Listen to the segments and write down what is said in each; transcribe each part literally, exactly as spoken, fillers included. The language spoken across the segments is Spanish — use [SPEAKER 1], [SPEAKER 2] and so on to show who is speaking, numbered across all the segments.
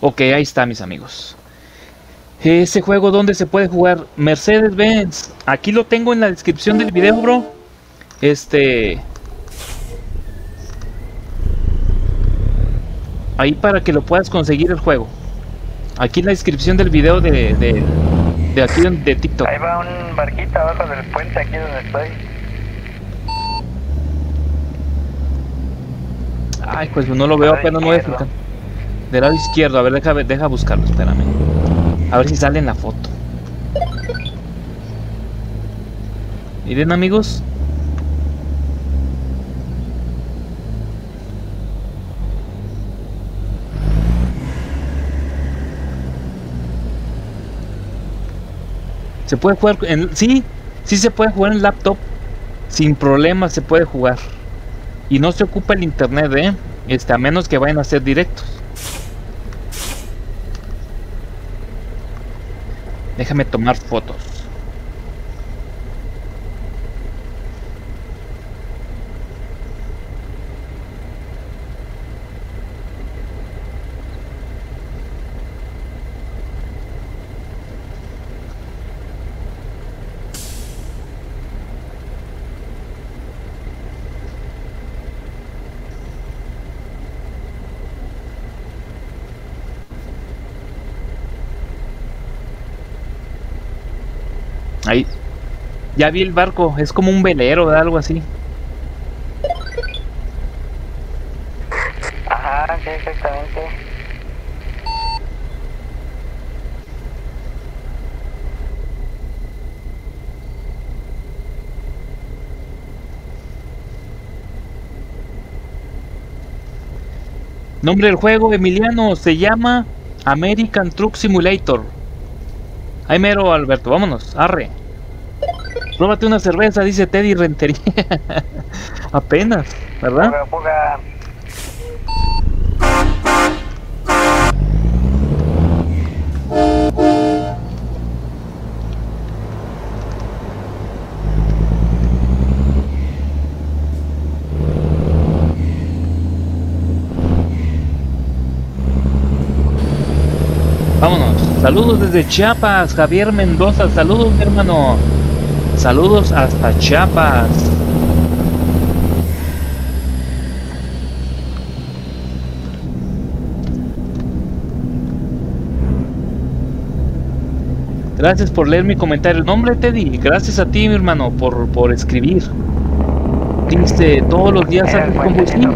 [SPEAKER 1] Ok, ahí está, mis amigos. Ese juego, ¿dónde se puede jugar? Mercedes-Benz. Aquí lo tengo en la descripción del video, bro. Este... Ahí para que lo puedas conseguir el juego. Aquí en la descripción del video de, de, de aquí de TikTok.
[SPEAKER 2] Ahí va un barquito abajo del puente aquí donde estoy.
[SPEAKER 1] Ay, pues no lo veo, apenas no voy a fijar. Del lado izquierdo, a ver, deja, deja buscarlo, espérame. A ver si sale en la foto. Miren, amigos. Se puede jugar en... Sí, sí se puede jugar en laptop. Sin problema se puede jugar. Y no se ocupa el internet, ¿eh? Este, a menos que vayan a hacer directos. Déjame tomar fotos. Ahí. Ya vi el barco. Es como un velero, ¿verdad? Algo así.
[SPEAKER 2] Ajá, sí, exactamente.
[SPEAKER 1] Nombre del juego, Emiliano, se llama American Truck Simulator. Ahí mero, Alberto, vámonos, arre. Róbate una cerveza, dice Teddy Rentería. Apenas, ¿verdad?
[SPEAKER 2] Fuga, fuga.
[SPEAKER 1] Vámonos. Saludos desde Chiapas, Javier Mendoza. Saludos, mi hermano. Saludos hasta Chiapas. Gracias por leer mi comentario. Nombre, Teddy. Gracias a ti, mi hermano, por, por escribir. Dice, todos los días haces combustible.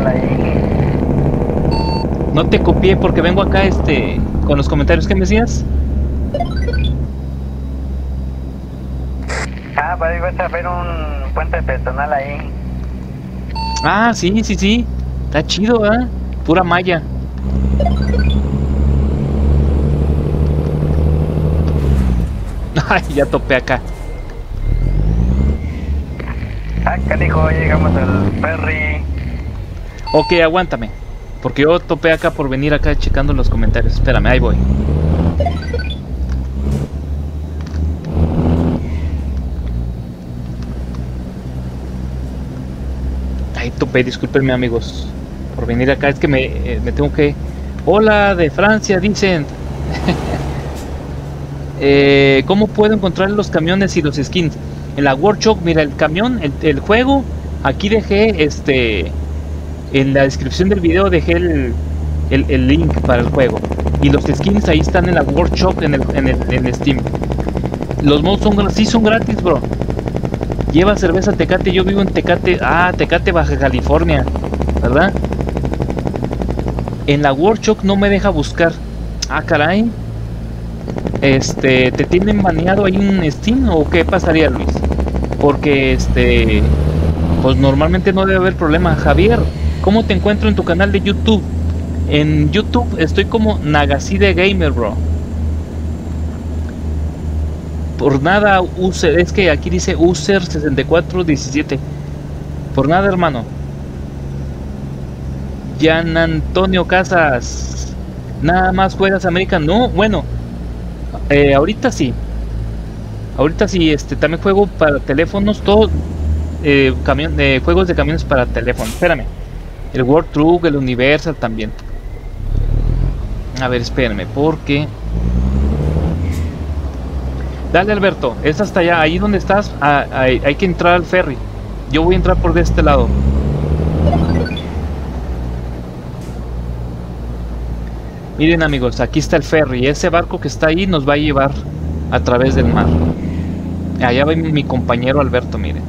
[SPEAKER 1] No te copié porque vengo acá este con los comentarios que me decías.
[SPEAKER 2] Ah, para ahí vas a ver un puente peatonal ahí.
[SPEAKER 1] Ah, sí, sí, sí. Está chido, ¿eh? Pura malla. Ay, ya topé acá.
[SPEAKER 2] Acá dijo, llegamos al ferry.
[SPEAKER 1] Ok, aguántame. Porque yo topé acá por venir acá checando los comentarios. Espérame, ahí voy. Ahí topé, discúlpenme, amigos. Por venir acá, es que me, eh, me tengo que... Hola, de Francia, dicen. eh, ¿Cómo puedo encontrar los camiones y los skins? En la workshop, mira, el camión, el, el juego. Aquí dejé este... En la descripción del video dejé el, el, el link para el juego. Y los skins ahí están en la workshop en el, en el, en Steam. Los mods son, sí son gratis, bro. Lleva cerveza Tecate, yo vivo en Tecate. Ah, Tecate, Baja California, ¿verdad? En la workshop no me deja buscar. Ah, caray. Este, ¿te tienen baneado ahí en Steam o qué pasaría, Luis? Porque este, pues normalmente no debe haber problema. Javier, ¿cómo te encuentro en tu canal de YouTube? En YouTube estoy como Nagaside Gamer, bro. Por nada, user, es que aquí dice user sesenta y cuatro diecisiete. Por nada, hermano. Jan Antonio Casas. Nada más juegas American. No, bueno. Eh, ahorita sí. Ahorita sí, este, también juego para teléfonos, todo. Eh, camión, eh, juegos de camiones para teléfono. Espérame. El World Truck, el Universal también. A ver, espérenme, porque... Dale, Alberto, es hasta allá, ahí donde estás, ah, hay, hay que entrar al ferry. Yo voy a entrar por de este lado. Miren, amigos, aquí está el ferry. Ese barco que está ahí nos va a llevar a través del mar. Allá va mi compañero Alberto, miren.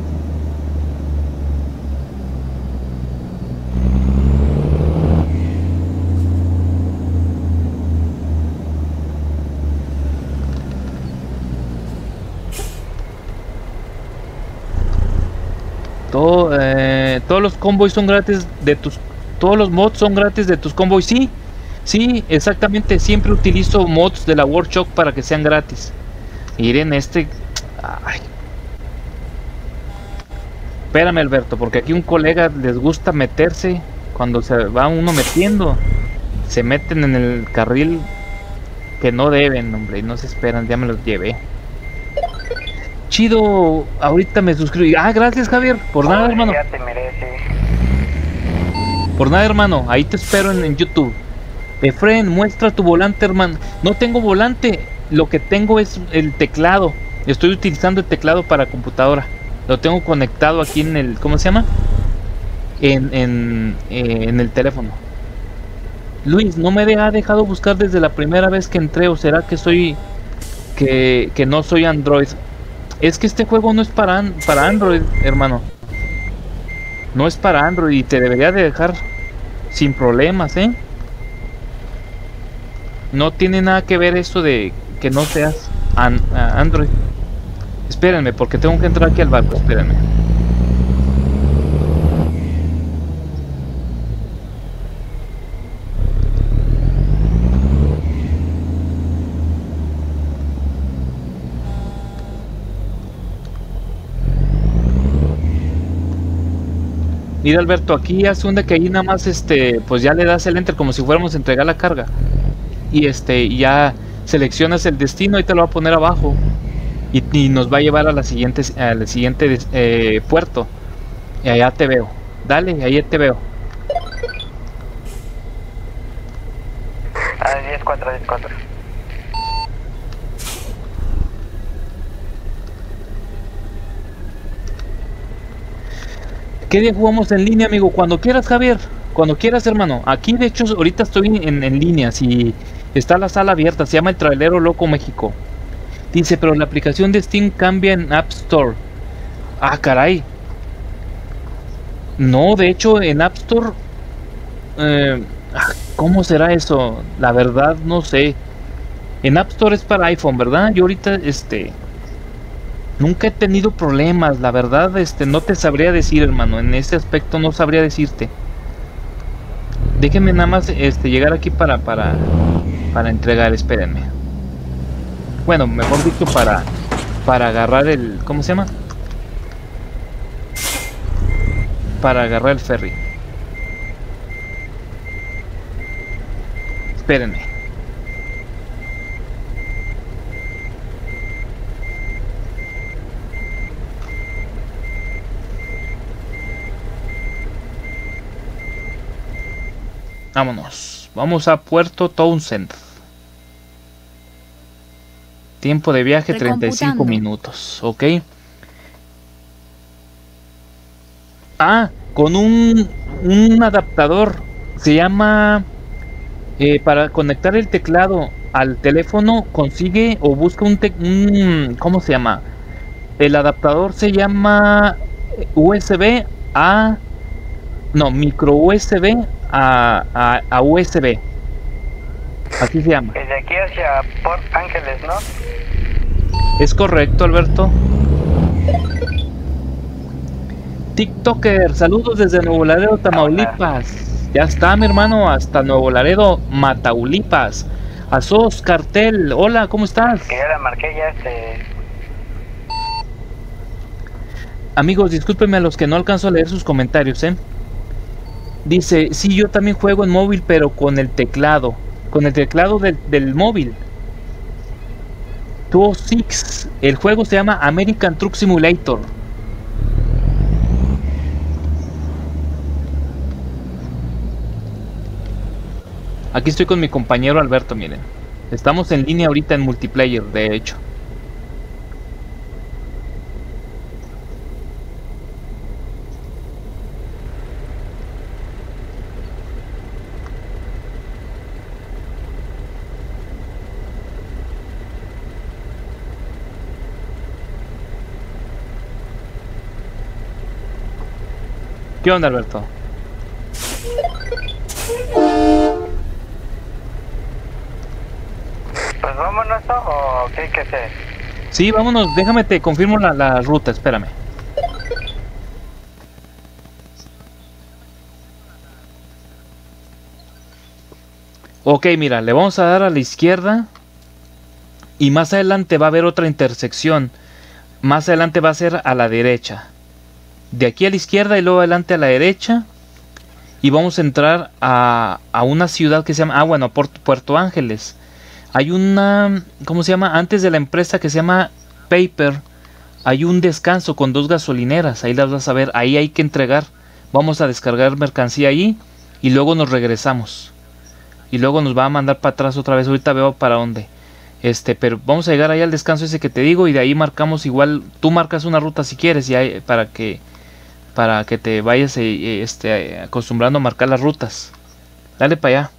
[SPEAKER 1] Todo, eh, todos los convoys son gratis de tus... Todos los mods son gratis de tus convoys, sí. Sí, exactamente. Siempre utilizo mods de la Workshop para que sean gratis. Miren este... Ay. Espérame, Alberto, porque aquí un colega les gusta meterse. Cuando se va uno metiendo, se meten en el carril que no deben, hombre, y no se esperan. Ya me los llevé. Chido, ahorita me suscribí. Ah, gracias, Javier. Por nada, hermano.
[SPEAKER 2] Ya te merece.
[SPEAKER 1] Por nada, hermano. Ahí te espero en, en YouTube. Efren, muestra tu volante, hermano. No tengo volante. Lo que tengo es el teclado. Estoy utilizando el teclado para computadora. Lo tengo conectado aquí en el... ¿Cómo se llama? En, en, eh, en el teléfono. Luis, no me ha dejado buscar desde la primera vez que entré. ¿O será que soy... Que, que no soy Android? Es que este juego no es para, an para Android, hermano. No es para Android y te debería de dejar sin problemas, ¿eh? No tiene nada que ver eso de que no seas an Android. Espérenme, porque tengo que entrar aquí al barco, espérenme. Mira, Alberto, aquí hace un de que ahí nada más este, pues ya le das el enter como si fuéramos a entregar la carga. Y este, ya seleccionas el destino y te lo va a poner abajo. Y, y nos va a llevar a la siguiente, al siguiente eh, puerto. Y allá te veo. Dale, ahí te veo.
[SPEAKER 2] Ah, diez cuatro, diez cuatro.
[SPEAKER 1] ¿Qué día jugamos en línea, amigo? Cuando quieras, Javier. Cuando quieras, hermano. Aquí, de hecho, ahorita estoy en, en línea. Si está la sala abierta, se llama El Trailero Loco México. Dice, pero la aplicación de Steam cambia en App Store. Ah, caray. No, de hecho, en App Store... Eh, ¿Cómo será eso? La verdad, no sé. En App Store es para iPhone, ¿verdad? Yo ahorita, este... Nunca he tenido problemas, la verdad, este, no te sabría decir, hermano. En ese aspecto no sabría decirte. Déjenme nada más este, llegar aquí para, para, para entregar, espérenme. Bueno, mejor dicho, para, para agarrar el... ¿Cómo se llama? Para agarrar el ferry. Espérenme. Vámonos. Vamos a Puerto Townsend. Tiempo de viaje treinta y cinco minutos. Ok. Ah, con un, un adaptador. Se llama... Eh, para conectar el teclado al teléfono, consigue o busca un, te un... ¿Cómo se llama? El adaptador se llama U S B a... No, micro U S B a, a, a U S B. Así se llama.
[SPEAKER 2] Desde aquí hacia Port Ángeles, ¿no?
[SPEAKER 1] Es correcto, Alberto. TikToker, saludos desde Nuevo Laredo, Tamaulipas. Ya está, mi hermano, hasta Nuevo Laredo, Mataulipas. Azos, Cartel, hola, ¿cómo estás?
[SPEAKER 2] Que ya la marqué, ya este...
[SPEAKER 1] Amigos, discúlpenme a los que no alcanzo a leer sus comentarios, ¿eh? Dice, sí, yo también juego en móvil, pero con el teclado. Con el teclado del, del móvil. dos seis. El juego se llama American Truck Simulator. Aquí estoy con mi compañero Alberto, miren. Estamos en línea ahorita en multiplayer, de hecho. ¿Qué onda, Alberto?
[SPEAKER 2] Pues vámonos, ¿no? ¿O qué hay que hacer?
[SPEAKER 1] Sí, vámonos, déjame te confirmo la, la ruta, espérame. Ok, mira, le vamos a dar a la izquierda. Y más adelante va a haber otra intersección. Más adelante va a ser a la derecha. De aquí a la izquierda y luego adelante a la derecha. Y vamos a entrar a, a una ciudad que se llama... Ah, bueno, Puerto, Puerto Ángeles. Hay una... ¿Cómo se llama? Antes de la empresa que se llama Paper. Hay un descanso con dos gasolineras. Ahí las vas a ver. Ahí hay que entregar. Vamos a descargar mercancía ahí. Y luego nos regresamos. Y luego nos va a mandar para atrás otra vez. Ahorita veo para dónde. Este, pero vamos a llegar ahí al descanso ese que te digo. Y de ahí marcamos igual. Tú marcas una ruta si quieres. Y ahí, para que... Para que te vayas eh, este, acostumbrando a marcar las rutas. Dale para allá.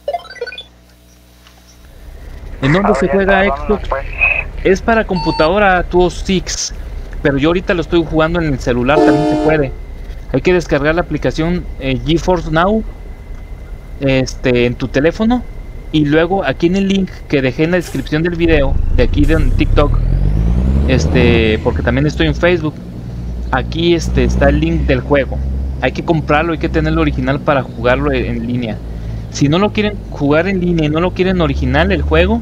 [SPEAKER 1] ¿En dónde se juega Xbox? Es para computadora Duo Six. Pero yo ahorita lo estoy jugando en el celular, también se puede. Hay que descargar la aplicación eh, GeForce Now este, en tu teléfono. Y luego aquí en el link que dejé en la descripción del video, de aquí de TikTok, este, porque también estoy en Facebook. Aquí este, está el link del juego. Hay que comprarlo, hay que tenerlo original para jugarlo en, en línea. Si no lo quieren jugar en línea y no lo quieren original el juego,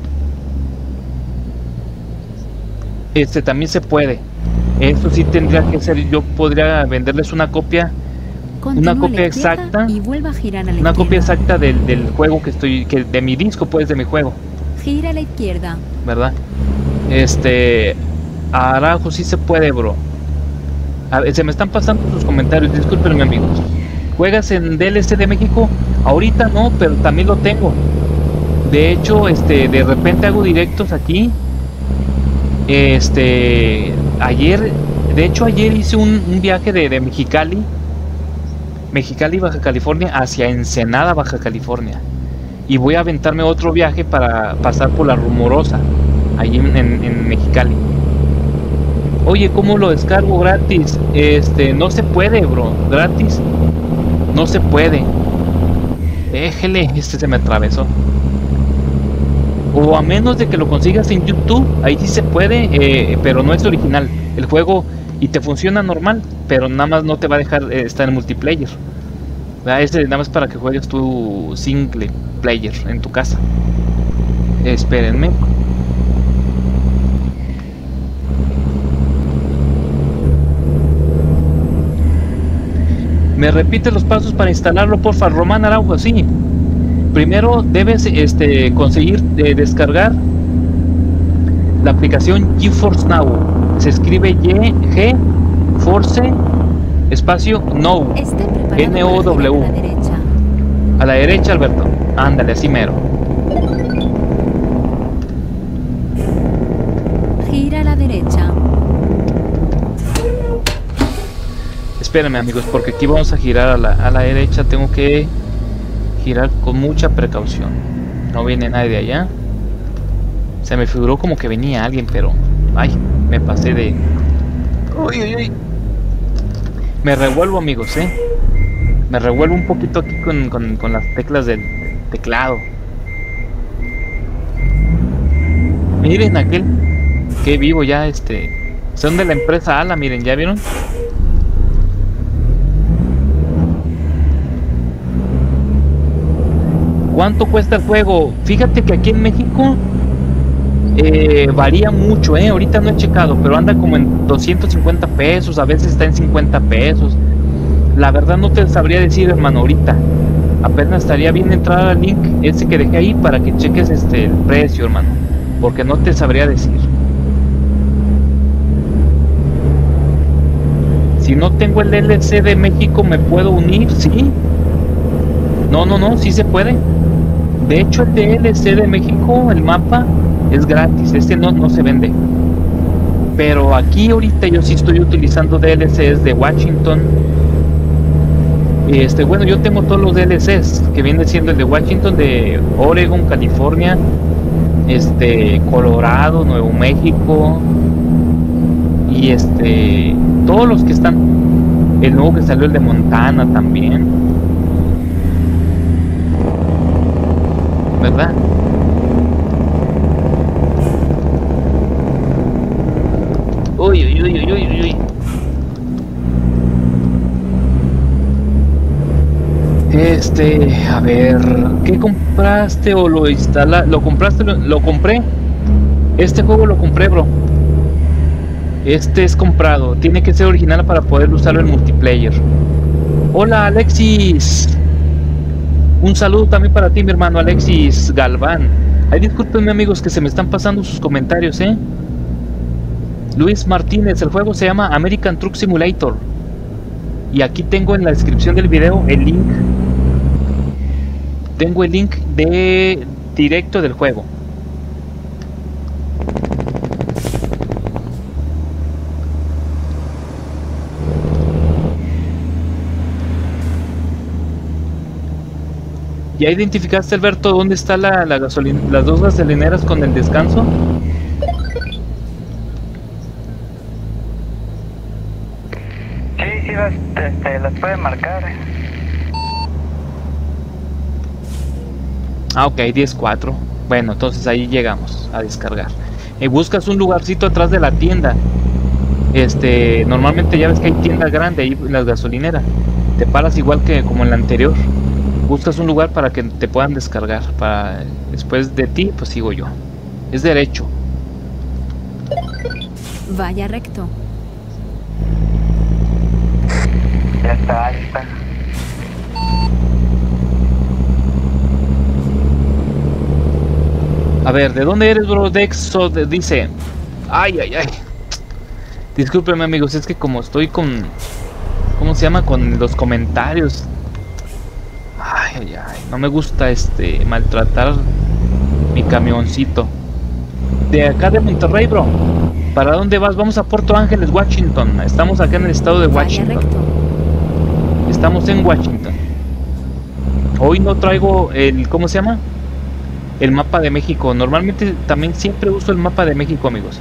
[SPEAKER 1] este también se puede. Eso sí tendría que ser, yo podría venderles una copia,
[SPEAKER 3] Continúa
[SPEAKER 1] una copia exacta,
[SPEAKER 3] y vuelva a girar a la
[SPEAKER 1] una
[SPEAKER 3] izquierda.
[SPEAKER 1] copia exacta del, del juego que estoy, que de mi disco, pues, de mi juego,
[SPEAKER 3] Gira a la izquierda.
[SPEAKER 1] ¿verdad? Este, Arajo, sí se puede, bro. A ver, se me están pasando sus comentarios, discúlpenme, amigos. ¿Juegas en D L C de México? Ahorita no, pero también lo tengo. De hecho, este, de repente hago directos aquí. Este, ayer, de hecho ayer hice un, un viaje de, de Mexicali, Mexicali, Baja California, hacia Ensenada, Baja California. Y voy a aventarme otro viaje para pasar por la Rumorosa, allí en, en, en Mexicali. Oye, ¿cómo lo descargo gratis? Este, no se puede, bro, gratis. No se puede. Déjele, este se me atravesó. O a menos de que lo consigas en YouTube, ahí sí se puede, eh, pero no es original. El juego y te funciona normal, pero nada más no te va a dejar eh, estar en multiplayer. ¿Verdad? Este nada más para que juegues tu single player en tu casa. Espérenme. ¿Me repite los pasos para instalarlo, porfa? Román Araujo, sí. Primero debes este, conseguir eh, descargar la aplicación GeForce Now. Se escribe Y G Force espacio Now. N O W.
[SPEAKER 3] A la derecha.
[SPEAKER 1] A la derecha, Alberto. Ándale, así mero.
[SPEAKER 3] Gira a la derecha.
[SPEAKER 1] Espérenme, amigos, porque aquí vamos a girar a la, a la derecha. Tengo que girar con mucha precaución. No viene nadie de allá. Se me figuró como que venía alguien, pero... Ay, me pasé de... Uy, uy, uy. Me revuelvo, amigos, ¿eh? Me revuelvo un poquito aquí con, con, con las teclas del teclado. Miren aquel. Qué vivo ya, este... Son de la empresa Ala, miren, ¿ya vieron? ¿Cuánto cuesta el juego? Fíjate que aquí en México eh, varía mucho, eh. Ahorita no he checado, pero anda como en doscientos cincuenta pesos, a veces está en cincuenta pesos. La verdad no te sabría decir, hermano, ahorita. Apenas estaría bien entrar al link ese que dejé ahí para que cheques este el precio, hermano, porque no te sabría decir. Si no tengo el D L C de México, ¿me puedo unir? ¿Sí? No, no, no, sí se puede. De hecho, el D L C de México, el mapa, es gratis. Este no, no se vende. Pero aquí ahorita yo sí estoy utilizando D L Cs de Washington. Este, bueno, yo tengo todos los D L Cs, que viene siendo el de Washington, de Oregon, California, este, Colorado, Nuevo México, y este, todos los que están, el nuevo que salió, el de Montana también, ¿verdad? Uy, uy, uy, uy, uy, uy. Este, a ver, ¿qué compraste o lo instala? ¿Lo compraste? Lo, lo compré. Este juego lo compré, bro. Este es comprado. Tiene que ser original para poder usarlo en multiplayer. Hola, Alexis. Un saludo también para ti, mi hermano Alexis Galván. Ay, discúlpenme, amigos, que se me están pasando sus comentarios, ¿eh? Luis Martínez, el juego se llama American Truck Simulator. Y aquí tengo en la descripción del video el link. Tengo el link de directo del juego. ¿Ya identificaste, Alberto, dónde está la, la gasolina, las dos gasolineras con el descanso?
[SPEAKER 2] Sí, sí, las, este, las puede marcar. eh.
[SPEAKER 1] Ah, ok, diez cuatro. Bueno, entonces ahí llegamos a descargar. Y buscas un lugarcito atrás de la tienda. Este, normalmente ya ves que hay tienda grande ahí en las gasolineras. Te paras igual que como en la anterior. Buscas un lugar para que te puedan descargar. Para después de ti, pues sigo yo. Es derecho.
[SPEAKER 3] Vaya recto.
[SPEAKER 2] Ya está, ahí está.
[SPEAKER 1] A ver, ¿de dónde eres, bro? Dexo dice. Ay, ay, ay. Discúlpenme, amigos, es que como estoy con... ¿Cómo se llama? Con los comentarios. Ay, ay, ay. No me gusta este maltratar mi camioncito. De acá de Monterrey, bro. ¿Para dónde vas? Vamos a Puerto Ángeles, Washington. Estamos acá en el estado de
[SPEAKER 3] Vaya
[SPEAKER 1] Washington.
[SPEAKER 3] recto.
[SPEAKER 1] Estamos en Washington. Hoy no traigo el... ¿Cómo se llama? El mapa de México. Normalmente también siempre uso el mapa de México, amigos.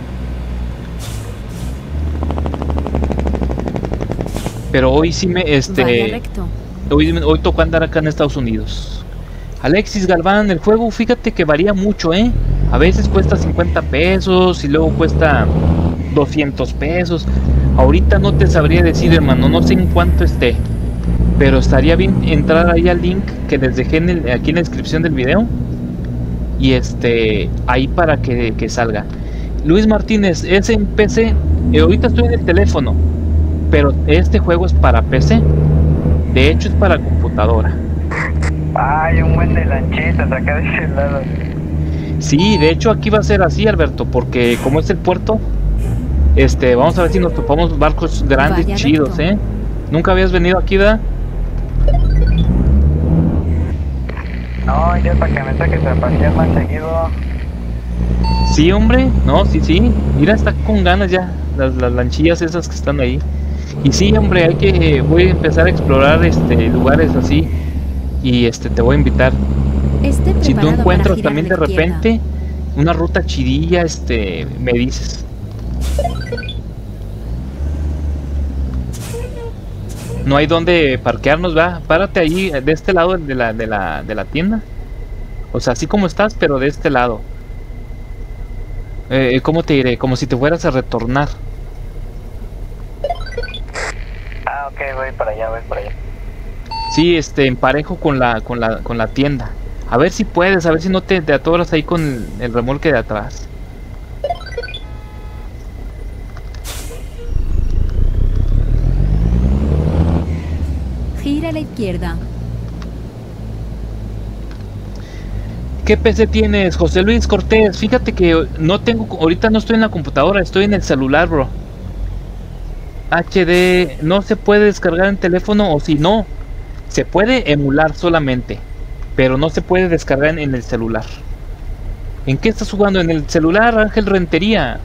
[SPEAKER 1] Pero hoy sí me...
[SPEAKER 3] Vaya
[SPEAKER 1] este
[SPEAKER 3] recto.
[SPEAKER 1] Hoy, hoy tocó andar acá en Estados Unidos. Alexis Galván, el juego, fíjate que varía mucho, ¿eh? A veces cuesta cincuenta pesos y luego cuesta doscientos pesos. Ahorita no te sabría decir, hermano, no sé en cuánto esté. Pero estaría bien entrar ahí al link que les dejé en el, aquí en la descripción del video. Y este, ahí para que, que salga. Luis Martínez, es en P C. Eh, ahorita estoy en el teléfono, pero este juego es para P C. De hecho es para computadora.
[SPEAKER 2] Hay un buen de lanchitas acá de ese lado.
[SPEAKER 1] Sí, de hecho aquí va a ser así, Alberto, porque como es el puerto, este, vamos a ver si nos topamos barcos grandes,
[SPEAKER 3] Vaya
[SPEAKER 1] chidos,
[SPEAKER 3] recto.
[SPEAKER 1] ¿eh? ¿Nunca habías venido aquí, da?
[SPEAKER 2] No, ya para que me saques a pasear más seguido.
[SPEAKER 1] Sí, hombre, no, sí, sí. Mira, está con ganas ya, las, las lanchillas esas que están ahí. Y sí, hombre, hay que, voy a empezar a explorar este lugares así. Y este, te voy a invitar.
[SPEAKER 3] Esté
[SPEAKER 1] Si tú
[SPEAKER 3] preparado
[SPEAKER 1] encuentras
[SPEAKER 3] para girar
[SPEAKER 1] también
[SPEAKER 3] a
[SPEAKER 1] de
[SPEAKER 3] la izquierda.
[SPEAKER 1] repente una ruta chidilla, este, me dices. No hay donde parquearnos, va. Párate ahí, de este lado de la, de la, de la tienda. O sea, así como estás, pero de este lado. Eh, ¿cómo te diré? Como si te fueras a retornar.
[SPEAKER 2] Ah, ok, voy para allá, voy para allá.
[SPEAKER 1] Sí, este, en parejo con la, con la, con la tienda. A ver si puedes, a ver si no te, te atoras ahí con el, el remolque de atrás.
[SPEAKER 3] Gira a la izquierda.
[SPEAKER 1] ¿Qué P C tienes, José Luis Cortés? Fíjate que no tengo, ahorita no estoy en la computadora, estoy en el celular, bro. H D no se puede descargar en teléfono, o si no, se puede emular solamente. pero no se puede descargar en, en el celular. ¿En qué estás jugando? En el celular, Ángel Rentería.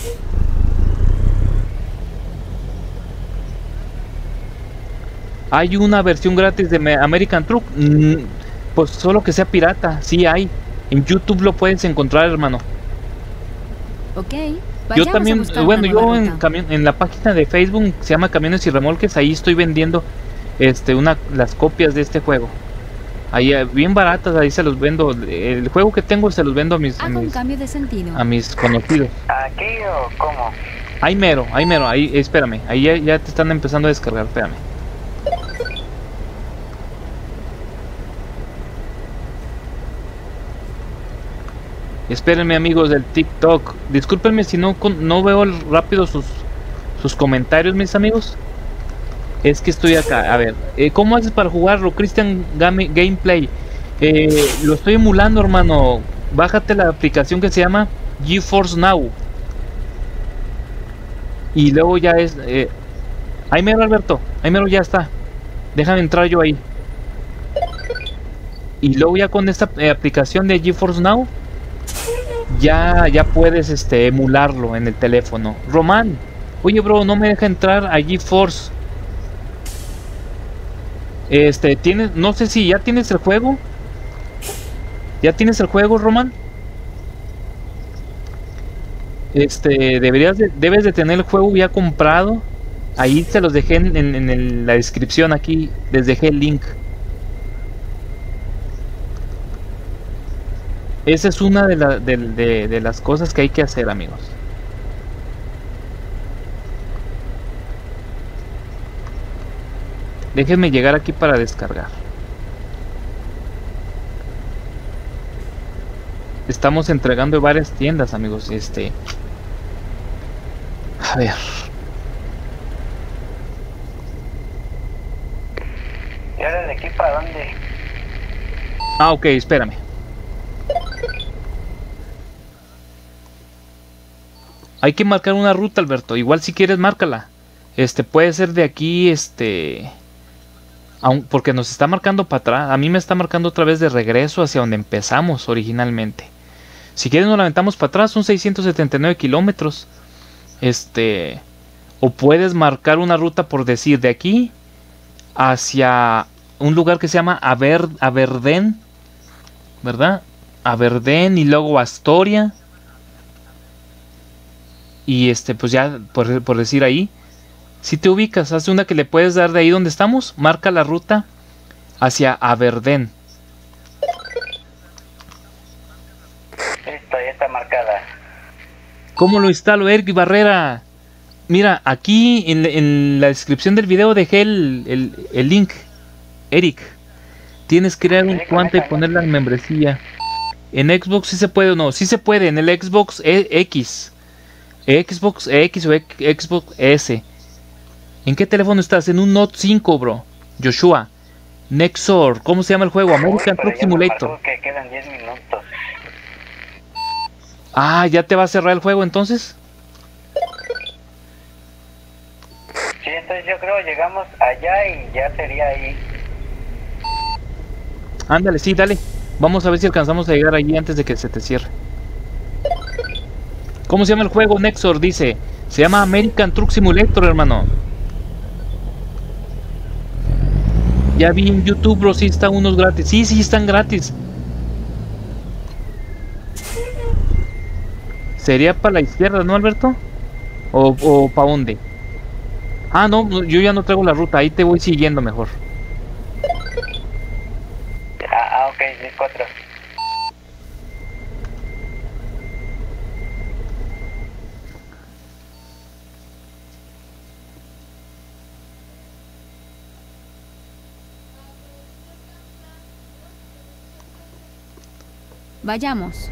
[SPEAKER 1] ¿Hay una versión gratis de American Truck? Mm, pues solo que sea pirata. Sí hay. En YouTube lo puedes encontrar, hermano.
[SPEAKER 3] Ok.
[SPEAKER 1] Yo también, bueno, yo en, camión, en la página de Facebook se llama Camiones y Remolques, ahí estoy vendiendo este una las copias de este juego. Ahí bien baratas, ahí se los vendo. El juego que tengo se los vendo a mis, a mis,
[SPEAKER 3] un cambio de sentido.
[SPEAKER 1] a mis conocidos.
[SPEAKER 2] ¿Aquí o cómo?
[SPEAKER 1] Ahí mero, ahí mero, ahí, espérame, ahí ya, ya te están empezando a descargar, espérame. Espérenme, amigos del TikTok. Discúlpenme si no no veo rápido sus sus comentarios, mis amigos. Es que estoy acá. A ver, eh, ¿cómo haces para jugarlo, Cristian Game, Gameplay? Eh, lo estoy emulando, hermano. Bájate la aplicación que se llama GeForce Now. Y luego ya es... Eh, ahí mero, Alberto. Ahí mero ya está. Déjame entrar yo ahí. Y luego ya con esta eh, aplicación de GeForce Now... Ya, ya puedes este, emularlo en el teléfono. Román, oye bro, no me deja entrar a GeForce. Este, tienes, no sé si ya tienes el juego. ¿Ya tienes el juego, Román? Este, deberías de, debes de tener el juego ya comprado. Ahí se los dejé en, en, en el, la descripción aquí. Les dejé el link. Esa es una de, la, de, de, de las cosas que hay que hacer, amigos. Déjenme llegar aquí para descargar. Estamos entregando en varias tiendas, amigos. Este... A ver...
[SPEAKER 2] ¿Y ahora de aquí para dónde?
[SPEAKER 1] Ah, ok, espérame. Hay que marcar una ruta, Alberto. Igual si quieres, márcala. Este, puede ser de aquí, este... Aun, porque nos está marcando para atrás. A mí me está marcando otra vez de regreso hacia donde empezamos originalmente. Si quieres nos la aventamos para atrás, son seiscientos setenta y nueve kilómetros. Este... O puedes marcar una ruta por decir de aquí hacia un lugar que se llama Aber, Aberdeen, ¿verdad? Aberdeen y luego Astoria. Y este, pues ya, por, por decir ahí, si te ubicas, hace una que le puedes dar de ahí donde estamos, marca la ruta hacia Aberdeen.
[SPEAKER 2] Listo, ya está marcada.
[SPEAKER 1] ¿Cómo lo instalo, Eric Barrera? Mira, aquí en, en la descripción del video dejé el, el, el link, Eric. Tienes que crear un cuenta y poner la membresía. En Xbox sí se puede o no, sí se puede, en el Xbox X. Xbox X o Xbox S. ¿En qué teléfono estás? En un Note cinco, bro. Joshua. Nexor. ¿Cómo se llama el juego? American Truck Simulator.
[SPEAKER 2] Que quedan diez minutos.
[SPEAKER 1] Ah, ¿ya te va a cerrar el juego entonces?
[SPEAKER 2] Sí, entonces yo creo llegamos allá y ya sería ahí.
[SPEAKER 1] Ándale, sí, dale. Vamos a ver si alcanzamos a llegar allí antes de que se te cierre. ¿Cómo se llama el juego? Nexor dice. Se llama American Truck Simulator, hermano. Ya vi en YouTube, bro, sí están unos gratis. Sí, sí, están gratis. ¿Sería para la izquierda, no, Alberto? ¿O, o para dónde? Ah, no, yo ya no traigo la ruta. Ahí te voy siguiendo mejor.
[SPEAKER 2] Ah, ah ok, diez cuatro.
[SPEAKER 3] Vayamos.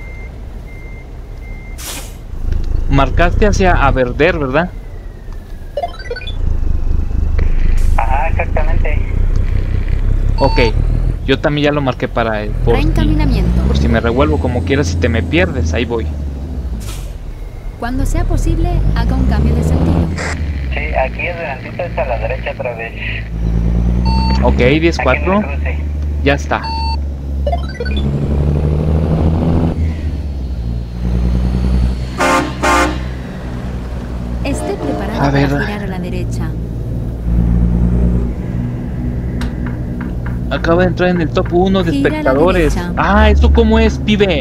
[SPEAKER 1] Marcaste hacia Aberdeen, ¿verdad?
[SPEAKER 2] Ajá, exactamente.
[SPEAKER 1] Ok, yo también ya lo marqué para él. Por,
[SPEAKER 3] Reencaminamiento.
[SPEAKER 1] por si me revuelvo como quieras, si te me pierdes, ahí voy.
[SPEAKER 3] Cuando sea posible, haga un cambio de sentido.
[SPEAKER 2] Sí, aquí adelantito es a la derecha otra vez.
[SPEAKER 1] Ok, diez cuatro.
[SPEAKER 2] Aquí en el cruce.
[SPEAKER 1] Ya está.
[SPEAKER 3] A ver. Girar a la derecha.
[SPEAKER 1] Acaba de entrar en el top uno de
[SPEAKER 3] Gira
[SPEAKER 1] espectadores. Ah, ¿eso cómo es, pibe?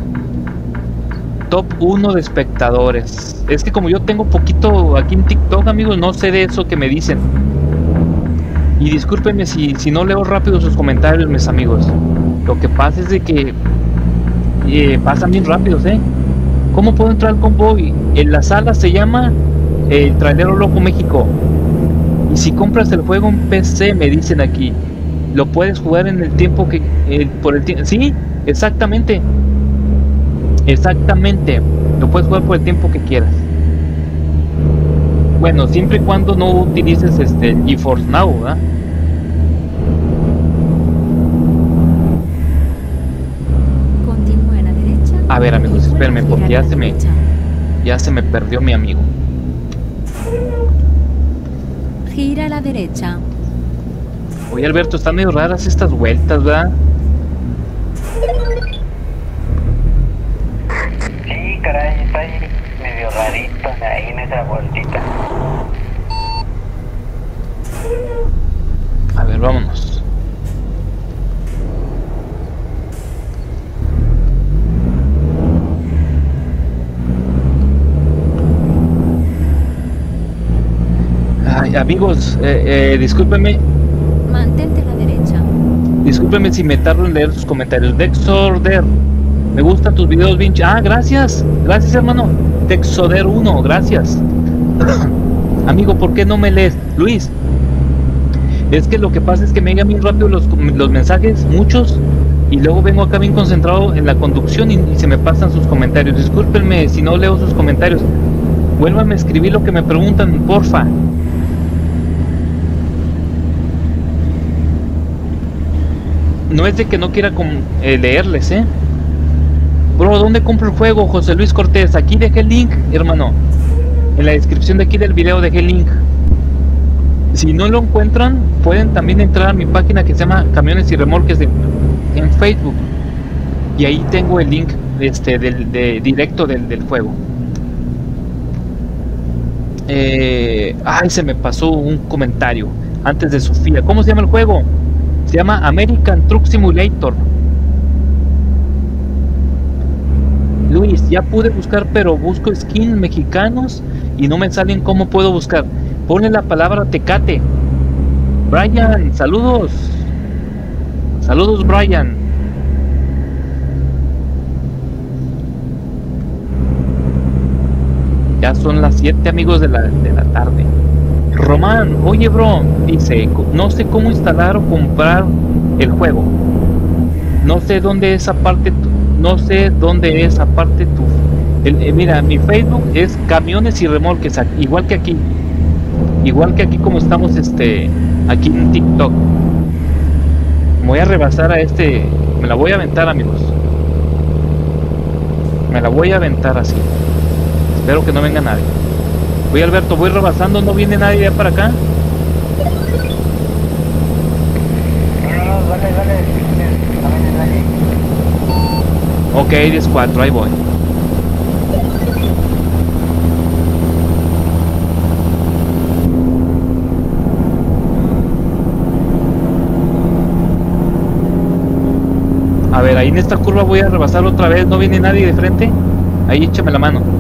[SPEAKER 1] Top uno de espectadores. Es que como yo tengo poquito aquí en TikTok, amigos, no sé de eso que me dicen. Y discúlpenme si, si no leo rápido sus comentarios, mis amigos. Lo que pasa es de que eh, pasan bien rápidos, ¿eh? ¿Cómo puedo entrar al convoy? En la sala se llama El Trailero Loco México. Y si compras el juego en P C, me dicen aquí, lo puedes jugar en el tiempo que... Eh, por el tiempo... Sí, exactamente. Exactamente. Lo puedes jugar por el tiempo que quieras. Bueno, siempre y cuando no utilices este GeForce Now, ¿verdad?
[SPEAKER 3] Continúa a la derecha.
[SPEAKER 1] A ver, amigos, espérenme porque ya se me ya se me perdió mi amigo.
[SPEAKER 3] Gira a la derecha.
[SPEAKER 1] Oye, Alberto, están medio raras estas vueltas, ¿verdad?
[SPEAKER 2] Sí, caray, está ahí medio rarito ahí en esa vueltita.
[SPEAKER 1] A ver, vámonos. Ay, amigos, eh, eh, discúlpenme.
[SPEAKER 3] Mantente a la derecha.
[SPEAKER 1] Discúlpenme si me tardo en leer sus comentarios. Dexorder, me gustan tus videos, Vinci. Ah, gracias, gracias, hermano. Dexoder uno, gracias. Amigo, ¿por qué no me lees? Luis, es que lo que pasa es que me llegan bien rápido los, los mensajes, muchos, y luego vengo acá bien concentrado en la conducción y, y se me pasan sus comentarios. Discúlpenme si no leo sus comentarios. Vuélvanme a escribir lo que me preguntan, porfa. No es de que no quiera con, eh, leerles, ¿eh? Bro, ¿dónde compro el juego? José Luis Cortés. Aquí dejé el link, hermano. En la descripción de aquí del video dejé el link. Si no lo encuentran, pueden también entrar a mi página que se llama Camiones y Remolques de, en Facebook. Y ahí tengo el link este, del, de, directo del, del juego. Eh, ay, se me pasó un comentario antes de Sofía. ¿Cómo se llama el juego? Se llama American Truck Simulator. Luis, ya pude buscar, pero busco skins mexicanos y no me salen. ¿Cómo puedo buscar? Ponle la palabra Tecate. Brian, saludos. Saludos, Brian. Ya son las siete, amigos, de la, de la tarde. Román, oye, bro, dice, no sé cómo instalar o comprar el juego. No sé dónde es aparte, tu, no sé dónde es aparte tu. El, eh, mira, mi Facebook es Camiones y Remolques, igual que aquí. Igual que aquí como estamos este aquí en TikTok. Me voy a rebasar a este, me la voy a aventar, amigos. Me la voy a aventar así. Espero que no venga nadie. Voy, Alberto, voy rebasando, no viene nadie ya para acá.
[SPEAKER 2] No, no, dale, dale, no viene nadie.
[SPEAKER 1] Ok, diez cuatro, ahí voy. A ver, ahí en esta curva voy a rebasar otra vez, no viene nadie de frente. Ahí échame la mano.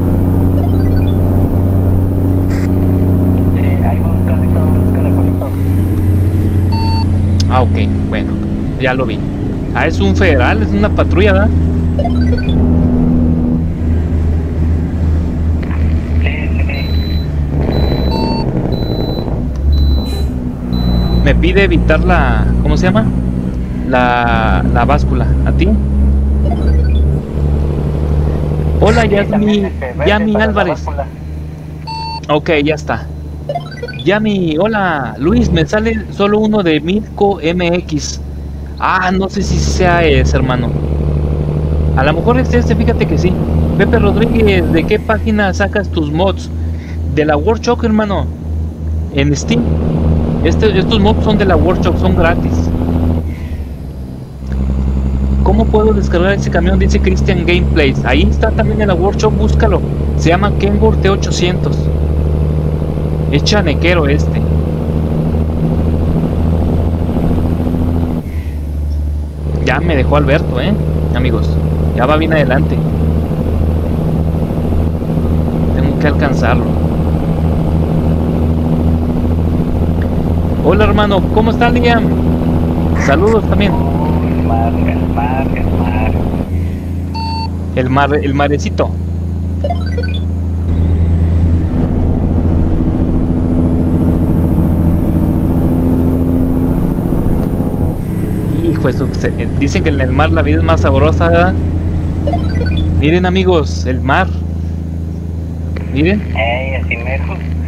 [SPEAKER 1] Ah, ok, bueno, ya lo vi. Ah, es un federal, es una patrulla, ¿verdad?
[SPEAKER 2] Sí, sí, sí.
[SPEAKER 1] Me pide evitar la... ¿Cómo se llama? La, la báscula. ¿A ti? Hola, Yasmi, Yami Álvarez. Ok, ya está. Yami, hola. Luis, me sale solo uno de Mirko M X. Ah, no sé si sea ese, hermano. A lo mejor es este, fíjate que sí. Pepe Rodríguez, ¿de qué página sacas tus mods? De la Workshop, hermano. En Steam. Este, estos mods son de la Workshop, son gratis. ¿Cómo puedo descargar ese camión? Dice Christian Gameplays. Ahí está también en la Workshop, búscalo. Se llama Kenworth T ochocientos. Es chanequero este. Ya me dejó Alberto, eh, amigos. Ya va bien adelante. Tengo que alcanzarlo. Hola hermano, ¿cómo está Liam? Saludos también.
[SPEAKER 2] Mar, el mar, el mar.
[SPEAKER 1] El mar, el marecito. Hijo, eso, se, dicen que en el mar la vida es más sabrosa, ¿verdad? Miren amigos, el mar. Miren.
[SPEAKER 2] Ey, así mero.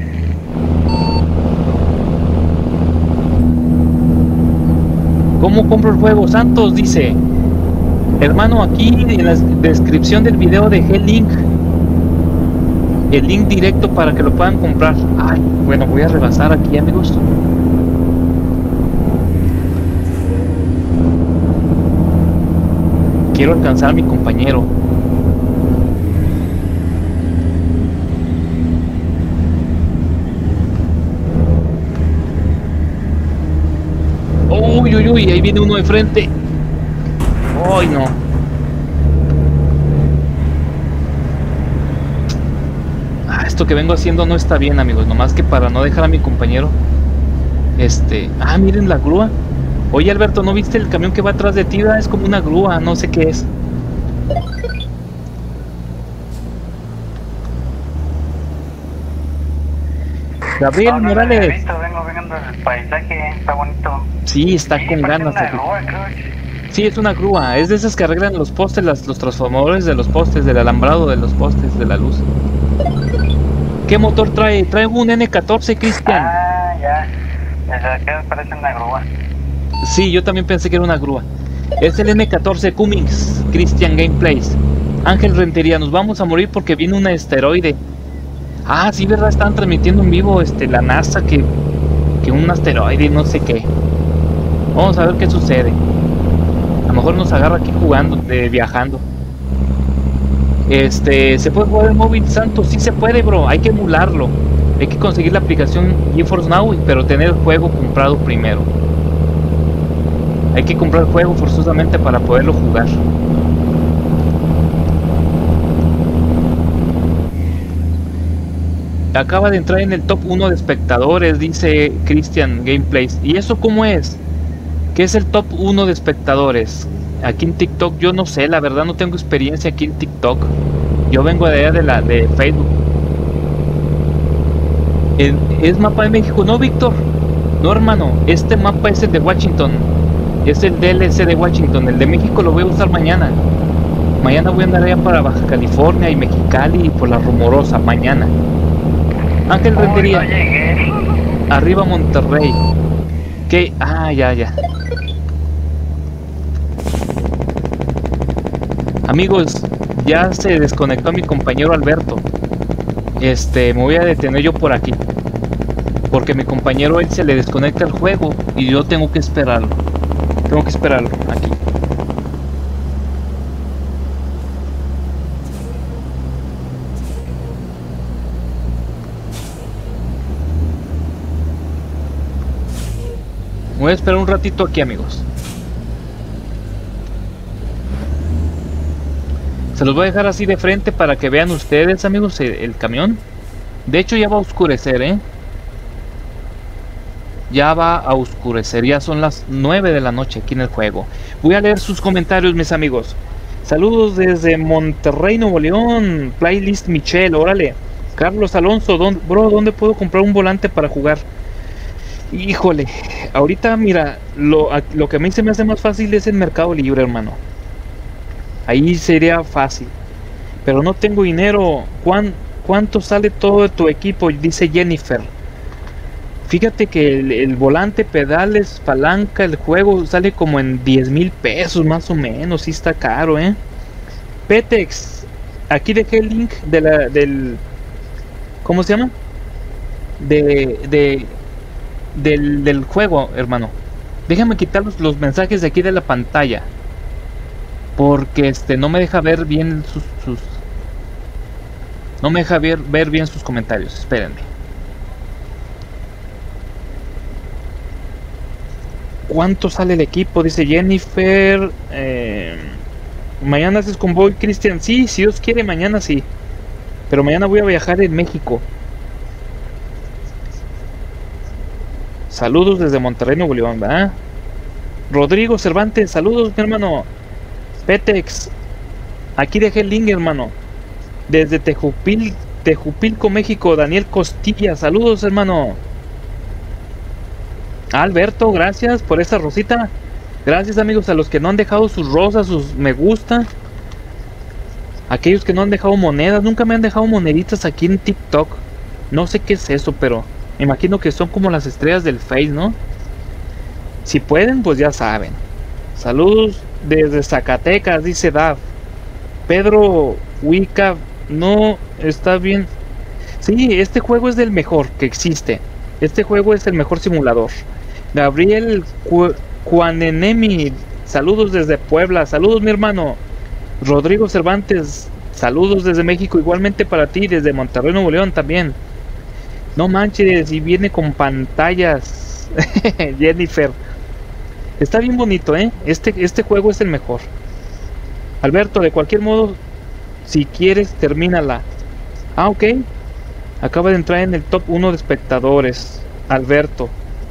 [SPEAKER 1] ¿Cómo compro el juego? Santos dice. Hermano, aquí en la descripción del video dejé el link. El link directo para que lo puedan comprar. Ay, bueno, voy a rebasar aquí, amigos. Quiero alcanzar a mi compañero. Uy, uy, uy, ahí viene uno de frente. Ay, no. Ah, esto que vengo haciendo no está bien, amigos. Nomás que para no dejar a mi compañero. Este... Ah, miren la grúa. Oye, Alberto, ¿no viste el camión que va atrás de ti? Es como una grúa, no sé qué es. Gabriel
[SPEAKER 2] No, no,
[SPEAKER 1] Morales.
[SPEAKER 2] no lo he visto, vengo viendo el paisaje, está bonito.
[SPEAKER 1] Sí, está
[SPEAKER 2] Sí,
[SPEAKER 1] con
[SPEAKER 2] parece
[SPEAKER 1] ganas.
[SPEAKER 2] una
[SPEAKER 1] aquí.
[SPEAKER 2] grúa, creo.
[SPEAKER 1] Sí, es una grúa. Es de esas que arreglan los postes, las, los transformadores de los postes, del alambrado de los postes, de la luz. ¿Qué motor trae? Trae un N catorce, Cristian.
[SPEAKER 2] Ah, ya. Desde acá parece una grúa.
[SPEAKER 1] Sí, yo también pensé que era una grúa. Es el N catorce Cummins, Christian Gameplays. Ángel Rentería, nos vamos a morir porque viene un asteroide. Ah, sí, verdad, estaban transmitiendo en vivo este, la NASA que, que un asteroide y no sé qué. Vamos a ver qué sucede. A lo mejor nos agarra aquí jugando, de, viajando. Este, ¿se puede jugar el móvil, Santos? Sí se puede, bro, hay que emularlo. Hay que conseguir la aplicación GeForce Now, pero tener el juego comprado primero. Hay que comprar el juego forzosamente para poderlo jugar. Acaba de entrar en el top uno de espectadores, dice Christian Gameplays. ¿Y eso cómo es? ¿Qué es el top uno de espectadores? Aquí en TikTok yo no sé, la verdad no tengo experiencia aquí en TikTok. Yo vengo de allá de la de Facebook. ¿Es, es mapa de México? No, Víctor. No, hermano, este mapa es el de Washington. Es el D L C de Washington. El de México lo voy a usar mañana. Mañana voy a andar allá para Baja California y Mexicali y por la Rumorosa. Mañana. Ángel Rentería.
[SPEAKER 2] No llegué.
[SPEAKER 1] Arriba Monterrey. ¿Qué? Ah, ya, ya. Amigos, ya se desconectó mi compañero Alberto. Este, me voy a detener yo por aquí. Porque mi compañero él se le desconecta el juego y yo tengo que esperarlo. Tengo que esperarlo aquí. Voy a esperar un ratito aquí, amigos. Se los voy a dejar así de frente para que vean ustedes, amigos, el, el camión. De hecho ya va a oscurecer, ¿eh? Ya va a oscurecer, ya son las nueve de la noche aquí en el juego. Voy a leer sus comentarios, mis amigos. Saludos desde Monterrey, Nuevo León. Playlist Michelle, órale. Carlos Alonso, ¿dónde, bro, ¿dónde puedo comprar un volante para jugar? Híjole, ahorita mira, lo, a- lo que a mí se me hace más fácil es el Mercado Libre, hermano. Ahí sería fácil. Pero no tengo dinero. ¿Cuán, ¿Cuánto sale todo tu equipo? Dice Jennifer. Fíjate que el, el volante, pedales, palanca, el juego sale como en diez mil pesos más o menos. Sí está caro, ¿eh? Petex. Aquí dejé el link de la, del... ¿Cómo se llama? De... de del, del juego, hermano. Déjame quitar los, los mensajes de aquí de la pantalla. Porque este no me deja ver bien sus, sus... No me deja ver, ver bien sus comentarios. Espérenme. ¿Cuánto sale el equipo? Dice Jennifer. Eh, mañana haces convoy, Cristian. Sí, si Dios quiere, mañana sí. Pero mañana voy a viajar en México. Saludos desde Monterrey, Nuevo León, ¿verdad? Rodrigo Cervantes, saludos, mi hermano. Petex, aquí dejé el link, hermano. Desde Tejupil, Tejupilco, México, Daniel Costilla, saludos, hermano. Alberto, gracias por esa rosita. Gracias, amigos, a los que no han dejado sus rosas, sus me gusta. Aquellos que no han dejado monedas, nunca me han dejado moneditas aquí en TikTok. No sé qué es eso, pero me imagino que son como las estrellas del Face, ¿no? Si pueden, pues ya saben. Saludos desde Zacatecas, dice Dav. Pedro Wicca, no está bien. Sí, este juego es del mejor que existe. Este juego es el mejor simulador. Gabriel Cuanenemi, saludos desde Puebla. Saludos, mi hermano. Rodrigo Cervantes, saludos desde México. Igualmente para ti, desde Monterrey, Nuevo León también. No manches, y viene con pantallas. Jennifer. Está bien bonito, ¿eh? Este, este juego es el mejor. Alberto, de cualquier modo, si quieres, termínala. Ah, ok. Acaba de entrar en el top uno de espectadores. Alberto.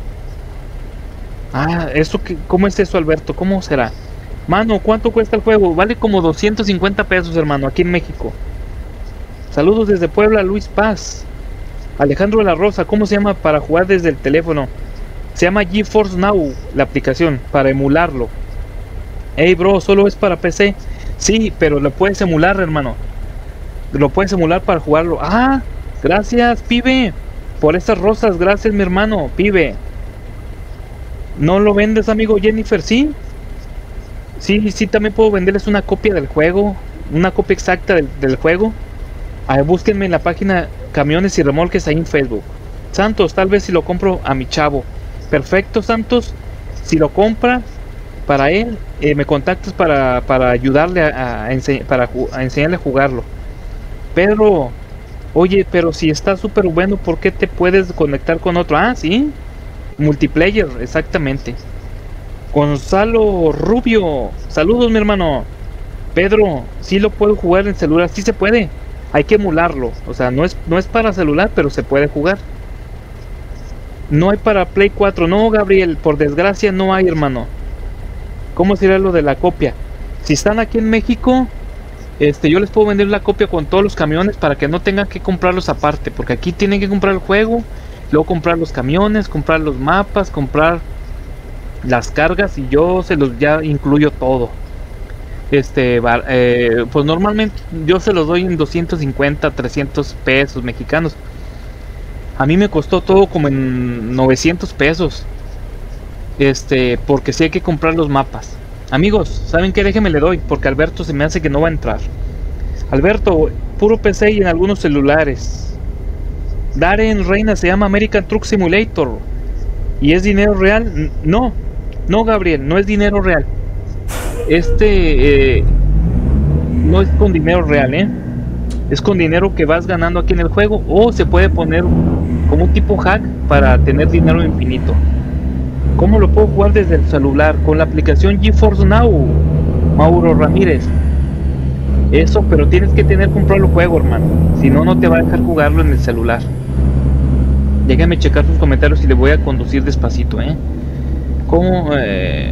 [SPEAKER 1] Ah, ¿eso qué? ¿Cómo es eso, Alberto? ¿Cómo será? Mano, ¿cuánto cuesta el juego? Vale como doscientos cincuenta pesos, hermano, aquí en México. Saludos desde Puebla, Luis Paz. Alejandro de la Rosa, ¿cómo se llama para jugar desde el teléfono? Se llama GeForce Now, la aplicación, para emularlo. Hey, bro, ¿solo es para P C? Sí, pero lo puedes emular, hermano. Lo puedes emular para jugarlo. Ah, gracias, pibe. Por esas rosas, gracias, mi hermano, pibe. ¿No lo vendes, amigo Jennifer? Sí. Sí, sí, también puedo venderles una copia del juego. Una copia exacta del, del juego. Ah, búsquenme en la página Camiones y Remolques ahí en Facebook. Santos, tal vez si lo compro a mi chavo. Perfecto, Santos. Si lo compras para él, eh, me contactas para, para ayudarle a, a, ense para a enseñarle a jugarlo. Pedro, oye, pero si está súper bueno, ¿por qué te puedes conectar con otro? Ah, sí, multiplayer, exactamente. Gonzalo Rubio, saludos, mi hermano. Pedro, sí lo puedo jugar en celular, sí se puede. Hay que emularlo, o sea, no es, no es para celular, pero se puede jugar. No hay para Play cuatro, no, Gabriel, por desgracia no hay, hermano. ¿Cómo será lo de la copia? Si están aquí en México, este, yo les puedo vender la copia con todos los camiones para que no tengan que comprarlos aparte, porque aquí tienen que comprar el juego, luego comprar los camiones, comprar los mapas, comprar las cargas y yo se los ya incluyo todo. Este, eh, pues normalmente yo se los doy en doscientos cincuenta, trescientos pesos mexicanos. A mí me costó todo como en novecientos pesos. Este, porque sí hay que comprar los mapas. Amigos, ¿saben qué? Déjenme le doy, porque Alberto se me hace que no va a entrar. Alberto, puro P C y en algunos celulares. Darren Reina se llama American Truck Simulator. ¿Y es dinero real? No, no, Gabriel, no es dinero real. Este, eh, no es con dinero real, ¿eh? Es con dinero que vas ganando aquí en el juego, o se puede poner como un tipo hack para tener dinero infinito. ¿Cómo lo puedo jugar desde el celular? Con la aplicación GeForce Now, Mauro Ramírez. Eso, pero tienes que tener comprado el juego, hermano. Si no, no te va a dejar jugarlo en el celular. Déjame checar tus comentarios y le voy a conducir despacito, ¿eh? ¿Cómo? Eh...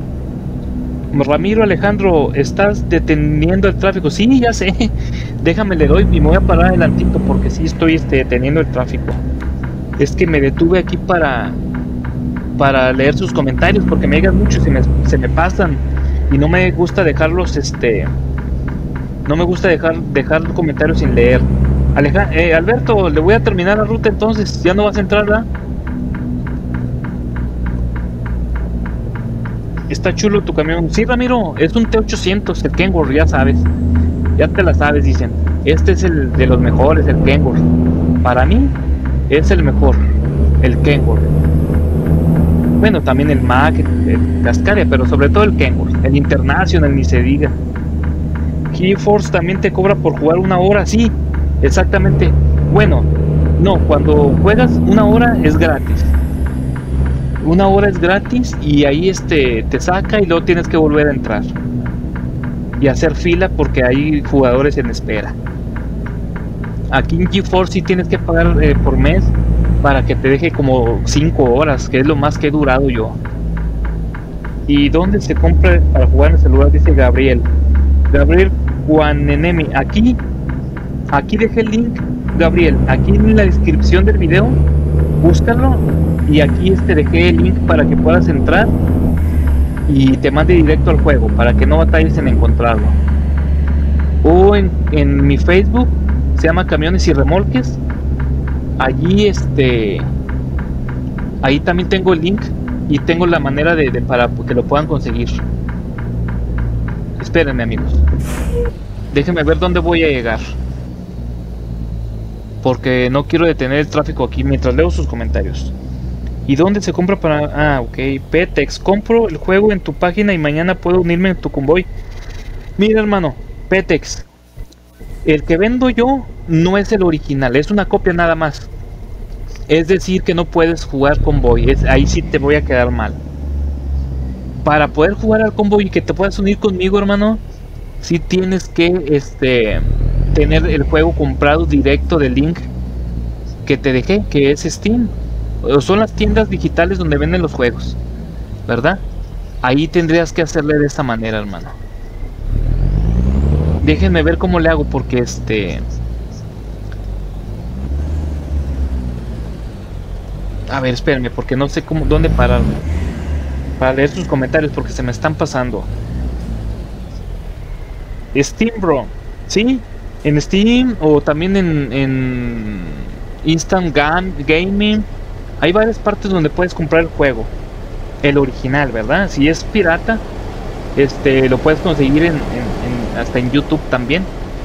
[SPEAKER 1] Ramiro Alejandro, ¿estás deteniendo el tráfico? Sí, ya sé. Déjame le doy y me voy a parar adelantito porque sí estoy este, deteniendo el tráfico. Es que me detuve aquí para para leer sus comentarios porque me llegan muchos y me, se me pasan y no me gusta dejarlos este no me gusta dejar dejar comentarios sin leer. Aleja, eh, Alberto, le voy a terminar la ruta entonces, ya no vas a entrar, ¿verdad? Está chulo tu camión. Sí, Ramiro, es un T ochocientos, el Kenworth, ya sabes. Ya te la sabes, dicen. Este es el de los mejores, el Kenworth. Para mí, es el mejor, el Kenworth. Bueno, también el Mac, el, el Cascadia, pero sobre todo el Kenworth. El International, ni se diga. GeForce también te cobra por jugar una hora, sí, exactamente. Bueno, no, cuando juegas una hora es gratis. Una hora es gratis y ahí este te saca y luego tienes que volver a entrar y hacer fila porque hay jugadores en espera. Aquí en GeForce sí tienes que pagar eh, por mes para que te deje como cinco horas, que es lo más que he durado yo. ¿Y dónde se compra para jugar en el celular? Dice Gabriel. Gabriel Guanenemi. Aquí, aquí dejé el link, Gabriel. Aquí en la descripción del video, búscalo. Y aquí este dejé el link para que puedas entrar y te mande directo al juego, para que no batalles en encontrarlo. O en, en mi Facebook, se llama Camiones y Remolques. Allí este ahí también tengo el link y tengo la manera de, de para que lo puedan conseguir. Espérenme, amigos, déjenme ver dónde voy a llegar, porque no quiero detener el tráfico aquí mientras leo sus comentarios. ¿Y dónde se compra para...? Ah, ok, Petex. Compro el juego en tu página y mañana puedo unirme en tu convoy. Mira, hermano, Petex, el que vendo yo no es el original, es una copia nada más. Es decir, que no puedes jugar convoy. Es, ahí sí te voy a quedar mal. Para poder jugar al convoy y que te puedas unir conmigo, hermano, sí tienes que este tener el juego comprado directo del link que te dejé, que es Steam. O son las tiendas digitales donde venden los juegos, ¿verdad? Ahí tendrías que hacerle de esta manera, hermano. Déjenme ver cómo le hago, porque este... A ver, espérenme, porque no sé cómo, dónde pararme para leer sus comentarios, porque se me están pasando. Steam, bro. Sí, en Steam o también en, en Instant Gam Gaming. Hay varias partes donde puedes comprar el juego, el original, ¿verdad? Si es pirata, este lo puedes conseguir en, en, en, hasta en YouTube también.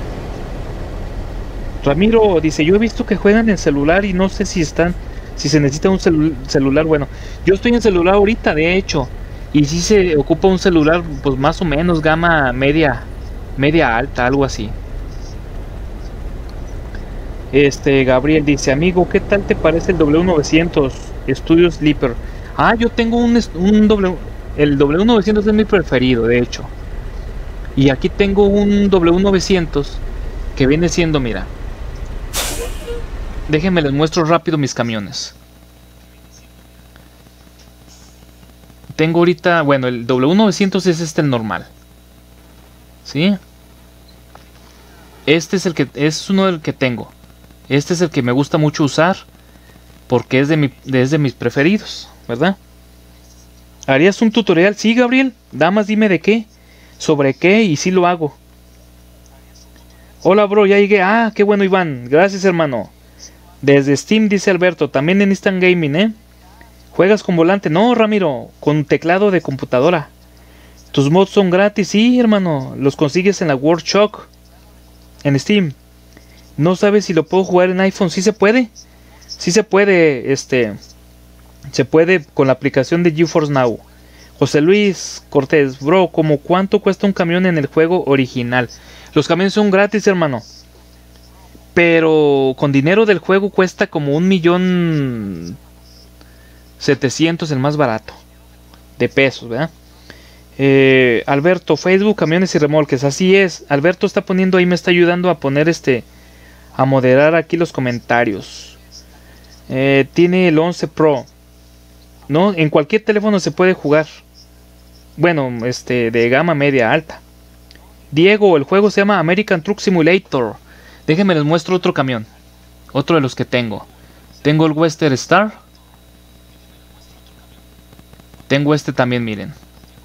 [SPEAKER 1] Ramiro dice, yo he visto que juegan en celular y no sé si están, si se necesita un celu celular. Bueno, yo estoy en celular ahorita, de hecho, y si se ocupa un celular, pues más o menos gama media, media alta, algo así. Este, Gabriel dice, amigo, ¿qué tal te parece el W novecientos Studio Sleeper? Ah, yo tengo un, un W, el W novecientos es mi preferido, de hecho. Y aquí tengo un W novecientos que viene siendo, mira. Déjenme les muestro rápido mis camiones. Tengo ahorita, bueno, el W novecientos es este, el normal. ¿Sí? Este es el que, es uno del que tengo. Este es el que me gusta mucho usar porque es de, mi, es de mis preferidos, ¿verdad? ¿Harías un tutorial? Sí, Gabriel. Damas, dime de qué, sobre qué, y sí lo hago. Hola, bro, ya llegué. Ah, qué bueno, Iván. Gracias, hermano. Desde Steam, dice Alberto. También en Instant Gaming, ¿eh? ¿Juegas con volante? No, Ramiro, con teclado de computadora. ¿Tus mods son gratis? Sí, hermano. Los consigues en la Workshop, en Steam. No sabes si lo puedo jugar en iPhone. Sí se puede. Sí se puede. Este. Se puede con la aplicación de GeForce Now. José Luis Cortés. Bro, ¿cómo cuánto cuesta un camión en el juego original? Los camiones son gratis, hermano. Pero con dinero del juego cuesta como un millón setecientos, el más barato. De pesos, ¿verdad? Eh, Alberto, Facebook, camiones y remolques. Así es. Alberto está poniendo ahí, me está ayudando a poner este... a moderar aquí los comentarios. Eh, tiene el once Pro, ¿no? En cualquier teléfono se puede jugar. Bueno, este, de gama media alta. Diego, el juego se llama American Truck Simulator. Déjenme les muestro otro camión. Otro de los que tengo. Tengo el Western Star. Tengo este también, miren.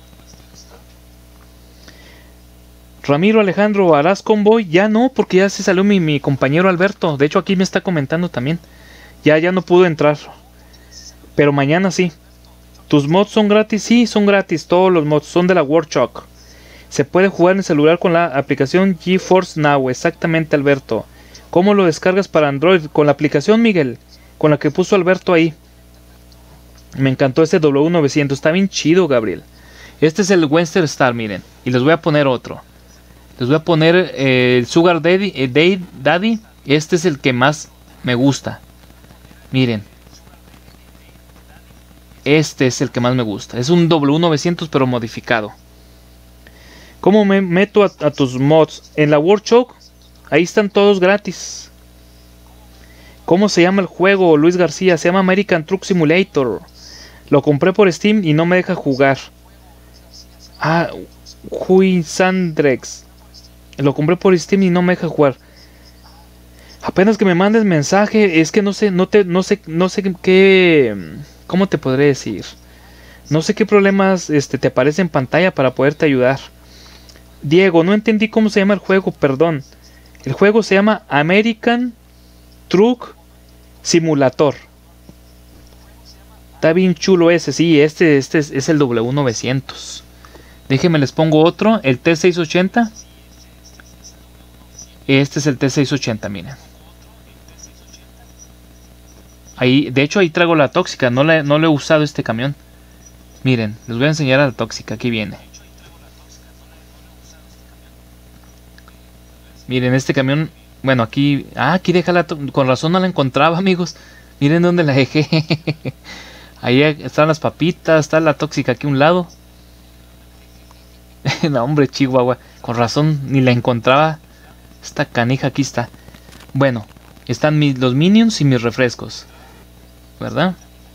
[SPEAKER 1] Ramiro Alejandro, ¿harás convoy? Ya no, porque ya se salió mi, mi compañero Alberto. De hecho, aquí me está comentando también. Ya, ya no pudo entrar. Pero mañana sí. ¿Tus mods son gratis? Sí, son gratis. Todos los mods son de la Workshop. Se puede jugar en el celular con la aplicación GeForce Now. Exactamente, Alberto. ¿Cómo lo descargas para Android? Con la aplicación, Miguel. Con la que puso Alberto ahí. Me encantó este W novecientos. Está bien chido, Gabriel. Este es el Western Star, miren. Y les voy a poner otro. Les voy a poner eh, el Sugar Daddy, eh, Daddy. Este es el que más me gusta. Miren. Este es el que más me gusta. Es un W novecientos pero modificado. ¿Cómo me meto a, a tus mods? En la Workshop. Ahí están todos gratis. ¿Cómo se llama el juego, Luis García? Se llama American Truck Simulator. Lo compré por Steam y no me deja jugar. Ah, Huisandrex. Lo compré por Steam y no me deja jugar. Apenas que me mandes mensaje, es que no sé, no te, no sé, no sé qué, ¿cómo te podré decir? No sé qué problemas este, te aparece en pantalla para poderte ayudar. Diego, no entendí cómo se llama el juego, perdón. El juego se llama American Truck Simulator. Está bien chulo ese, sí, este, este es, es el W novecientos. Déjenme les pongo otro, el T seiscientos ochenta. Este es el T seiscientos ochenta, miren. Ahí, de hecho ahí traigo la tóxica, no le, no le he usado este camión. Miren, les voy a enseñar a la tóxica, aquí viene. Miren, este camión, bueno, aquí, ah, aquí deja la, con razón no la encontraba, amigos. Miren dónde la dejé. Ahí están las papitas, está la tóxica aquí a un lado. No, hombre, Chihuahua, con razón ni la encontraba. Esta canija aquí está. Bueno, están mis, los minions y mis refrescos, ¿verdad?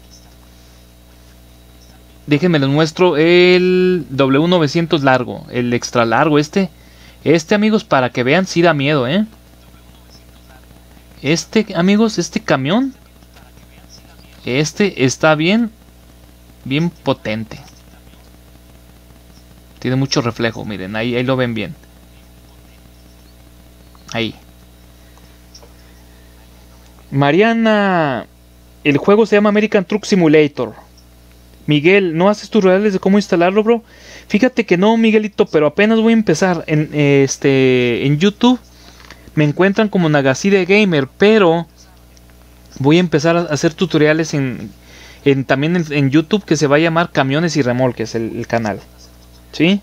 [SPEAKER 1] Déjenme les muestro el W novecientos largo, el extra largo. Este, este amigos, para que vean, sí da miedo, ¿eh? Este, amigos, este camión, este está bien, bien potente. Tiene mucho reflejo, miren, ahí, ahí lo ven bien. Ahí. Mariana, el juego se llama American Truck Simulator. Miguel, ¿no haces tutoriales de cómo instalarlo, bro? Fíjate que no, Miguelito, pero apenas voy a empezar. En, este, en YouTube me encuentran como Nagaside Gamer, pero voy a empezar a hacer tutoriales en, en también en, en YouTube, que se va a llamar Camiones y Remolques, el, el canal. ¿Sí?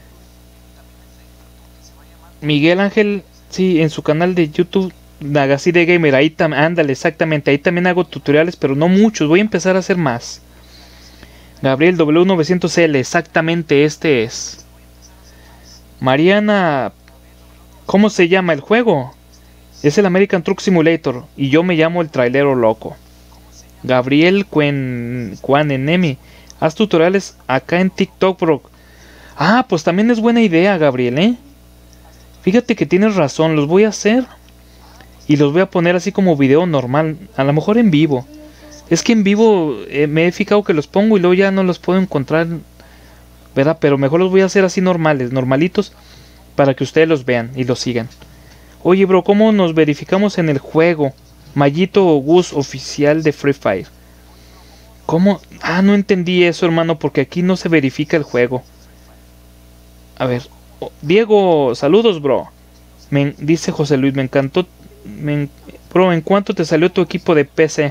[SPEAKER 1] Miguel Ángel, sí, en su canal de YouTube Nagaside Gamer, ahí también, ándale, exactamente, ahí también hago tutoriales, pero no muchos, voy a empezar a hacer más. Gabriel W novecientos L, exactamente este es. Mariana, ¿cómo se llama el juego? Es el American Truck Simulator y yo me llamo el Trailero Loco. Gabriel Cuen, Cuanenemi, haz tutoriales acá en TikTok, bro. Ah, pues también es buena idea, Gabriel, ¿eh? Fíjate que tienes razón, los voy a hacer y los voy a poner así como video normal, a lo mejor en vivo. Es que en vivo eh, me he fijado que los pongo y luego ya no los puedo encontrar, ¿verdad? Pero mejor los voy a hacer así normales, normalitos, para que ustedes los vean y los sigan. Oye, bro, ¿cómo nos verificamos en el juego? Mallito Gus oficial de Free Fire. ¿Cómo? Ah, no entendí eso, hermano, porque aquí no se verifica el juego. A ver, oh, Diego, saludos, bro. Me, dice José Luis, me encantó. Me, bro, ¿en cuánto te salió tu equipo de P C?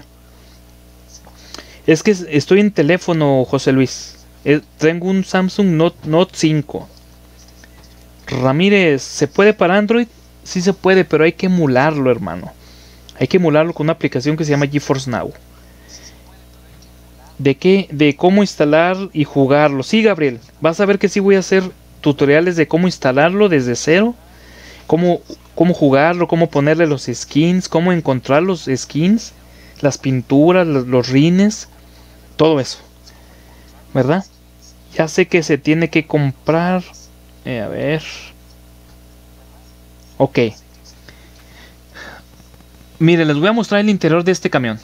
[SPEAKER 1] Es que estoy en teléfono, José Luis. Eh, tengo un Samsung Note, Note cinco. Ramírez, ¿se puede para Android? Sí se puede, pero hay que emularlo, hermano. Hay que emularlo con una aplicación que se llama GeForce Now. ¿De qué? De cómo instalar y jugarlo. Sí, Gabriel, vas a ver que sí voy a hacer tutoriales de cómo instalarlo desde cero. Cómo, cómo jugarlo, cómo ponerle los skins, cómo encontrar los skins, las pinturas, los, los rines, todo eso, ¿verdad? Ya sé que se tiene que comprar. Eh, a ver. Ok. Miren, les voy a mostrar el interior de este camión.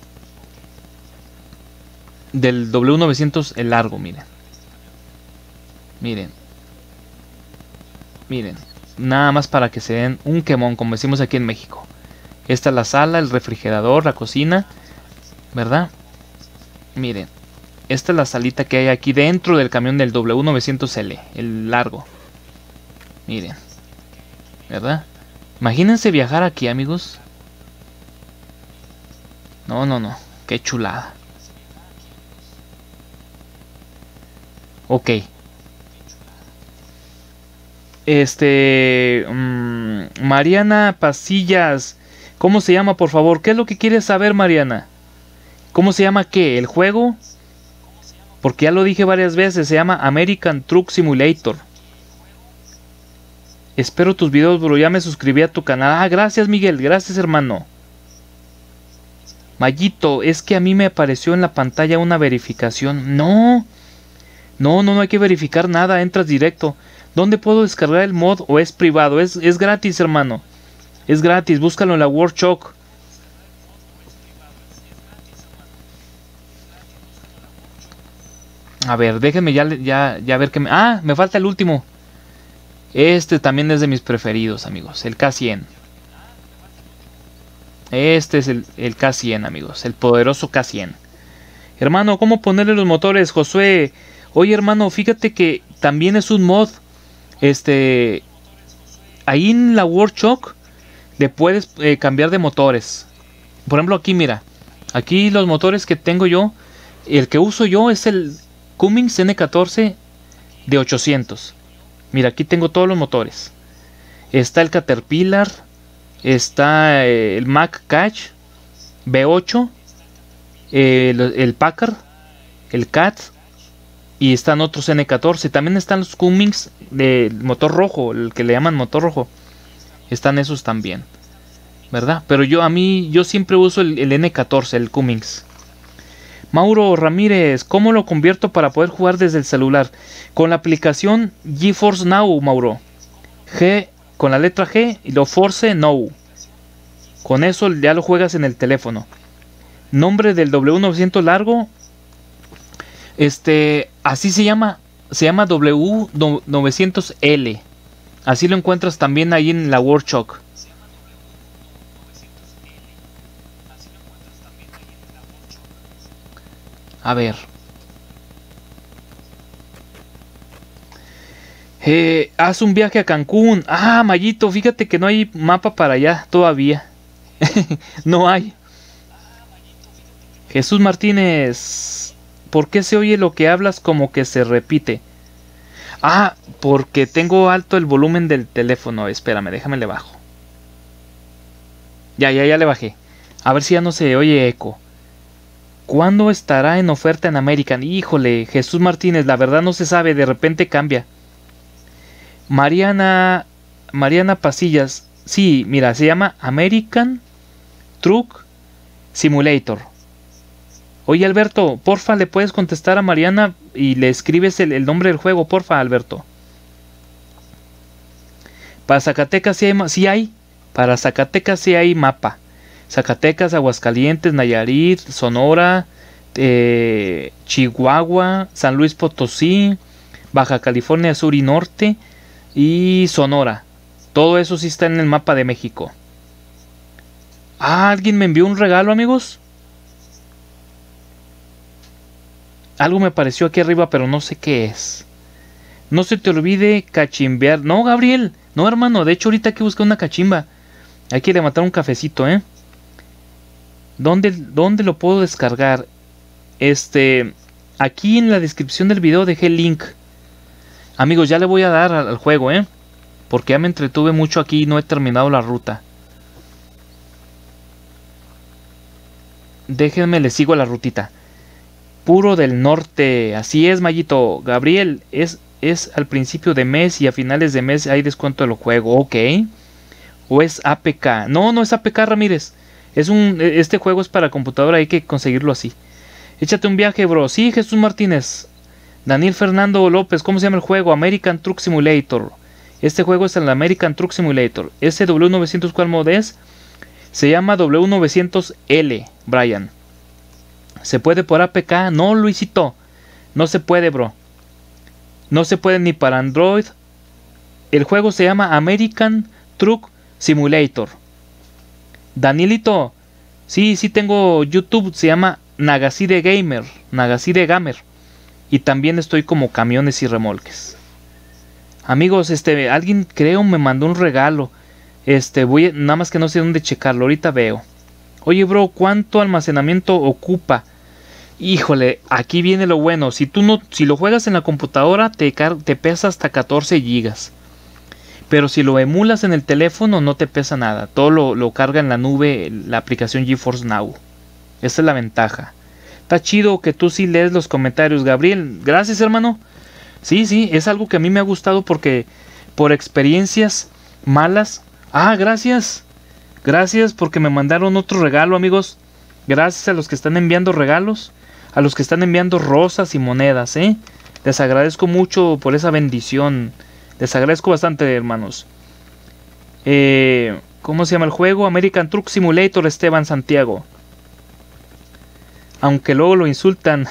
[SPEAKER 1] Del W novecientos, el largo, miren. Miren. Miren. Nada más para que se den un quemón, como decimos aquí en México. Esta es la sala, el refrigerador, la cocina, ¿verdad? Miren. Esta es la salita que hay aquí dentro del camión del W novecientos L, el largo. Miren. ¿Verdad? Imagínense viajar aquí, amigos. No, no, no. Qué chulada. Ok. Este... Mmm, Mariana Pasillas. ¿Cómo se llama, por favor? ¿Qué es lo que quieres saber, Mariana? ¿Cómo se llama qué? ¿El juego? Porque ya lo dije varias veces, se llama American Truck Simulator. Espero tus videos, bro, ya me suscribí a tu canal. Ah, gracias, Miguel, gracias, hermano. Mayito, es que a mí me apareció en la pantalla una verificación. No, no, no, no hay que verificar nada, entras directo. ¿Dónde puedo descargar el mod o es privado? Es, es gratis, hermano. Es gratis, búscalo en la Workshop. A ver, déjenme ya, ya, ya ver que me... Ah, me falta el último. Este también es de mis preferidos, amigos. El K cien. Este es el, el K cien, amigos. El poderoso K cien. Hermano, ¿cómo ponerle los motores, Josué? Oye, hermano, fíjate que también es un mod. Este... Ahí en la Workshop le puedes eh, cambiar de motores. Por ejemplo, aquí, mira. Aquí los motores que tengo yo. El que uso yo es el Cummins N catorce de ochocientos. Mira, aquí tengo todos los motores. Está el Caterpillar. Está eh, el Mack Catch V ocho. Eh, el, el Packard. El Cat. Y están otros N catorce. También están los Cummins de motor rojo. El que le llaman motor rojo. Están esos también. ¿Verdad? Pero yo a mí, yo siempre uso el, el N catorce, el Cummins. Mauro Ramírez, ¿cómo lo convierto para poder jugar desde el celular? Con la aplicación GeForce Now, Mauro. G, con la letra G y lo Force Now. Con eso ya lo juegas en el teléfono. Nombre del W novecientos largo. Este, así se llama. Se llama W novecientos L. Así lo encuentras también ahí en la Workshop. A ver. Eh, haz un viaje a Cancún. Ah, Mayito, fíjate que no hay mapa para allá todavía. No hay. Jesús Martínez. ¿Por qué se oye lo que hablas como que se repite? Ah, porque tengo alto el volumen del teléfono. Espérame, déjame le bajo. Ya, ya, ya le bajé. A ver si ya no se oye eco. ¿Cuándo estará en oferta en American? Híjole, Jesús Martínez, la verdad no se sabe, de repente cambia. Mariana, Mariana Pasillas, sí, mira, se llama American Truck Simulator. Oye, Alberto, porfa, le puedes contestar a Mariana y le escribes el, el nombre del juego, porfa, Alberto. Para Zacatecas sí hay, sí hay, para Zacatecas sí hay mapa. Zacatecas, Aguascalientes, Nayarit, Sonora, eh, Chihuahua, San Luis Potosí, Baja California Sur y Norte y Sonora. Todo eso sí está en el mapa de México. Ah, alguien me envió un regalo, amigos. Algo me apareció aquí arriba, pero no sé qué es. No se te olvide cachimbear. No, Gabriel. No, hermano. De hecho, ahorita hay que buscar una cachimba. Hay que levantar un cafecito, ¿eh? ¿Dónde, ¿Dónde lo puedo descargar? Este... Aquí en la descripción del video dejé el link. Amigos, ya le voy a dar al, al juego, ¿eh? Porque ya me entretuve mucho aquí y no he terminado la ruta. Déjenme, le sigo a la rutita. Puro del norte. Así es, Mayito. Gabriel, es, es al principio de mes y a finales de mes hay descuento del juego. Ok. O es A P K. No, no es A P K, Ramírez. Es un, este juego es para computadora, hay que conseguirlo así. Échate un viaje, bro. Sí, Jesús Martínez. Daniel Fernando López, ¿cómo se llama el juego? American Truck Simulator. Este juego es el American Truck Simulator. Ese W novecientos, ¿cuál mod es? Se llama W novecientos L, Brian. ¿Se puede por A P K? No, Luisito. No se puede, bro. No se puede ni para Android. El juego se llama American Truck Simulator. Danielito. Sí, sí tengo YouTube. Se llama Nagaside Gamer. Nagaside Gamer. Y también estoy como camiones y remolques. Amigos, este, alguien creo me mandó un regalo. Este, voy a, nada más que no sé dónde checarlo. Ahorita veo. Oye, bro, ¿cuánto almacenamiento ocupa? Híjole, aquí viene lo bueno. Si tú no, si lo juegas en la computadora, te, te pesa hasta catorce gigas. Pero si lo emulas en el teléfono, no te pesa nada. Todo lo, lo carga en la nube la aplicación GeForce Now. Esa es la ventaja. Está chido que tú sí lees los comentarios, Gabriel. Gracias, hermano. Sí, sí, es algo que a mí me ha gustado porque por experiencias malas. Ah, gracias. Gracias porque me mandaron otro regalo, amigos. Gracias a los que están enviando regalos. A los que están enviando rosas y monedas, ¿eh? Les agradezco mucho por esa bendición. Les agradezco bastante, hermanos. Eh, ¿Cómo se llama el juego? American Truck Simulator, Esteban Santiago. Aunque luego lo insultan.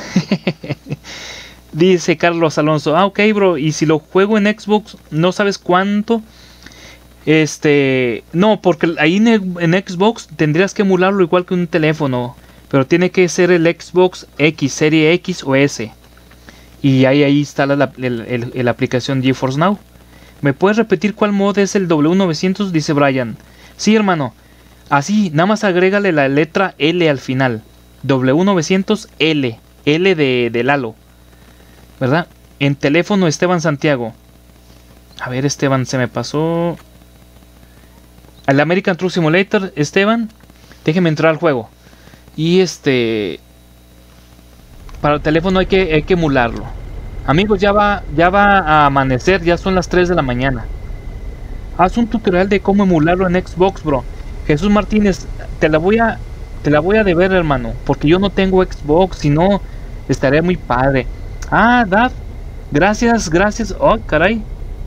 [SPEAKER 1] Dice Carlos Alonso. Ah, ok, bro. Y si lo juego en Xbox, ¿no sabes cuánto? Este... No, porque ahí en, en Xbox tendrías que emularlo igual que un teléfono. Pero tiene que ser el Xbox X, Serie X o S. Y ahí, ahí instala la, el, el, el, la aplicación GeForce Now. ¿Me puedes repetir cuál mod es el W novecientos? Dice Brian. Sí, hermano. Así, nada más agrégale la letra L al final. W novecientos L. L de, de Lalo. ¿Verdad? En teléfono Esteban Santiago. A ver, Esteban, se me pasó. Al American Truck Simulator, Esteban. Déjeme entrar al juego. Y este... Para el teléfono hay que, hay que emularlo. Amigos, ya va, ya va a amanecer. Ya son las tres de la mañana. Haz un tutorial de cómo emularlo en Xbox, bro. Jesús Martínez, te la voy a... Te la voy a deber, hermano. Porque yo no tengo Xbox. Si no, estaría muy padre. Ah, Dad. Gracias, gracias. Oh, caray.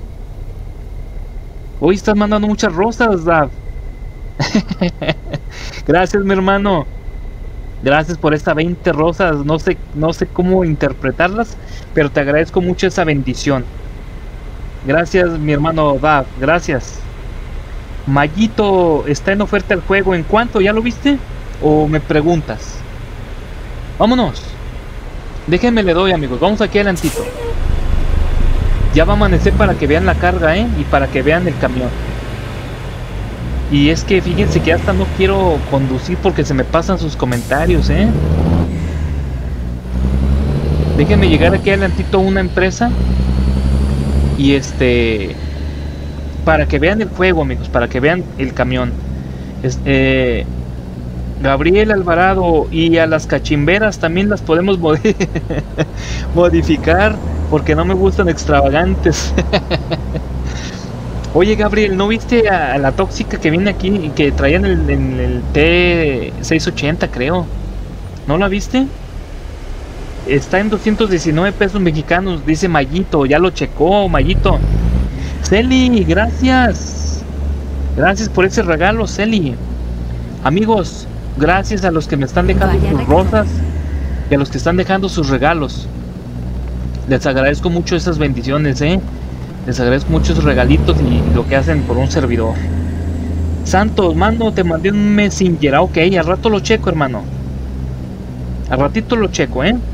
[SPEAKER 1] Hoy estás mandando muchas rosas, Dad. Gracias, mi hermano. Gracias por estas veinte rosas. No sé, no sé cómo interpretarlas, pero te agradezco mucho esa bendición. Gracias, mi hermano Dad. Gracias. Mayito, está en oferta el juego. ¿En cuánto? ¿Ya lo viste? ¿O me preguntas? Vámonos. Déjenme le doy, amigos. Vamos aquí adelantito. Ya va a amanecer para que vean la carga, ¿eh? Y para que vean el camión. Y es que fíjense que hasta no quiero conducir porque se me pasan sus comentarios, ¿eh? Déjenme llegar aquí adelantito a una empresa. Y este... Para que vean el juego, amigos. Para que vean el camión. Es, eh... Gabriel Alvarado, y a las cachimberas también las podemos mod modificar porque no me gustan extravagantes. Oye, Gabriel, ¿no viste a, a la tóxica que viene aquí y que traían el, en el T seiscientos ochenta, creo? ¿No la viste? Está en doscientos diecinueve pesos mexicanos, dice Mayito. Ya lo checó, Mayito. Celi, gracias. Gracias por ese regalo, Celi. Amigos, gracias a los que me están dejando Vaya sus regalo. rosas y a los que están dejando sus regalos. Les agradezco mucho esas bendiciones, ¿eh? Les agradezco mucho esos regalitos y lo que hacen por un servidor. Santos, mando, te mandé un messenger. Ok, al rato lo checo, hermano. Al ratito lo checo, ¿eh?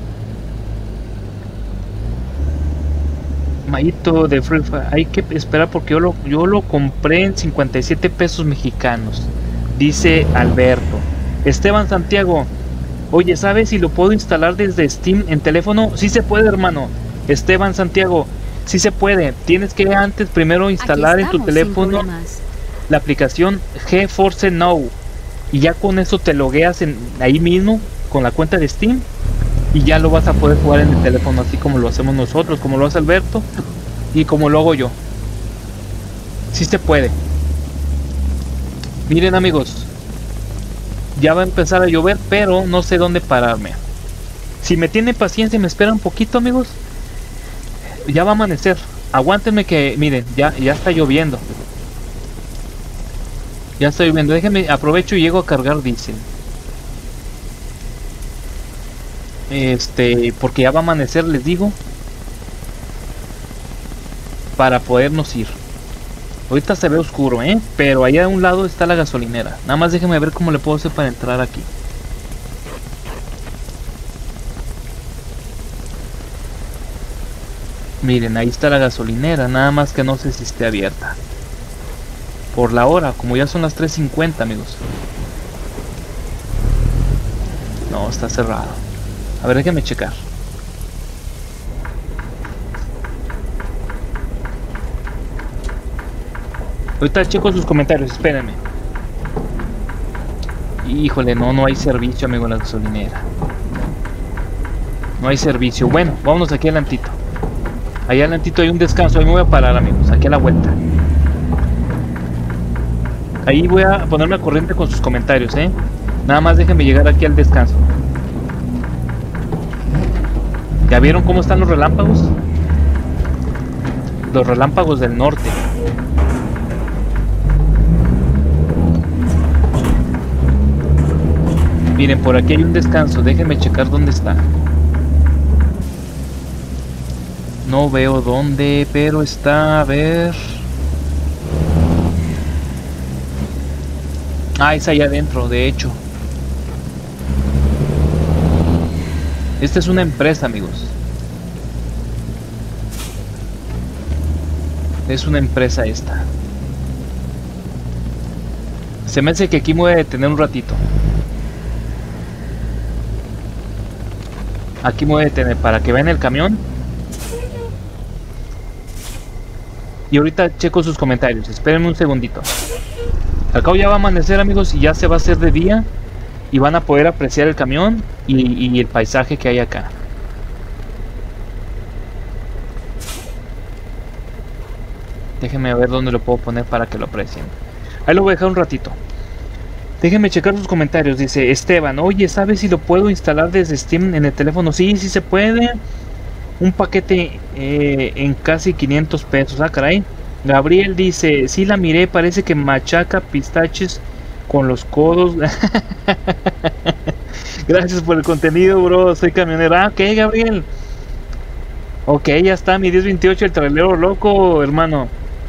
[SPEAKER 1] Mayito de Free Fire. Hay que esperar porque yo lo, yo lo compré en cincuenta y siete pesos mexicanos. Dice Alberto. Esteban Santiago. Oye, ¿sabes si lo puedo instalar desde Steam en teléfono? Sí se puede, hermano. Esteban Santiago. Sí se puede. Tienes que antes primero instalar en tu teléfono la aplicación GeForce Now. Y ya con eso te logueas en, ahí mismo con la cuenta de Steam. Y ya lo vas a poder jugar en el teléfono así como lo hacemos nosotros, como lo hace Alberto y como lo hago yo. Sí se puede. Miren, amigos, ya va a empezar a llover, pero no sé dónde pararme. Si me tienen paciencia y me esperan un poquito, amigos, ya va a amanecer. Aguántenme que, miren, ya, ya está lloviendo. Ya está lloviendo. Déjenme, aprovecho y llego a cargar diésel. Este, porque ya va a amanecer, les digo, para podernos ir. Ahorita se ve oscuro, ¿eh? Pero allá a un lado está la gasolinera. Nada más déjenme ver cómo le puedo hacer para entrar aquí. Miren, ahí está la gasolinera. Nada más que no sé si esté abierta por la hora, como ya son las tres cincuenta, amigos. No, está cerrado. A ver, déjenme checar. Ahorita checo sus comentarios, espérenme. Híjole, no, no hay servicio, amigo, en la gasolinera. No hay servicio. Bueno, vámonos aquí adelantito. Allá adelantito hay un descanso. Ahí me voy a parar, amigos. Aquí a la vuelta. Ahí voy a ponerme a corriente con sus comentarios, ¿eh? Nada más déjenme llegar aquí al descanso. ¿Ya vieron cómo están los relámpagos? Los relámpagos del norte. Miren, por aquí hay un descanso. Déjenme checar dónde está. No veo dónde, pero está, a ver... Ah, es allá adentro, de hecho. Esta es una empresa, amigos. Es una empresa esta. Se me hace que aquí me voy a detener un ratito. Aquí me voy a detener para que vean el camión. Y ahorita checo sus comentarios. Espérenme un segundito. Al cabo ya va a amanecer, amigos, y ya se va a hacer de día. Y van a poder apreciar el camión y, y el paisaje que hay acá. Déjenme ver dónde lo puedo poner para que lo aprecien. Ahí lo voy a dejar un ratito. Déjenme checar sus comentarios. Dice Esteban, oye, ¿sabes si lo puedo instalar desde Steam en el teléfono? Sí, sí se puede. Un paquete eh, en casi quinientos pesos. Ah, caray. Gabriel dice, sí la miré, parece que machaca pistaches con los codos. Gracias por el contenido, bro. Soy camionero. Ah, ok, Gabriel. Ok, ya está mi diez veintiocho, el trailero loco, hermano.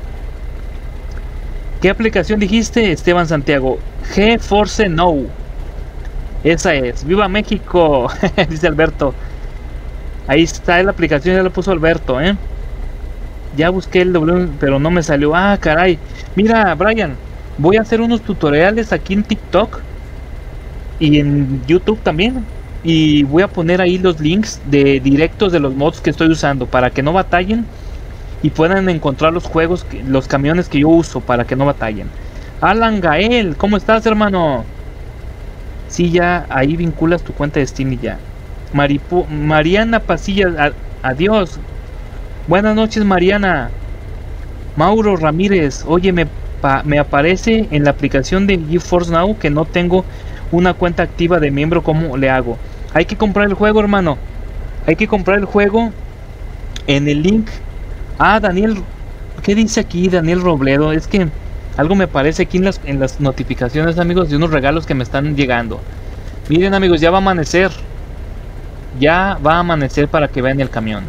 [SPEAKER 1] ¿Qué aplicación dijiste, Esteban Santiago? GeForce Now. Esa es. ¡Viva México! Dice Alberto. Ahí está la aplicación, ya la puso Alberto, ¿eh? Ya busqué el W, pero no me salió. Ah, caray. Mira, Brian, voy a hacer unos tutoriales aquí en TikTok y en YouTube también. Y voy a poner ahí los links de directos de los mods que estoy usando para que no batallen y puedan encontrar los juegos, los camiones que yo uso para que no batallen. Alan Gael, ¿cómo estás, hermano? Sí, ya ahí vinculas tu cuenta de Steam y ya. Maripo Mariana Pasilla, adiós. Buenas noches, Mariana. Mauro Ramírez, oye, me, me aparece en la aplicación de GeForce Now que no tengo una cuenta activa de miembro. ¿Cómo le hago? Hay que comprar el juego, hermano. Hay que comprar el juego en el link. Ah, Daniel, ¿qué dice aquí Daniel Robledo? Es que algo me aparece aquí en las, en las notificaciones, amigos, de unos regalos que me están llegando. Miren, amigos, ya va a amanecer. Ya va a amanecer para que vean el camión.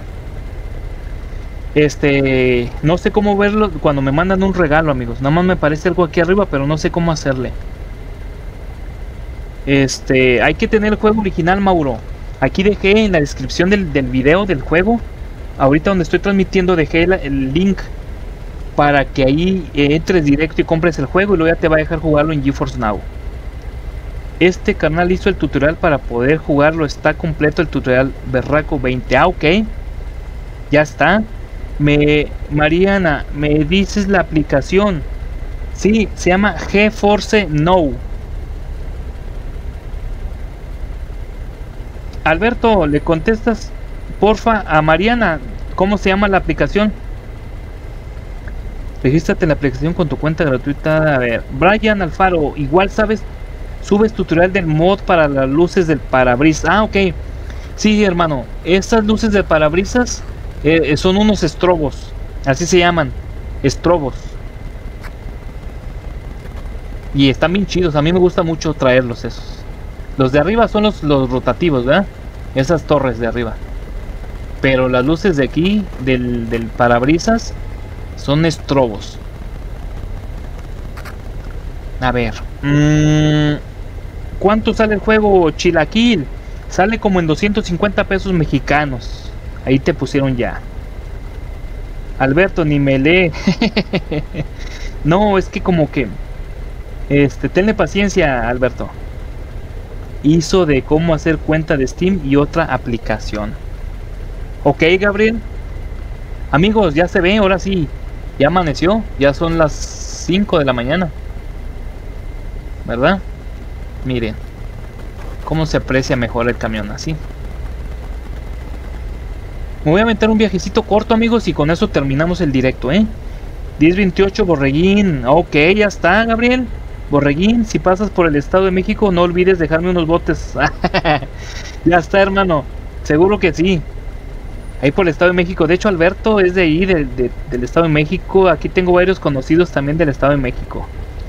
[SPEAKER 1] Este, no sé cómo verlo cuando me mandan un regalo, amigos. Nada más me aparece algo aquí arriba, pero no sé cómo hacerle. Este, hay que tener el juego original, Mauro. Aquí dejé en la descripción del, del video del juego, ahorita donde estoy transmitiendo, dejé la, el link para que ahí eh, entres directo y compres el juego y luego ya te va a dejar jugarlo en GeForce Now. Este canal hizo el tutorial para poder jugarlo. Está completo el tutorial Berraco veinte. Ah, ok. Ya está. Me, Mariana, me dices la aplicación. Sí, se llama GeForce Now. Alberto, le contestas porfa a Mariana cómo se llama la aplicación. Regístrate en la aplicación con tu cuenta gratuita. A ver, Brian Alfaro, igual sabes, subes tutorial del mod para las luces del parabrisas. Ah, ok. Sí, hermano, estas luces del parabrisas eh, son unos estrobos, así se llaman, estrobos. Y están bien chidos, a mí me gusta mucho traerlos esos. Los de arriba son los, los rotativos, ¿verdad? Esas torres de arriba. Pero las luces de aquí, del, del parabrisas, son estrobos. A ver. Mmm, ¿cuánto sale el juego, Chilaquil? Sale como en doscientos cincuenta pesos mexicanos. Ahí te pusieron ya. Alberto, ni me lee. No, es que como que... Este, tenle paciencia, Alberto. Hizo de cómo hacer cuenta de Steam y otra aplicación. Ok, Gabriel. Amigos, ya se ve, ahora sí. Ya amaneció, ya son las cinco de la mañana, ¿verdad? Miren cómo se aprecia mejor el camión así. Me voy a aventar un viajecito corto, amigos, y con eso terminamos el directo, ¿eh? diez veintiocho, Borreguín. Ok, ya está, Gabriel. Borreguín, si pasas por el Estado de México, no olvides dejarme unos botes. Ya está, hermano. Seguro que sí. Ahí por el Estado de México. De hecho, Alberto es de ahí, de, de, del Estado de México. Aquí tengo varios conocidos también del Estado de México.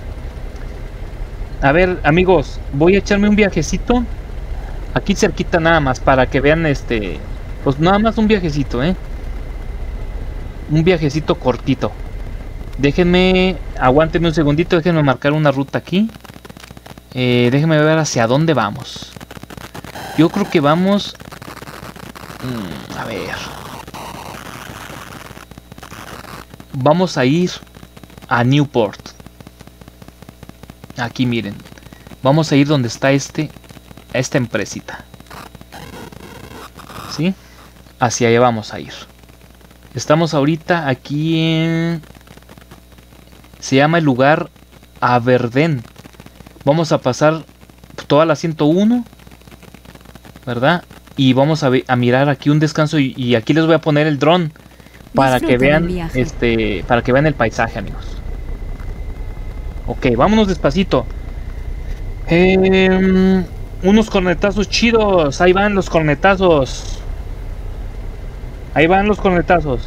[SPEAKER 1] A ver, amigos, voy a echarme un viajecito. Aquí cerquita nada más, para que vean este... Pues nada más un viajecito, ¿eh? Un viajecito cortito. Déjenme... Aguántenme un segundito, déjenme marcar una ruta aquí. Eh, déjenme ver hacia dónde vamos. Yo creo que vamos... Mmm, a ver... Vamos a ir a Newport. Aquí miren. Vamos a ir donde está este... Esta empresita. ¿Sí? Hacia allá vamos a ir. Estamos ahorita aquí en... Se llama el lugar Aberdeen. Vamos a pasar toda la ciento uno, ¿verdad? Y vamos a, a mirar aquí un descanso y, y aquí les voy a poner el dron para que vean este, para que vean el paisaje, amigos. Ok, vámonos despacito. Eh, unos cornetazos chidos. Ahí van los cornetazos. Ahí van los cornetazos.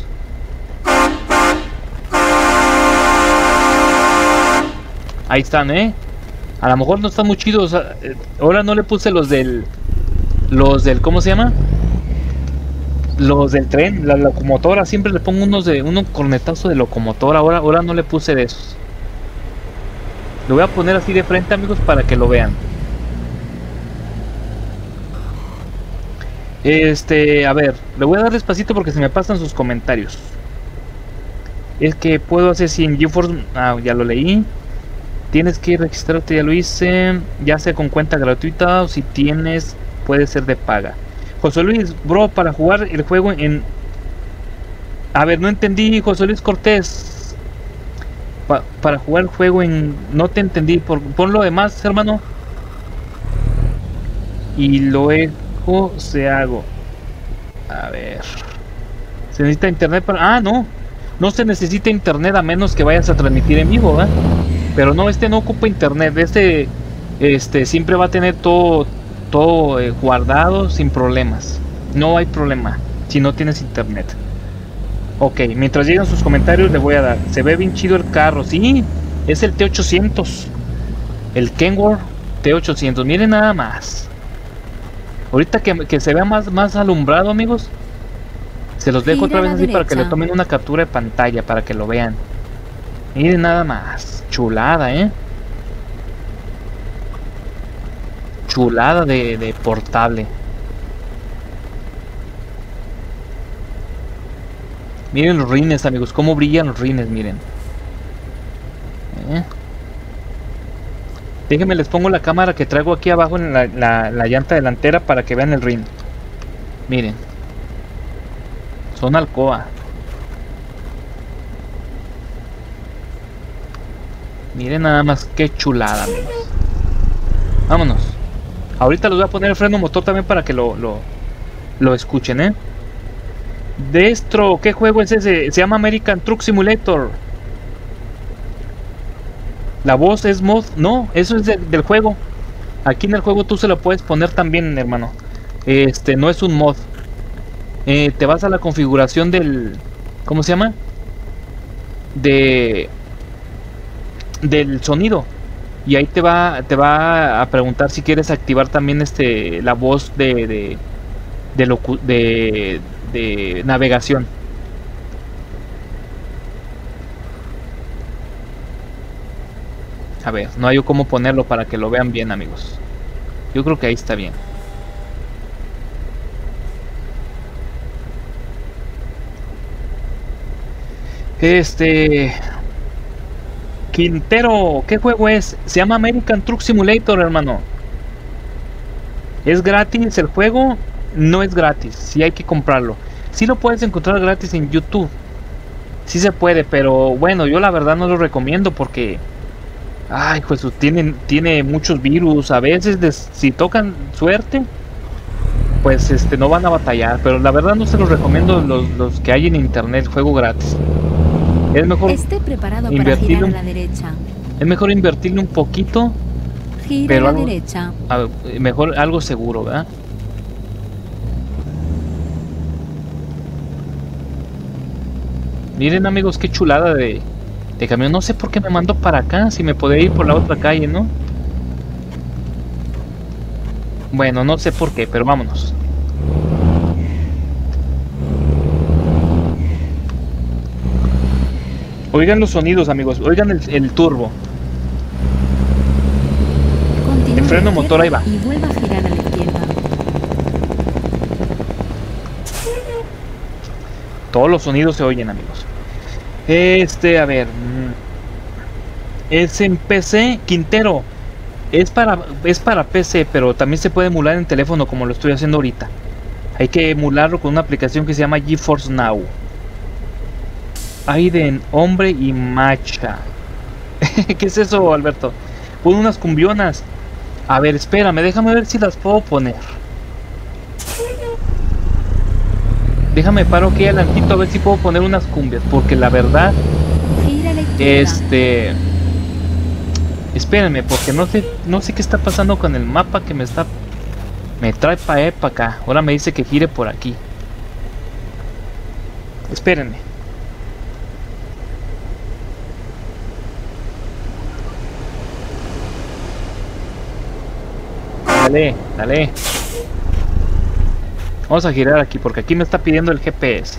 [SPEAKER 1] Ahí están, ¿eh? A lo mejor no están muy chidos. Ahora no le puse los del... Los del... ¿Cómo se llama? Los del tren, la locomotora. Siempre le pongo unos de... Unos cornetazos de locomotora. Ahora, ahora no le puse de esos. Lo voy a poner así de frente, amigos, para que lo vean. Este... A ver. Le voy a dar despacito porque se me pasan sus comentarios. Es que puedo hacer sin GeForce... Ah, ya lo leí. Tienes que registrarte, ya lo hice. Ya sea con cuenta gratuita o si tienes, puede ser de paga. José Luis, bro, para jugar el juego en... A ver, no entendí, José Luis Cortés. Pa para jugar el juego en... No te entendí, por pon lo demás, hermano. Y luego se hago. A ver. ¿Se necesita internet para...? Ah, no. No se necesita internet a menos que vayas a transmitir en vivo, ¿eh? Pero no, este no ocupa internet. Este, este siempre va a tener todo, todo eh, guardado sin problemas. No hay problema si no tienes internet. Ok, mientras llegan sus comentarios le voy a dar. Se ve bien chido el carro. Sí, es el T ochocientos. El Kenworth T ochocientos. Miren nada más. Ahorita que, que se vea más, más alumbrado, amigos. Se los dejo otra vez así para que le tomen una captura de pantalla para que lo vean. Miren nada más. Chulada, ¿eh? Chulada de, de portable. Miren los rines, amigos. Cómo brillan los rines, miren. ¿Eh? Déjenme, les pongo la cámara que traigo aquí abajo en la, la, la llanta delantera para que vean el rin. Miren. Son Alcoa. Miren nada más qué chulada, amigos. Vámonos. Ahorita les voy a poner el freno motor también para que lo, lo, lo escuchen, ¿eh? Destro, ¿qué juego es ese? Se llama American Truck Simulator. La voz es mod. No, eso es de, del juego. Aquí en el juego tú se lo puedes poner también, hermano. Este, no es un mod. Eh, te vas a la configuración del... ¿Cómo se llama? De... Del sonido. Y ahí te va te va a preguntar si quieres activar también este la voz de de de, locu de, de navegación. A ver, no hay cómo ponerlo para que lo vean bien, amigos. Yo creo que ahí está bien. Este... Quintero, ¿qué juego es? Se llama American Truck Simulator, hermano. ¿Es gratis el juego? No es gratis, sí hay que comprarlo. Sí lo puedes encontrar gratis en YouTube. Sí se puede, pero bueno, yo la verdad no lo recomiendo porque... Ay, pues tiene, tiene muchos virus. A veces, de, si tocan suerte, pues este no van a batallar, pero la verdad no se los recomiendo los, los que hay en internet, juego gratis. Es mejor
[SPEAKER 3] Esté preparado para
[SPEAKER 1] invertirle
[SPEAKER 3] girar a
[SPEAKER 1] un-
[SPEAKER 3] la derecha.
[SPEAKER 1] es mejor invertirle un poquito,
[SPEAKER 3] Gira
[SPEAKER 1] pero
[SPEAKER 3] a la
[SPEAKER 1] algo-
[SPEAKER 3] derecha.
[SPEAKER 1] a- mejor algo seguro, ¿verdad? Miren amigos, qué chulada de, de camión. No sé por qué me mandó para acá, si me podía ir por la otra calle, ¿no? Bueno, no sé por qué, pero vámonos. Oigan los sonidos, amigos. Oigan el, el turbo.
[SPEAKER 3] Continúe
[SPEAKER 1] El freno
[SPEAKER 3] a la
[SPEAKER 1] motor ahí va.
[SPEAKER 3] izquierda y vuelva a girar a la izquierda.
[SPEAKER 1] Todos los sonidos se oyen, amigos. Este, a ver. mm, Es en P C, Quintero. Es para, es para P C, pero también se puede emular en teléfono como lo estoy haciendo ahorita. Hay que emularlo con una aplicación que se llama GeForce Now. Aiden, hombre y macha. ¿Qué es eso, Alberto? Pon unas cumbionas. A ver, espérame, déjame ver si las puedo poner. Déjame paro aquí adelantito a ver si puedo poner unas cumbias. Porque la verdad,
[SPEAKER 3] Gira a la izquierda.
[SPEAKER 1] este... Espérenme, porque no sé, no sé qué está pasando con el mapa que me está... Me trae para pa acá. Ahora me dice que gire por aquí. Espérenme. Dale, dale. Vamos a girar aquí porque aquí me está pidiendo el G P S.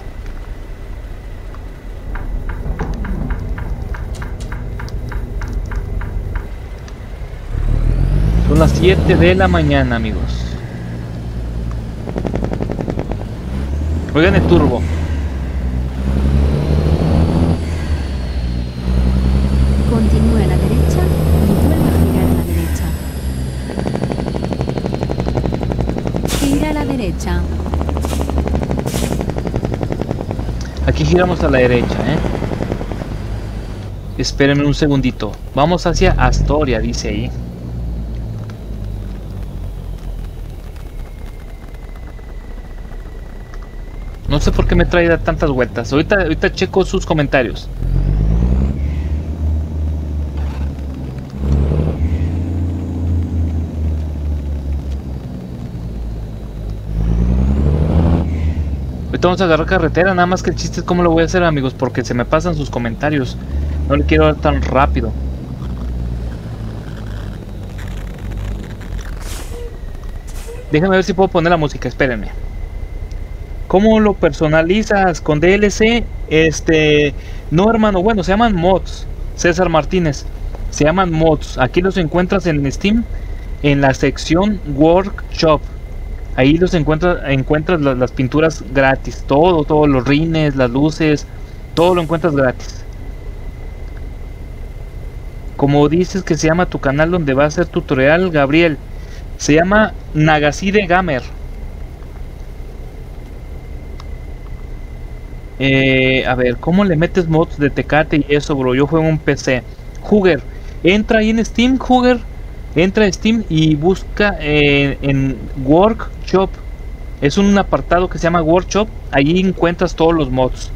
[SPEAKER 1] Son las siete de la mañana, amigos. Oigan el turbo.
[SPEAKER 3] Continúe a la derecha y vuelva a girar a la derecha. Gira a la derecha.
[SPEAKER 1] Aquí giramos a la derecha, ¿eh? Espérenme un segundito. Vamos hacia Astoria, dice ahí. No sé por qué me trae da tantas vueltas. Ahorita, ahorita checo sus comentarios. Ahorita vamos a agarrar carretera, nada más que el chiste es cómo lo voy a hacer, amigos, porque se me pasan sus comentarios. No le quiero dar tan rápido. Déjame ver si puedo poner la música, espérenme. ¿Cómo lo personalizas con D L C? Este, no, hermano, bueno, se llaman mods. César Martínez, se llaman mods. Aquí los encuentras en Steam, en la sección Workshop. Ahí los encuentras, encuentras las, las pinturas gratis, todo, todos los rines, las luces, todo lo encuentras gratis. Como dices que se llama tu canal donde va a ser tutorial, Gabriel, se llama Nagaside Gamer. Eh, a ver, ¿cómo le metes mods de Tecate y eso, bro? Yo juego en un P C. Jugger, entra ahí en Steam, Jugger. Entra a Steam y busca eh, en Workshop. Es un apartado que se llama Workshop. Allí encuentras todos los mods.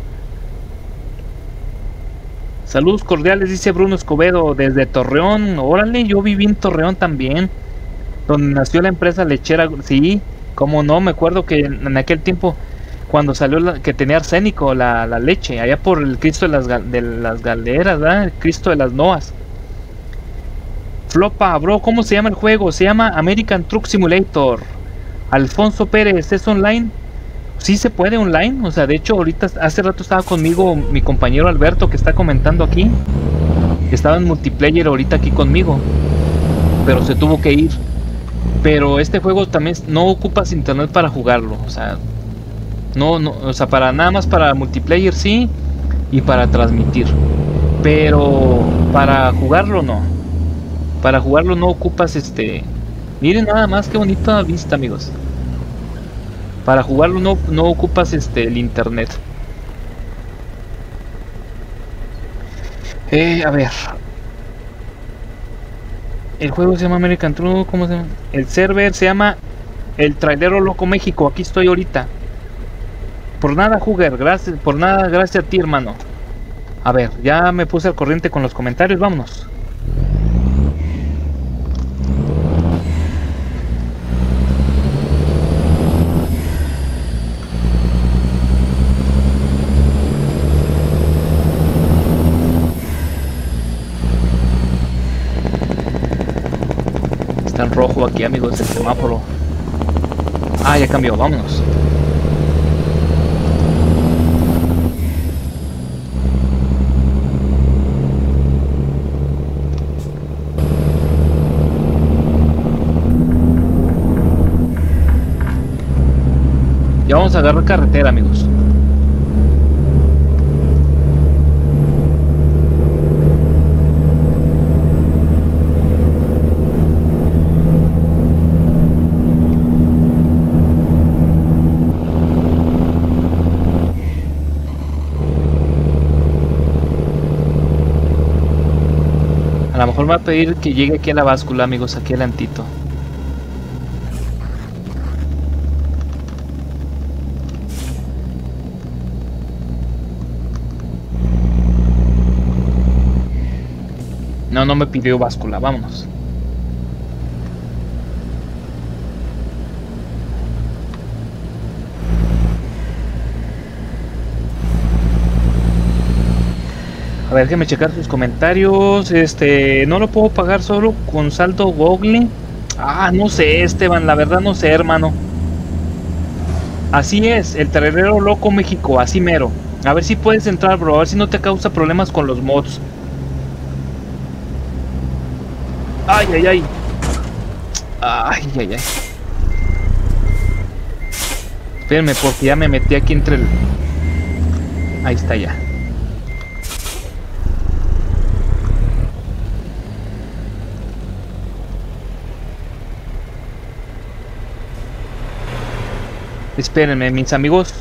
[SPEAKER 1] Saludos cordiales, dice Bruno Escobedo desde Torreón. Órale, yo viví en Torreón también, donde nació la empresa lechera. Sí, como no, me acuerdo que en, en aquel tiempo, cuando salió la, que tenía arsénico la, la leche, allá por el Cristo de las, de las Galeras, ¿verdad? El Cristo de las Noas. Flopa, bro, ¿cómo se llama el juego? Se llama American Truck Simulator. Alfonso Pérez, ¿es online? Sí se puede online, o sea, de hecho ahorita, hace rato estaba conmigo mi compañero Alberto que está comentando aquí. Estaba en multiplayer ahorita aquí conmigo, pero se tuvo que ir. Pero este juego también no ocupas internet para jugarlo, o sea, no, no, o sea, para nada más para multiplayer sí, y para transmitir. Pero para jugarlo no. Para jugarlo no ocupas este... Miren nada más qué bonita vista, amigos. Para jugarlo no, no ocupas este el internet. Eh, a ver. El juego se llama American Truck, ¿cómo se llama? El server se llama El trailero loco México, aquí estoy ahorita. Por nada, Jugger, gracias, por nada, gracias a ti, hermano. A ver, ya me puse al corriente con los comentarios, vámonos. Está en rojo aquí, amigos, el semáforo. Ah, ya cambió, vámonos. Ya vamos a agarrar carretera, amigos. A lo mejor me va a pedir que llegue aquí a la báscula, amigos, aquí adelantito. No, no me pidió báscula, vámonos. A ver, déjeme checar sus comentarios. Este, no lo puedo pagar solo con saldo Google. Ah, no sé, Esteban, la verdad no sé, hermano. Así es, el trailero loco México, así mero. A ver si puedes entrar, bro, a ver si no te causa problemas con los mods. Ay, ay, ay. Ay, ay, ay. Espérenme, porque ya me metí aquí entre el... Ahí está ya. Espérenme, mis amigos.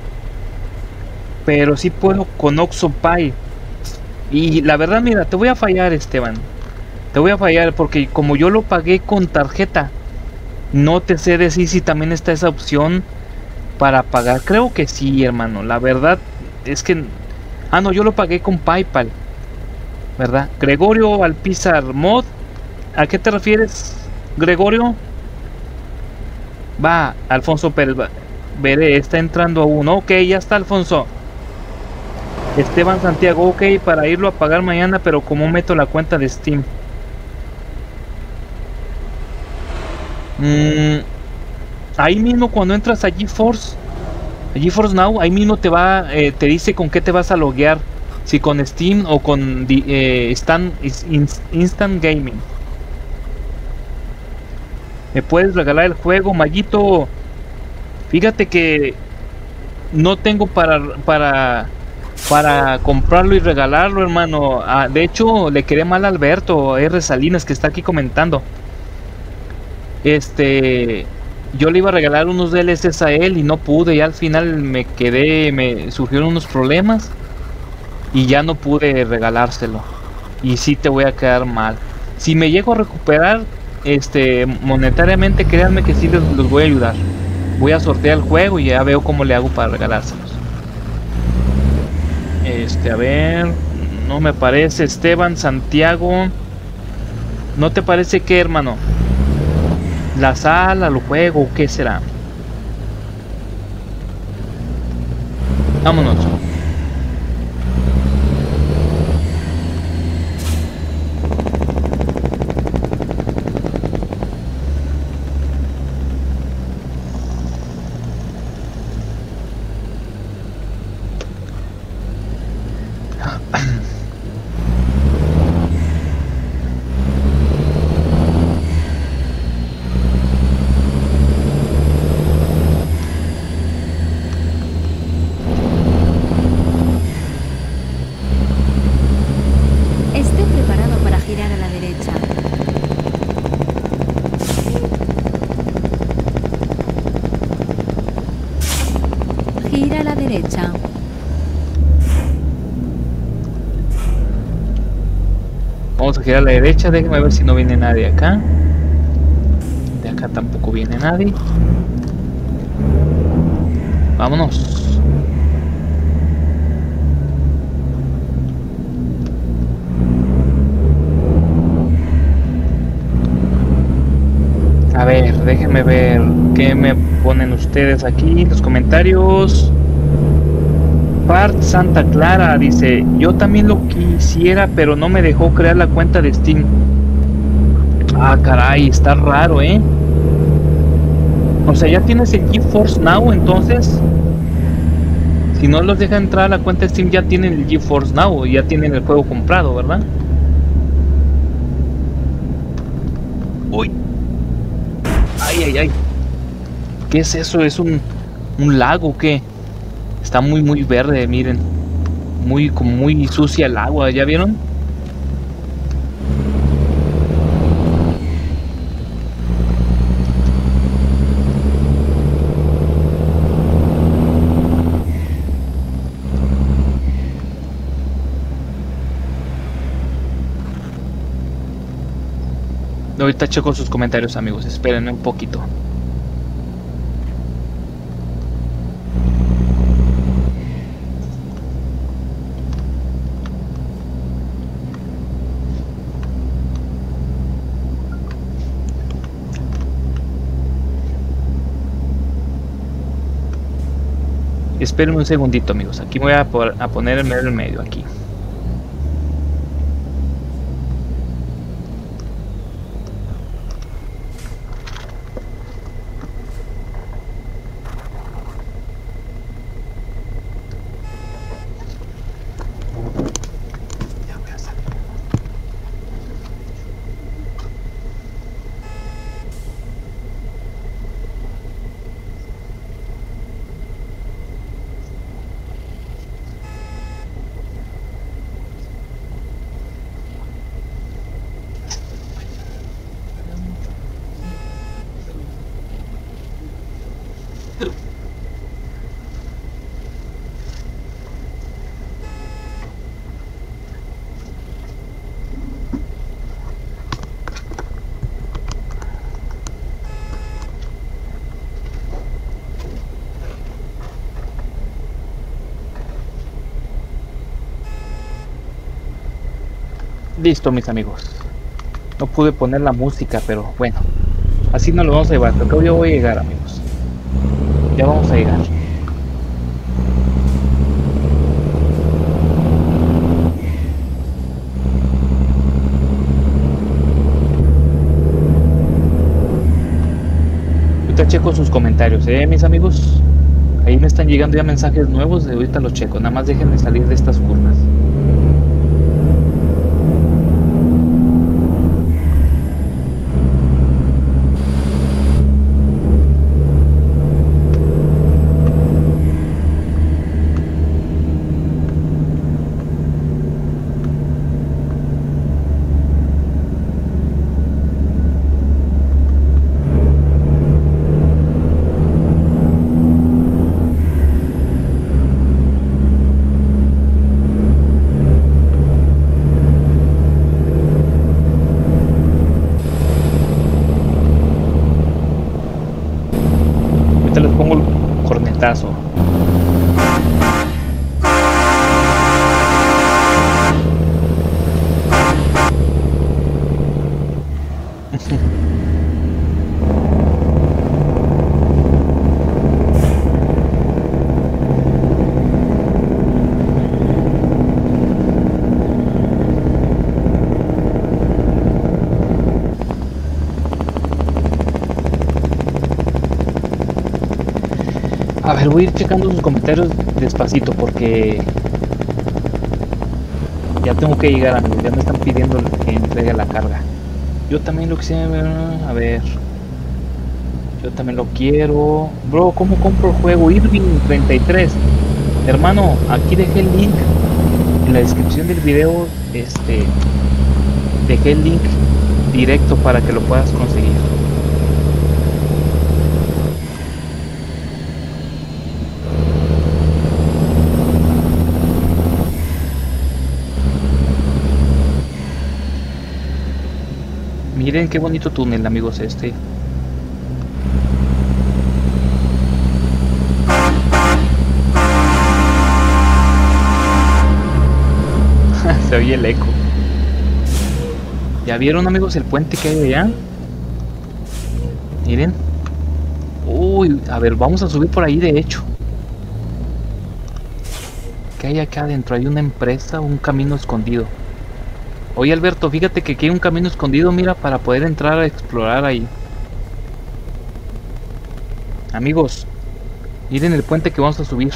[SPEAKER 1] Pero sí puedo con OxxoPay. Y la verdad, mira, te voy a fallar, Esteban. Te voy a fallar porque como yo lo pagué con tarjeta, no te sé decir si también está esa opción para pagar. Creo que sí, hermano. La verdad es que... Ah, no, yo lo pagué con PayPal, ¿verdad? Gregorio Alpizar Mod. ¿A qué te refieres, Gregorio? Va, Alfonso Pérez. Va. Veré, está entrando a uno. Ok, ya está, Alfonso. Esteban Santiago, ok, para irlo a pagar mañana, pero ¿cómo meto la cuenta de Steam? Mm, ahí mismo cuando entras a GeForce, a GeForce Now, ahí mismo te va, eh, te dice con qué te vas a loguear, si con Steam o con eh, Instant, Instant Gaming. ¿Me puedes regalar el juego, Maguito? Fíjate que no tengo para para para comprarlo y regalarlo, hermano. Ah, de hecho, le quedé mal a Alberto R. Salinas, que está aquí comentando. Este, yo le iba a regalar unos D L Cs a él y no pude, y al final me quedé, me surgieron unos problemas y ya no pude regalárselo. Y sí te voy a quedar mal. Si me llego a recuperar este monetariamente, créanme que sí los, los voy a ayudar. Voy a sortear el juego y ya veo cómo le hago para regalárselos. Este, a ver, no me parece Esteban Santiago. ¿No te parece qué, hermano? ¿La sala, el juego, qué será? Vámonos.
[SPEAKER 3] Esté preparado para girar a la derecha. Gira a la derecha.
[SPEAKER 1] Vamos a girar a la derecha, déjame ver si no viene nadie acá. De Acá tampoco viene nadie. Vámonos. A ver, déjenme ver qué me ponen ustedes aquí en los comentarios. Part Santa Clara dice: yo también lo quisiera, pero no me dejó crear la cuenta de Steam. Ah, caray, está raro, ¿eh? O sea, ya tienes el GeForce Now, entonces. Si no los deja entrar a la cuenta de Steam, ya tienen el GeForce Now, ya tienen el juego comprado, ¿verdad? Uy. Ay, ay, ay. ¿Qué es eso? ¿Es un, un lago o qué? Está muy, muy verde, miren. Muy, como muy sucia el agua, ¿ya vieron? Ahorita checo sus comentarios, amigos. Espérenme un poquito. Espérenme un segundito, amigos. Aquí voy a, a poner el medio en medio aquí. Listo, mis amigos. No pude poner la música, pero bueno. Así no lo vamos a llevar. Creo que yo voy a llegar, amigos. Ya vamos a llegar. Ahorita checo sus comentarios, ¿eh, mis amigos? Ahí me están llegando ya mensajes nuevos. De ahorita los checo. Nada más déjenme salir de estas curvas. Cornetazo. A ver, voy a ir checando sus comentarios despacito porque ya tengo que llegar, amigos. Ya me están pidiendo que entregue la carga. Yo también lo quisiera ver. A ver, yo también lo quiero. Bro, ¿cómo compro el juego? Irving treinta y tres. Hermano, aquí dejé el link en la descripción del video. Este, dejé el link directo para que lo puedas conseguir. Miren qué bonito túnel, amigos, este. Se oye el eco. ¿Ya vieron, amigos, el puente que hay allá? Miren. Uy, a ver, vamos a subir por ahí, de hecho. ¿Qué hay acá adentro? Hay una empresa, un camino escondido. Oye, Alberto, fíjate que aquí hay un camino escondido, mira, para poder entrar a explorar ahí. Amigos, miren el puente que vamos a subir.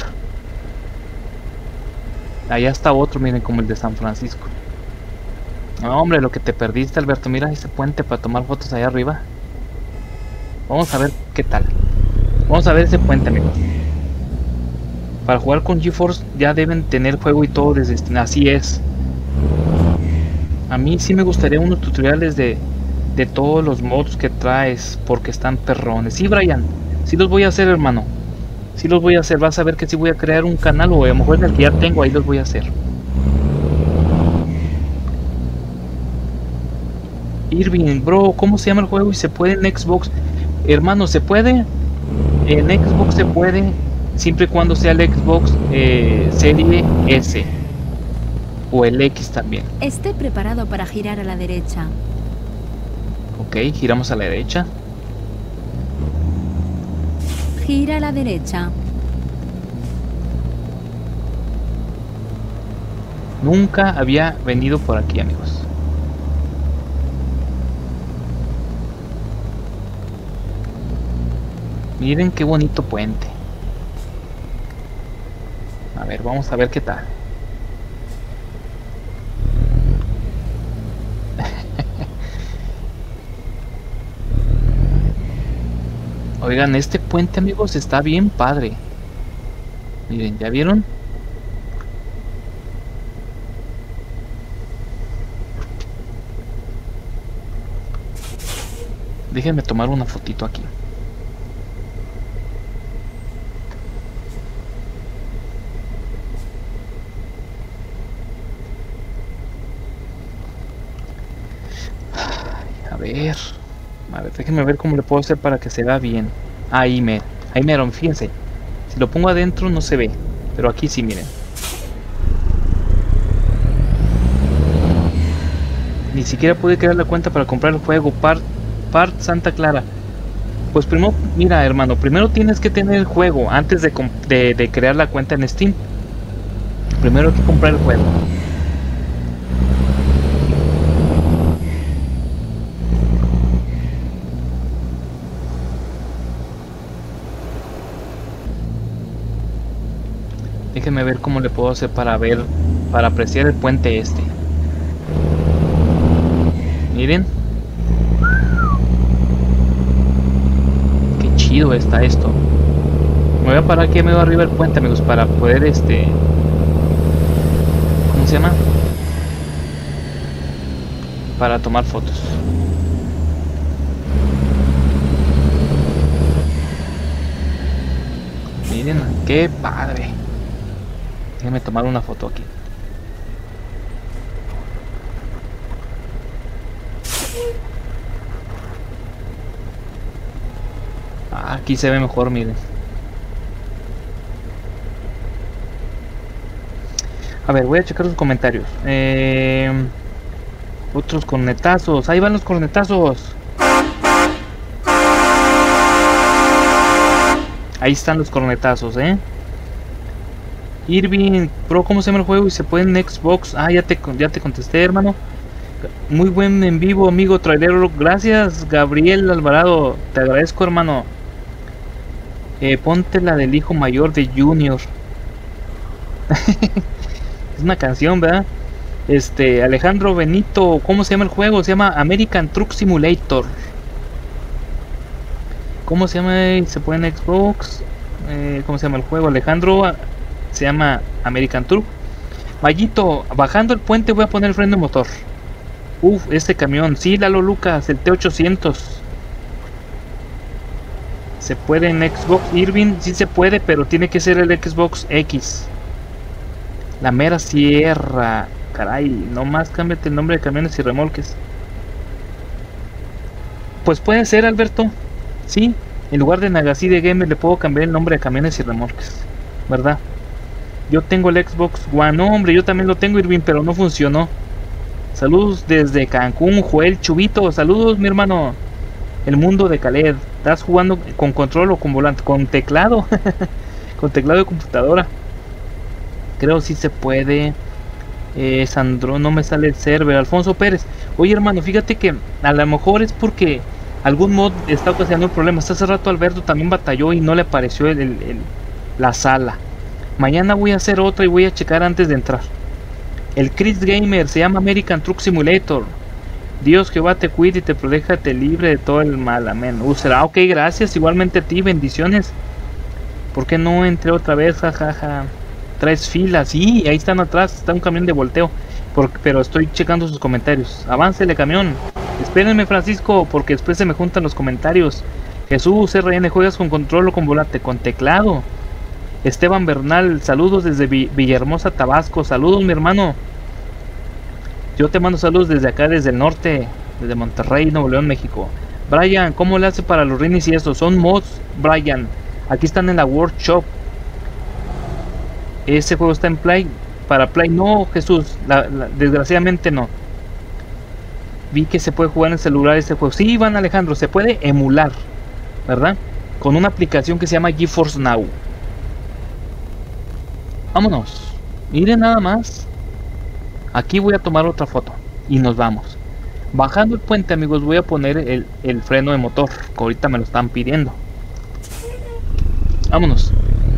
[SPEAKER 1] Allá está otro, miren, como el de San Francisco. No, hombre, lo que te perdiste, Alberto. Mira ese puente para tomar fotos allá arriba. Vamos a ver qué tal. Vamos a ver ese puente, amigos. Para jugar con GeForce ya deben tener juego y todo desde... Así es. A mí sí me gustaría unos tutoriales de, de todos los mods que traes, porque están perrones. Sí, Brian, sí los voy a hacer, hermano. Sí los voy a hacer. Vas a ver que sí voy a crear un canal, o a lo mejor en el que ya tengo, ahí los voy a hacer. Irving, bro, ¿cómo se llama el juego? Y se puede en Xbox. Hermano, se puede. En Xbox se puede, siempre y cuando sea el Xbox eh, Serie S. O el X también.
[SPEAKER 3] Esté preparado para girar a la derecha.
[SPEAKER 1] Ok, giramos a la derecha.
[SPEAKER 3] Gira a la derecha.
[SPEAKER 1] Nunca había venido por aquí, amigos. Miren qué bonito puente. A ver, vamos a ver qué tal. Oigan, este puente, amigos, está bien padre. Miren, ¿ya vieron? Déjenme tomar una fotito aquí. A ver, a ver, déjenme ver cómo le puedo hacer para que se vea bien. Ahí me, ahí me, fíjense. Si lo pongo adentro no se ve, pero aquí sí, miren. Ni siquiera pude crear la cuenta para comprar el juego. Part, Part Santa Clara. Pues primero, mira, hermano, primero tienes que tener el juego antes de, de, de crear la cuenta en Steam. Primero hay que comprar el juego. Déjenme ver cómo le puedo hacer para ver, para apreciar el puente este. Miren. Qué chido está esto. Me voy a parar aquí medio arriba del puente, amigos, para poder este... ¿Cómo se llama? Para tomar fotos. Miren, qué padre. Déjenme tomar una foto aquí. Ah, aquí se ve mejor, miren. A ver, voy a checar los comentarios. Eh, otros cornetazos. Ahí van los cornetazos. Ahí están los cornetazos, eh. Irving, bro, ¿cómo se llama el juego? Y se puede en Xbox. Ah, ya te, ya te contesté, hermano. Muy buen en vivo, amigo trailero. Gracias, Gabriel Alvarado. Te agradezco, hermano. Eh, ponte la del hijo mayor de Junior. Es una canción, ¿verdad? Este, Alejandro Benito, ¿cómo se llama el juego? Se llama American Truck Simulator. ¿Cómo se llama? Se puede en Xbox. Eh, ¿Cómo se llama el juego? Alejandro, se llama American Truck. Mayito, bajando el puente voy a poner el freno de motor. Uf, este camión. Sí, Lalo Lucas, el T ochocientos. Se puede en Xbox. Irving, sí se puede, pero tiene que ser el Xbox X. La mera sierra. Caray, nomás cámbiate el nombre de camiones y remolques. Pues puede ser, Alberto. Sí, en lugar de Nagasí de Gamer le puedo cambiar el nombre de camiones y remolques, ¿verdad? Yo tengo el Xbox One. No, hombre, yo también lo tengo, Irving, pero no funcionó. Saludos desde Cancún, Joel Chubito. Saludos, mi hermano. El mundo de Khaled. ¿Estás jugando con control o con volante? Con teclado. Con teclado de computadora. Creo sí se puede. Eh, Sandro, no me sale el server. Alfonso Pérez. Oye, hermano, fíjate que a lo mejor es porque algún mod está ocasionando problemas. Hace rato Alberto también batalló y no le apareció el, el, el, la sala. Mañana voy a hacer otra y voy a checar antes de entrar. El Chris Gamer se llama American Truck Simulator. Dios Jehová te cuide y te proteja, te libre de todo el mal. Amén. Uh, será ok, gracias. Igualmente a ti, bendiciones. ¿Por qué no entré otra vez? Jajaja. Ja, ja. Traes filas. Sí, ahí están atrás. Está un camión de volteo. Por, pero estoy checando sus comentarios. Aváncele, camión. Espérenme, Francisco, porque después se me juntan los comentarios. Jesús R N, ¿juegas con control o con volante? Con teclado. Esteban Bernal, saludos desde Villahermosa, Tabasco. Saludos, mi hermano. Yo te mando saludos desde acá, desde el norte, desde Monterrey, Nuevo León, México. Brian, ¿cómo le hace para los rines y eso? Son mods, Brian. Aquí están en la workshop. Ese juego está en Play. Para Play, no, Jesús. La, la, desgraciadamente no. Vi que se puede jugar en el celular este juego. Sí, Iván Alejandro, se puede emular, ¿verdad? Con una aplicación que se llama GeForce Now. Vámonos. Miren nada más. Aquí voy a tomar otra foto y nos vamos. Bajando el puente, amigos, voy a poner el, el freno de motor, que ahorita me lo están pidiendo. Vámonos.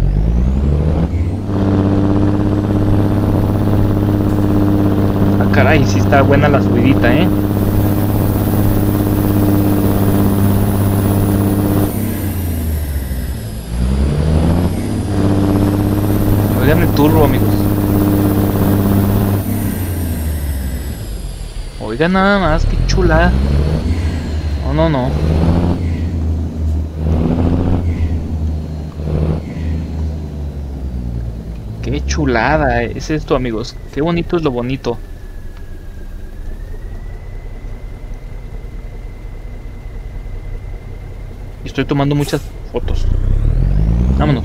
[SPEAKER 1] Ah, caray, sí está buena la subidita, ¿eh? Oigan el turbo, amigos. Oigan nada más, qué chulada. No, no, no. Qué chulada es esto, amigos. Qué bonito es lo bonito. Estoy tomando muchas fotos. Vámonos.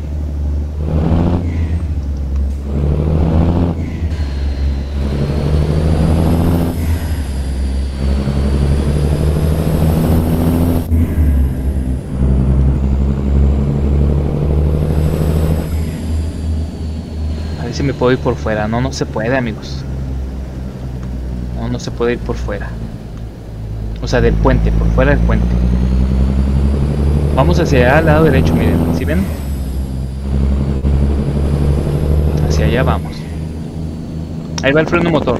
[SPEAKER 1] Si me puedo ir por fuera. No, no se puede, amigos. No, no se puede ir por fuera. O sea, del puente, por fuera del puente. Vamos hacia allá, al lado derecho, miren. ¿Sí ven? Hacia allá vamos. Ahí va el freno motor.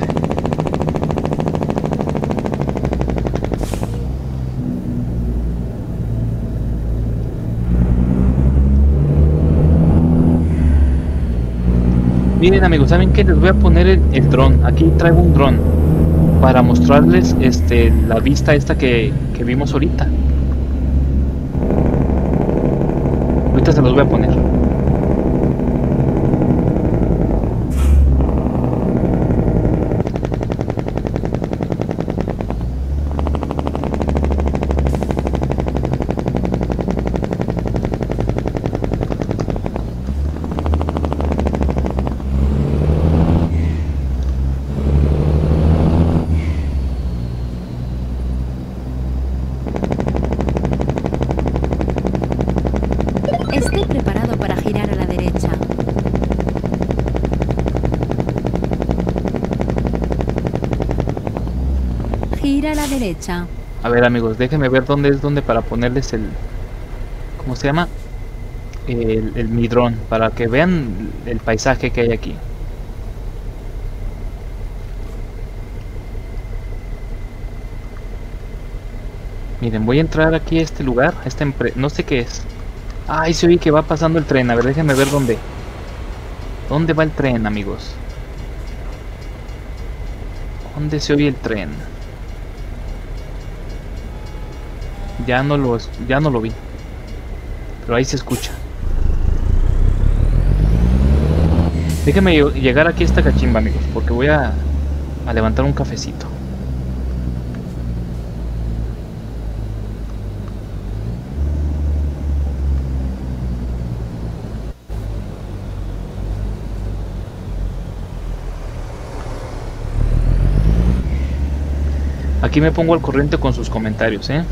[SPEAKER 1] Miren, amigos, ¿saben qué? Les voy a poner el, el dron. Aquí traigo un dron para mostrarles este, la vista esta que, que vimos ahorita. Ahorita se los voy a poner.
[SPEAKER 3] Esté preparado para girar a la derecha. Gira a la derecha.
[SPEAKER 1] A ver, amigos, déjenme ver dónde es donde para ponerles el... ¿Cómo se llama? El, el mi dron, para que vean el paisaje que hay aquí. Miren, voy a entrar aquí a este lugar, a esta empresa, no sé qué es. Ay, se oye que va pasando el tren. A ver, déjenme ver dónde. ¿Dónde va el tren, amigos? ¿Dónde se oye el tren? Ya no lo, ya no lo vi. Pero ahí se escucha. Déjenme llegar aquí a esta cachimba, amigos, porque voy a, a levantar un cafecito. Aquí me pongo al corriente con sus comentarios, ¿eh?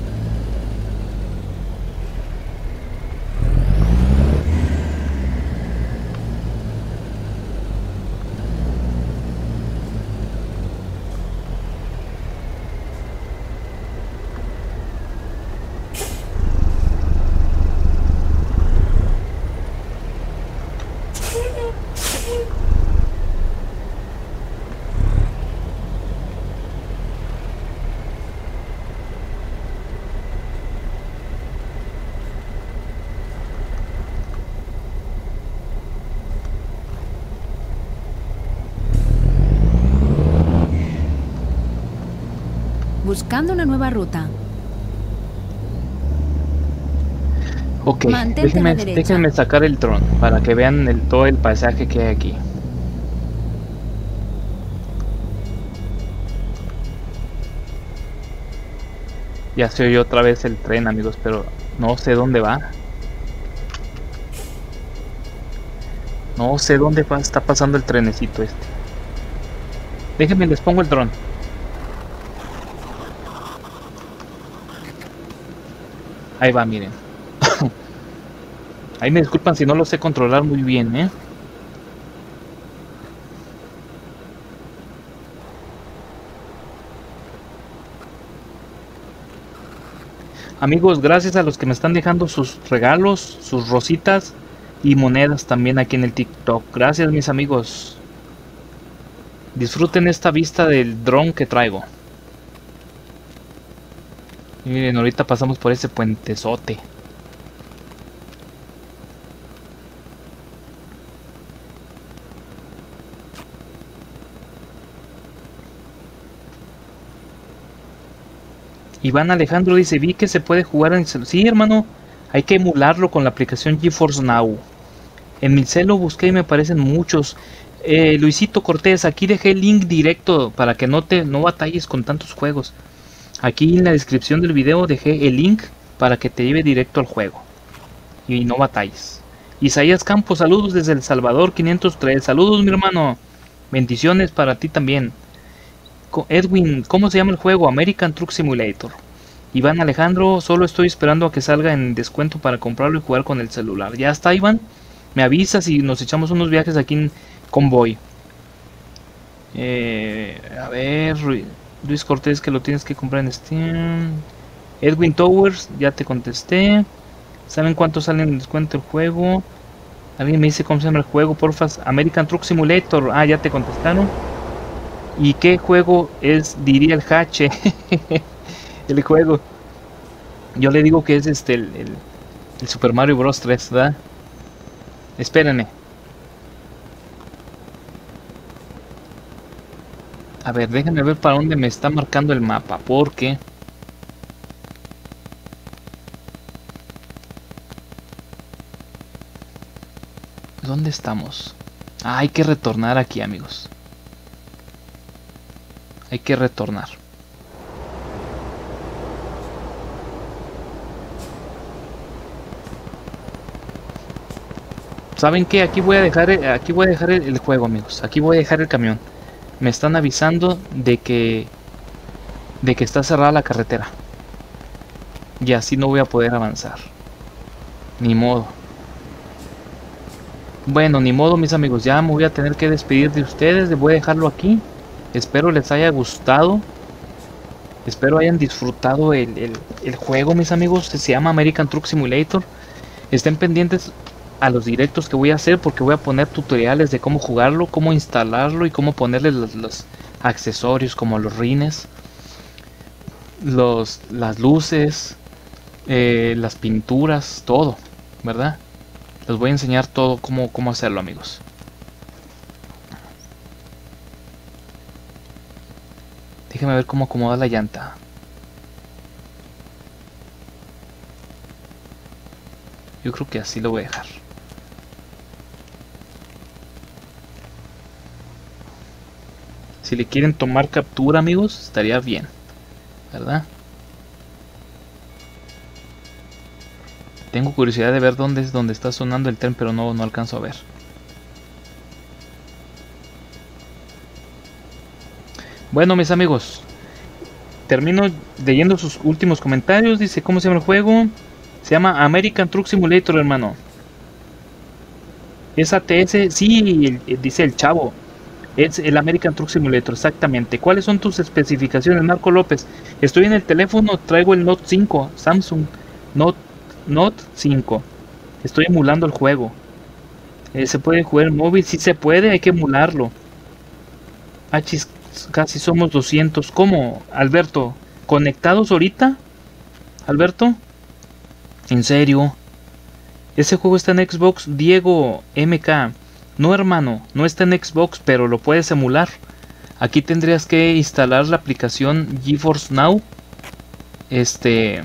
[SPEAKER 3] Buscando una nueva ruta.
[SPEAKER 1] Ok,
[SPEAKER 3] Mantente a
[SPEAKER 1] déjenme,
[SPEAKER 3] la derecha.
[SPEAKER 1] déjenme sacar el dron para que vean el, todo el paisaje que hay aquí. Ya se oyó otra vez el tren, amigos, pero no sé dónde va. No sé dónde va, está pasando el trenecito este. Déjenme, les pongo el dron. Ahí va, miren. Ahí me disculpan si no lo sé controlar muy bien, ¿eh? Amigos, gracias a los que me están dejando sus regalos, sus rositas y monedas también aquí en el TikTok. Gracias, mis amigos. Disfruten esta vista del dron que traigo. Y miren, ahorita pasamos por ese puentezote. Iván Alejandro dice, vi que se puede jugar en cel. Sí, hermano, hay que emularlo con la aplicación GeForce Now. En mi celo busqué y me aparecen muchos. Eh, Luisito Cortés, aquí dejé el link directo para que no te no batalles con tantos juegos. Aquí en la descripción del video dejé el link para que te lleve directo al juego y no batalles. Isaías Campos, saludos desde El Salvador quinientos tres. Saludos, mi hermano. Bendiciones para ti también. Edwin, ¿cómo se llama el juego? American Truck Simulator. Iván Alejandro, solo estoy esperando a que salga en descuento para comprarlo y jugar con el celular. Ya está, Iván. Me avisas y nos echamos unos viajes aquí en Convoy. Eh, a ver, Luis Cortés, que lo tienes que comprar en Steam. Edwin Towers, ya te contesté. ¿Saben cuánto sale en descuento el juego? Alguien me dice cómo se llama el juego, porfa. American Truck Simulator. Ah, ya te contestaron. ¿Y qué juego es? Diría el Hache. El juego. Yo le digo que es este el, el, el Super Mario Bros. tres, ¿verdad? Espérenme. A ver, déjenme ver para dónde me está marcando el mapa, porque ¿dónde estamos? Ah, hay que retornar aquí, amigos. Hay que retornar. ¿Saben qué? Aquí voy a dejar el, aquí voy a dejar el, el juego, amigos. Aquí voy a dejar el camión. Me están avisando de que de que está cerrada la carretera. Y así no voy a poder avanzar. Ni modo. Bueno, ni modo, mis amigos. Ya me voy a tener que despedir de ustedes. Les voy a dejarlo aquí. Espero les haya gustado. Espero hayan disfrutado el, el, el juego, mis amigos. Se llama American Truck Simulator. Estén pendientes a los directos que voy a hacer, porque voy a poner tutoriales de cómo jugarlo, cómo instalarlo y cómo ponerle los, los accesorios como los rines, los, las luces, eh, las pinturas, todo, ¿verdad? Les voy a enseñar todo cómo, cómo hacerlo, amigos. Déjenme ver cómo acomoda la llanta. Yo creo que así lo voy a dejar. Si le quieren tomar captura, amigos, estaría bien, ¿verdad? Tengo curiosidad de ver dónde es donde está sonando el tren, pero no, no alcanzo a ver. Bueno, mis amigos, termino leyendo sus últimos comentarios. Dice, ¿cómo se llama el juego? Se llama American Truck Simulator, hermano. Es A T S, sí, el- dice el chavo. Es el American Truck Simulator, exactamente. ¿Cuáles son tus especificaciones, Marco López? Estoy en el teléfono, traigo el Note cinco, Samsung Note, Note cinco. Estoy emulando el juego. Eh, ¿Se puede jugar en móvil? Sí se puede, hay que emularlo. Ah, chis, casi somos doscientos. ¿Cómo, Alberto? ¿Conectados ahorita? ¿Alberto? ¿En serio? Ese juego está en Xbox, Diego M K. No, hermano, no está en Xbox, pero lo puedes emular. Aquí tendrías que instalar la aplicación GeForce Now. Este...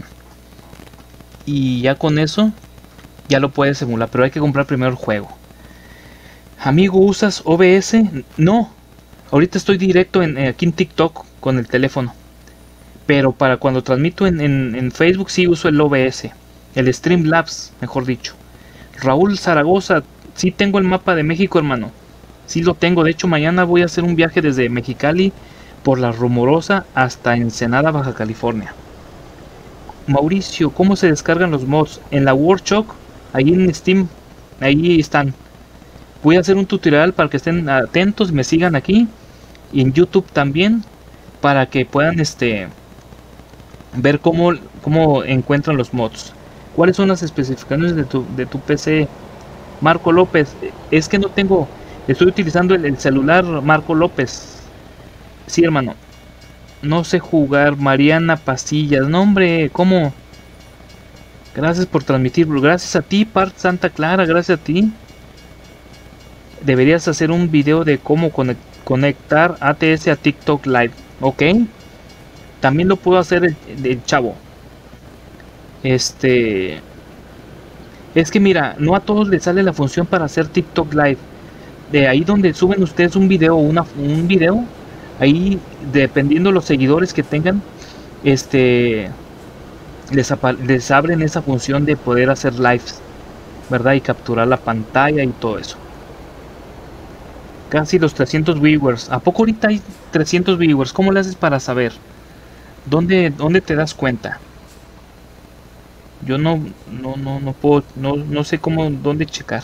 [SPEAKER 1] Y ya con eso, ya lo puedes emular, pero hay que comprar primero el juego. Amigo, ¿usas O B S? No. Ahorita estoy directo en, aquí en TikTok con el teléfono. Pero para cuando transmito en, en, en Facebook sí uso el O B S. El Streamlabs, mejor dicho. Raúl Zaragoza, sí tengo el mapa de México, hermano. Sí lo tengo. De hecho, mañana voy a hacer un viaje desde Mexicali por La Rumorosa hasta Ensenada, Baja California. Mauricio, ¿cómo se descargan los mods? En la Workshop, ahí en Steam, ahí están. Voy a hacer un tutorial para que estén atentos, me sigan aquí. Y en YouTube también, para que puedan este ver cómo, cómo encuentran los mods. ¿Cuáles son las especificaciones de tu, de tu P C, Marco López? Es que no tengo, estoy utilizando el, el celular, Marco López. Sí, hermano. No sé jugar. Mariana Pasillas. No, hombre, ¿cómo? Gracias por transmitirlo. Gracias a ti, Part Santa Clara. Gracias a ti. Deberías hacer un video de cómo conect conectar A T S a TikTok Live. Ok. También lo puedo hacer el, el chavo. Este... Es que mira, no a todos les sale la función para hacer TikTok Live. De ahí donde suben ustedes un video, una, un video... Ahí, dependiendo los seguidores que tengan, este les, les abren esa función de poder hacer lives, ¿verdad? Y capturar la pantalla y todo eso. Casi los trescientos viewers. ¿A poco ahorita hay trescientos viewers? ¿Cómo le haces para saber? ¿Dónde, dónde te das cuenta? Yo no, no, no, no puedo, no, no sé cómo, dónde checar.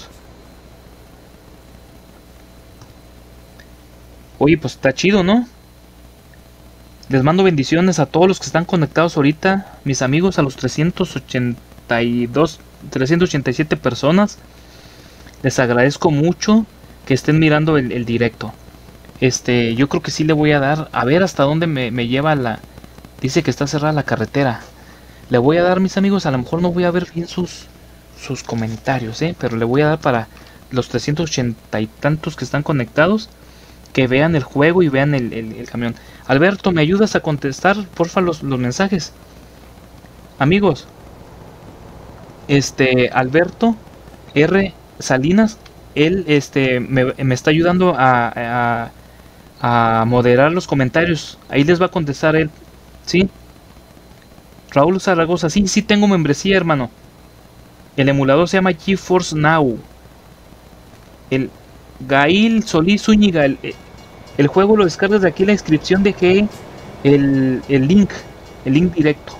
[SPEAKER 1] Oye, pues está chido, ¿no? Les mando bendiciones a todos los que están conectados ahorita, mis amigos, a los trescientos ochenta y dos, trescientas ochenta y siete personas. Les agradezco mucho que estén mirando el, el directo. Este, yo creo que sí le voy a dar, a ver hasta dónde me, me lleva la... Dice que está cerrada la carretera. Le voy a dar, mis amigos, a lo mejor no voy a ver bien sus, sus comentarios, ¿eh? Pero le voy a dar para los trescientos ochenta y tantos que están conectados, que vean el juego y vean el, el, el camión. Alberto, ¿me ayudas a contestar, porfa, los, los mensajes? Amigos, este, Alberto R. Salinas, él este, me, me está ayudando a, a, a moderar los comentarios. Ahí les va a contestar él, ¿sí? Raúl Zaragoza, sí, sí tengo membresía, hermano. El emulador se llama GeForce Now. El Gail Solís Zúñiga, el, el juego lo descargas de aquí, la inscripción dejé el, el link, el link directo.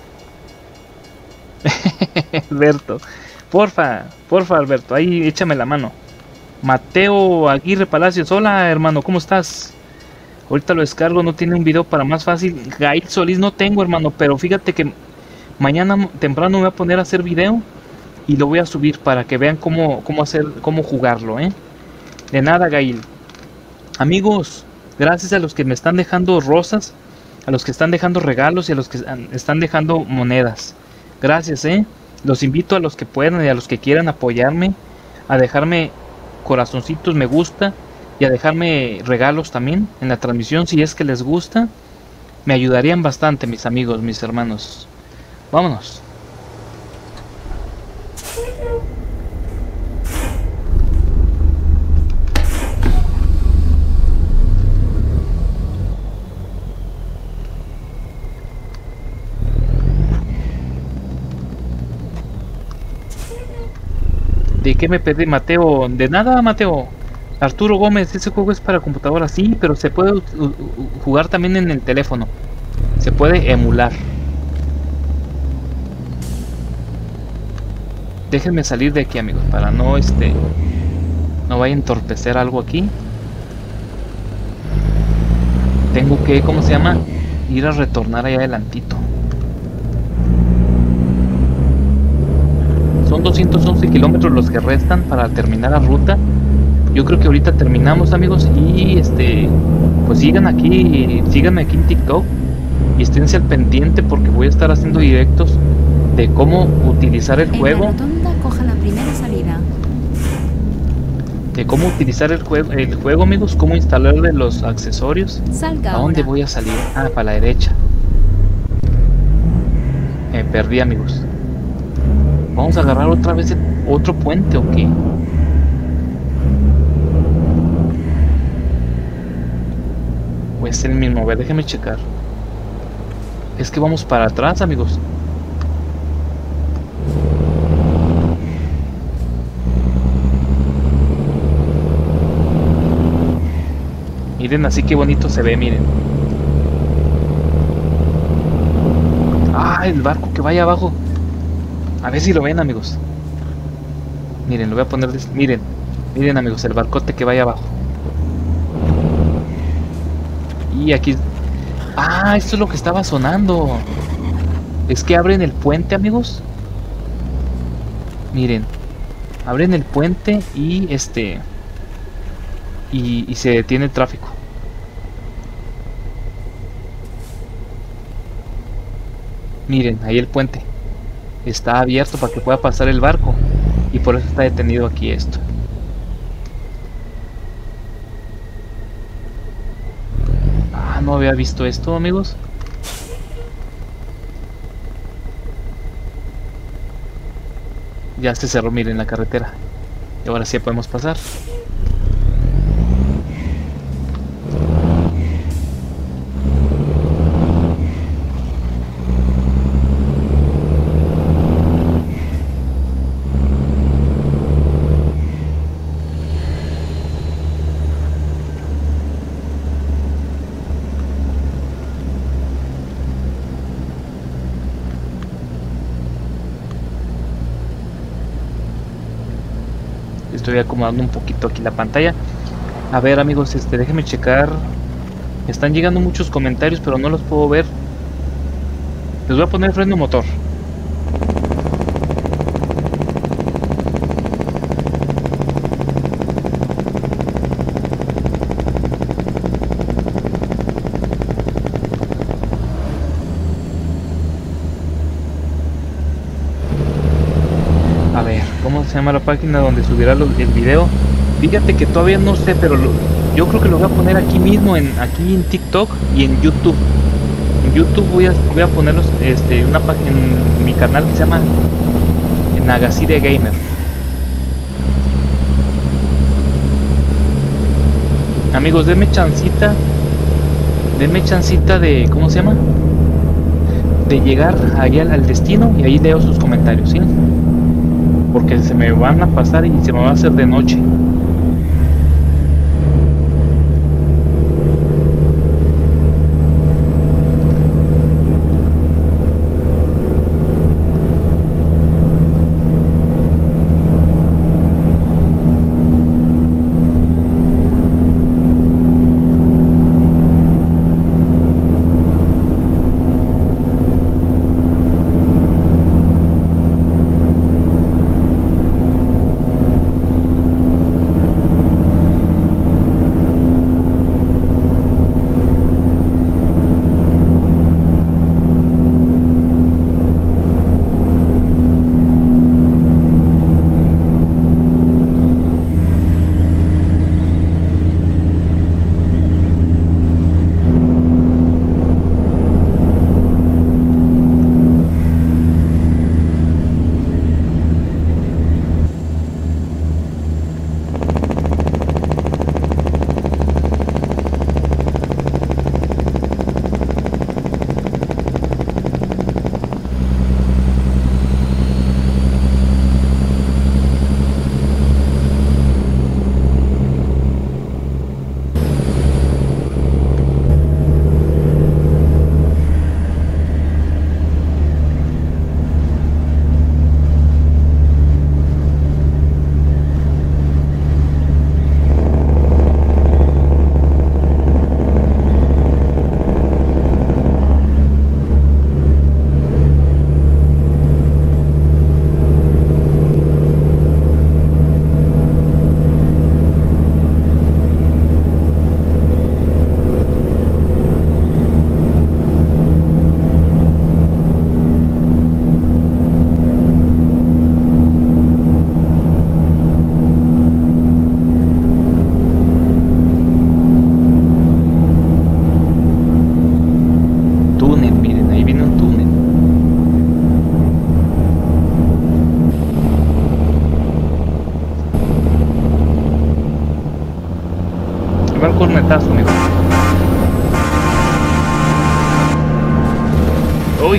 [SPEAKER 1] Alberto, porfa, porfa Alberto, ahí échame la mano. Mateo Aguirre Palacios, hola hermano, ¿cómo estás? Ahorita lo descargo, no tiene un video para más fácil. Gail Solís no tengo, hermano, pero fíjate que mañana temprano me voy a poner a hacer video y lo voy a subir para que vean cómo, cómo hacer, cómo jugarlo, ¿eh? De nada, Gail. Amigos, gracias a los que me están dejando rosas, a los que están dejando regalos y a los que están dejando monedas. Gracias, eh. Los invito a los que puedan y a los que quieran apoyarme, a dejarme corazoncitos, me gusta, y a dejarme regalos también en la transmisión si es que les gusta. Me ayudarían bastante, mis amigos, mis hermanos. Vámonos. ¿De qué me pedí, Mateo? De nada, Mateo. Arturo Gómez, ese juego es para computadora, sí, pero se puede jugar también en el teléfono. Se puede emular. Déjenme salir de aquí, amigos, para no este no vaya a entorpecer algo aquí. Tengo que, ¿cómo se llama? Ir a retornar allá adelantito. Son doscientos once kilómetros los que restan para terminar la ruta. Yo creo que ahorita terminamos, amigos. Y este pues sigan aquí, síganme aquí en TikTok y esténse al pendiente porque voy a estar haciendo directos de cómo utilizar el juego.
[SPEAKER 3] En la rotonda, coja la primera salida.
[SPEAKER 1] De cómo utilizar el juego, el juego, amigos, cómo instalarle los accesorios.
[SPEAKER 3] Salga
[SPEAKER 1] ¿A dónde
[SPEAKER 3] ahora.
[SPEAKER 1] voy a salir? Ah, para la derecha. Me perdí, amigos. Vamos a agarrar otra vez el, otro puente o qué. O es el mismo, a ver, déjenme checar. Es que vamos para atrás, amigos. Miren, así que bonito se ve, miren. Ah, el barco que vaya abajo. A ver si lo ven, amigos. Miren, lo voy a poner de... Miren, miren, amigos, el barcote que vaya abajo. Y aquí... Ah, esto es lo que estaba sonando. Es que abren el puente, amigos. Miren, abren el puente y este... Y, y se detiene el tráfico. Miren, ahí el puente está abierto para que pueda pasar el barco. Y por eso está detenido aquí esto. Ah, no había visto esto, amigos. Ya se cerró, miren, la carretera. Y ahora sí podemos pasar. Estoy acomodando un poquito aquí la pantalla. A ver, amigos, este, déjenme checar. Están llegando muchos comentarios, pero no los puedo ver. Les voy a poner freno motor. ¿Cómo se llama la página donde subirá lo, el video? Fíjate que todavía no sé, pero lo, yo creo que lo voy a poner aquí mismo, en aquí en TikTok y en YouTube. En YouTube voy a, voy a ponerlos, este, una página en mi canal que se llama Nagasire Gamer. Amigos, denme chancita, denme chancita de, ¿cómo se llama? De llegar allá al destino y ahí leo sus comentarios, ¿sí? Porque se me van a pasar y se me va a hacer de noche. putazo, amigo. Uy.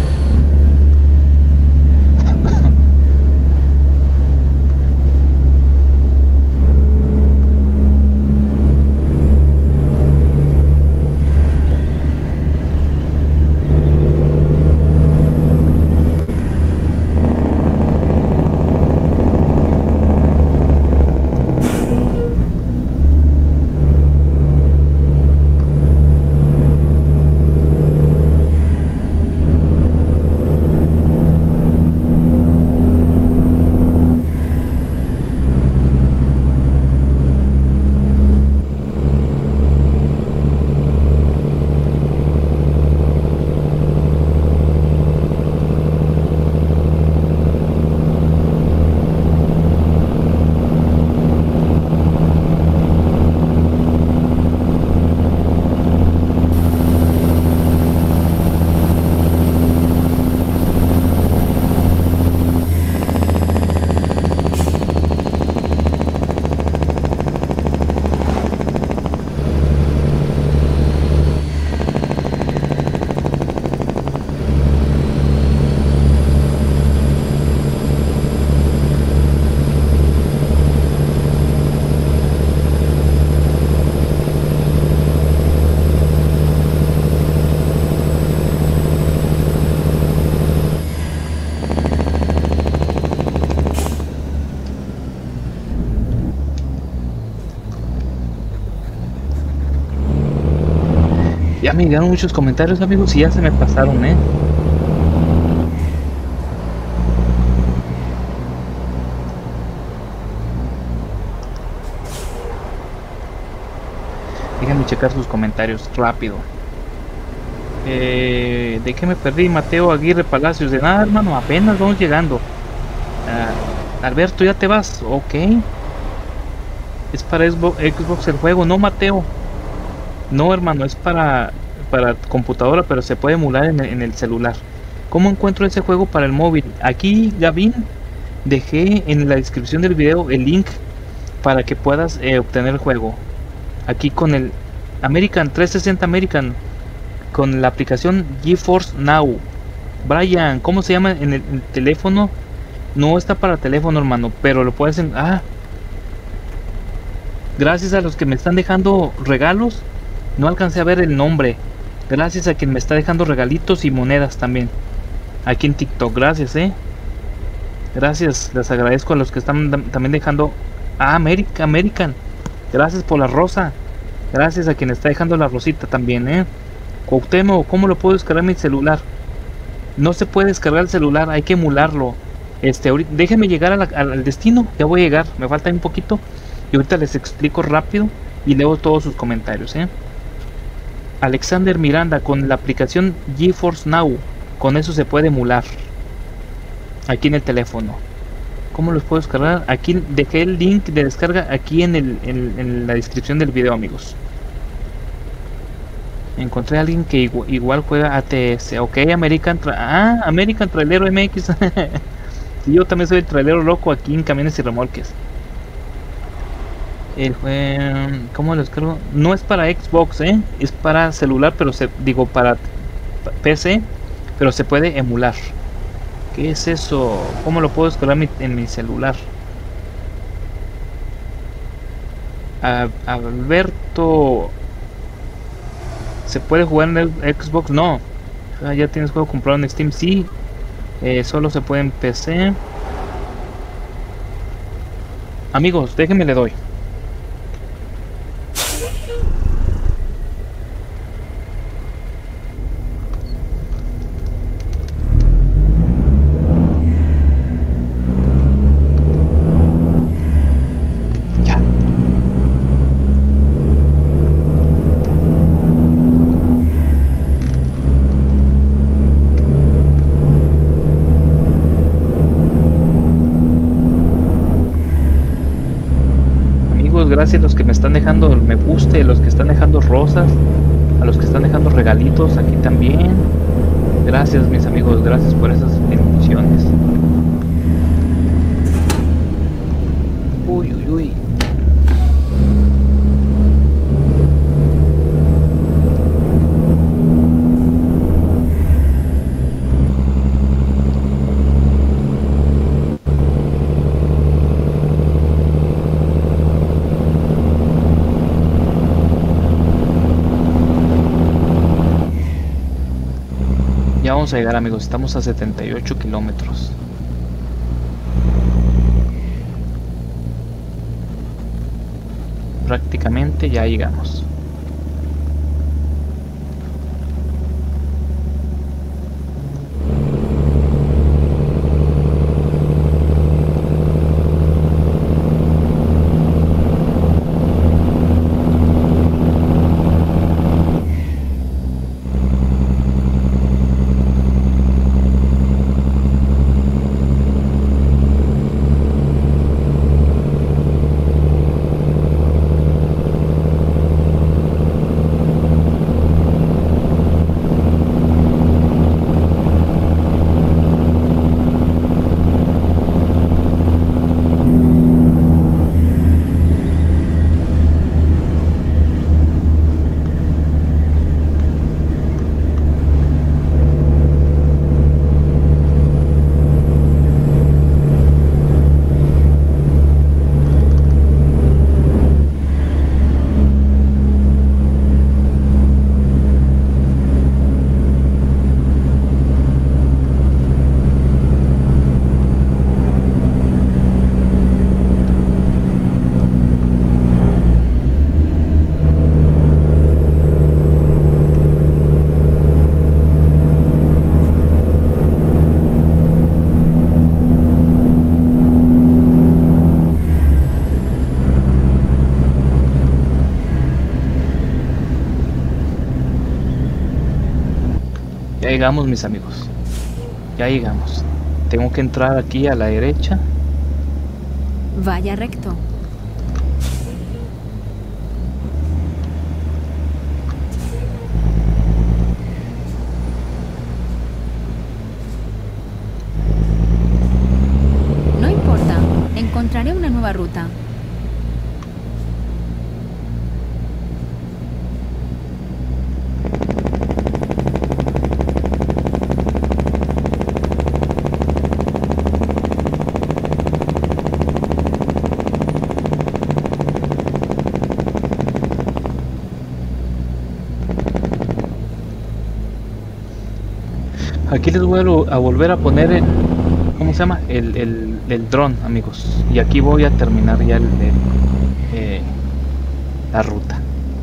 [SPEAKER 1] Ya me dieron muchos comentarios, amigos, y ya se me pasaron, ¿eh? Déjenme checar sus comentarios rápido. Eh, ¿De qué me perdí? Mateo Aguirre Palacios. De nada, hermano, apenas vamos llegando. Uh, Alberto, ¿ya te vas? Ok. Es para Xbox, Xbox el juego, no, Mateo. No, hermano, es para, para computadora, pero se puede emular en el, en el celular. ¿Cómo encuentro ese juego para el móvil? Aquí, Gavin, dejé en la descripción del video el link para que puedas eh, obtener el juego. Aquí con el American trescientos sesenta American, con la aplicación GeForce Now. Brian, ¿cómo se llama en el, el teléfono? No está para teléfono, hermano, pero lo puedes... En, ah, gracias a los que me están dejando regalos. No alcancé a ver el nombre. Gracias a quien me está dejando regalitos y monedas también. Aquí en TikTok. Gracias, eh. Gracias. Les agradezco a los que están también dejando. Ah, America, American. Gracias por la rosa. Gracias a quien está dejando la rosita también, eh. Cuauhtémoc, ¿cómo lo puedo descargar en mi celular? No se puede descargar el celular. Hay que emularlo. Este, ahorita, déjenme llegar a la, al destino. Ya voy a llegar. Me falta un poquito. Y ahorita les explico rápido. Y leo todos sus comentarios, eh. Alexander Miranda, con la aplicación GeForce Now, con eso se puede emular aquí en el teléfono. ¿Cómo los puedo descargar? Aquí dejé el link de descarga aquí en, el, en, en la descripción del video, amigos. Encontré a alguien que igual, igual juega A T S. Ok, American Tra ah, American Trailero M X. Sí, yo también soy el trailero loco aquí en Camiones y Remolques. El juego, ¿cómo lo descargo? No es para Xbox, ¿eh? Es para celular, pero se, digo, para P C, pero se puede emular. ¿Qué es eso? ¿Cómo lo puedo descargar en mi, en mi celular? A, Alberto, ¿se puede jugar en el Xbox? No. Ah, ya tienes juego comprado en Steam, sí. Eh, solo se puede en P C. Amigos, déjenme le doy. Gracias a los que me están dejando me gusta, a los que están dejando rosas, a los que están dejando regalitos aquí también. Gracias, mis amigos, gracias por esas bendiciones. Uy, uy, uy. Ya vamos a llegar, amigos. Estamos a setenta y ocho kilómetros. Prácticamente ya llegamos. Ya llegamos, mis amigos. Ya llegamos. Tengo que entrar aquí a la derecha.
[SPEAKER 3] Vaya recto. No importa. Encontraré una nueva ruta.
[SPEAKER 1] Aquí les voy a, lo- a volver a poner el, ¿cómo se llama? El, el, el dron, amigos. Y aquí voy a terminar ya el, el, eh, la ruta.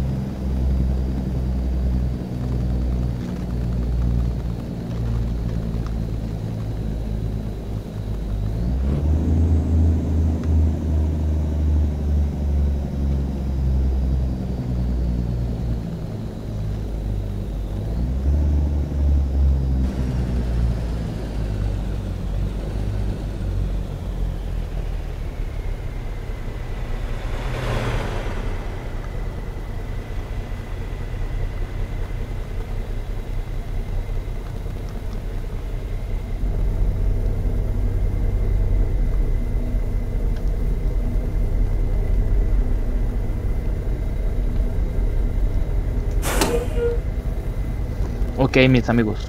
[SPEAKER 1] Ok, mis amigos.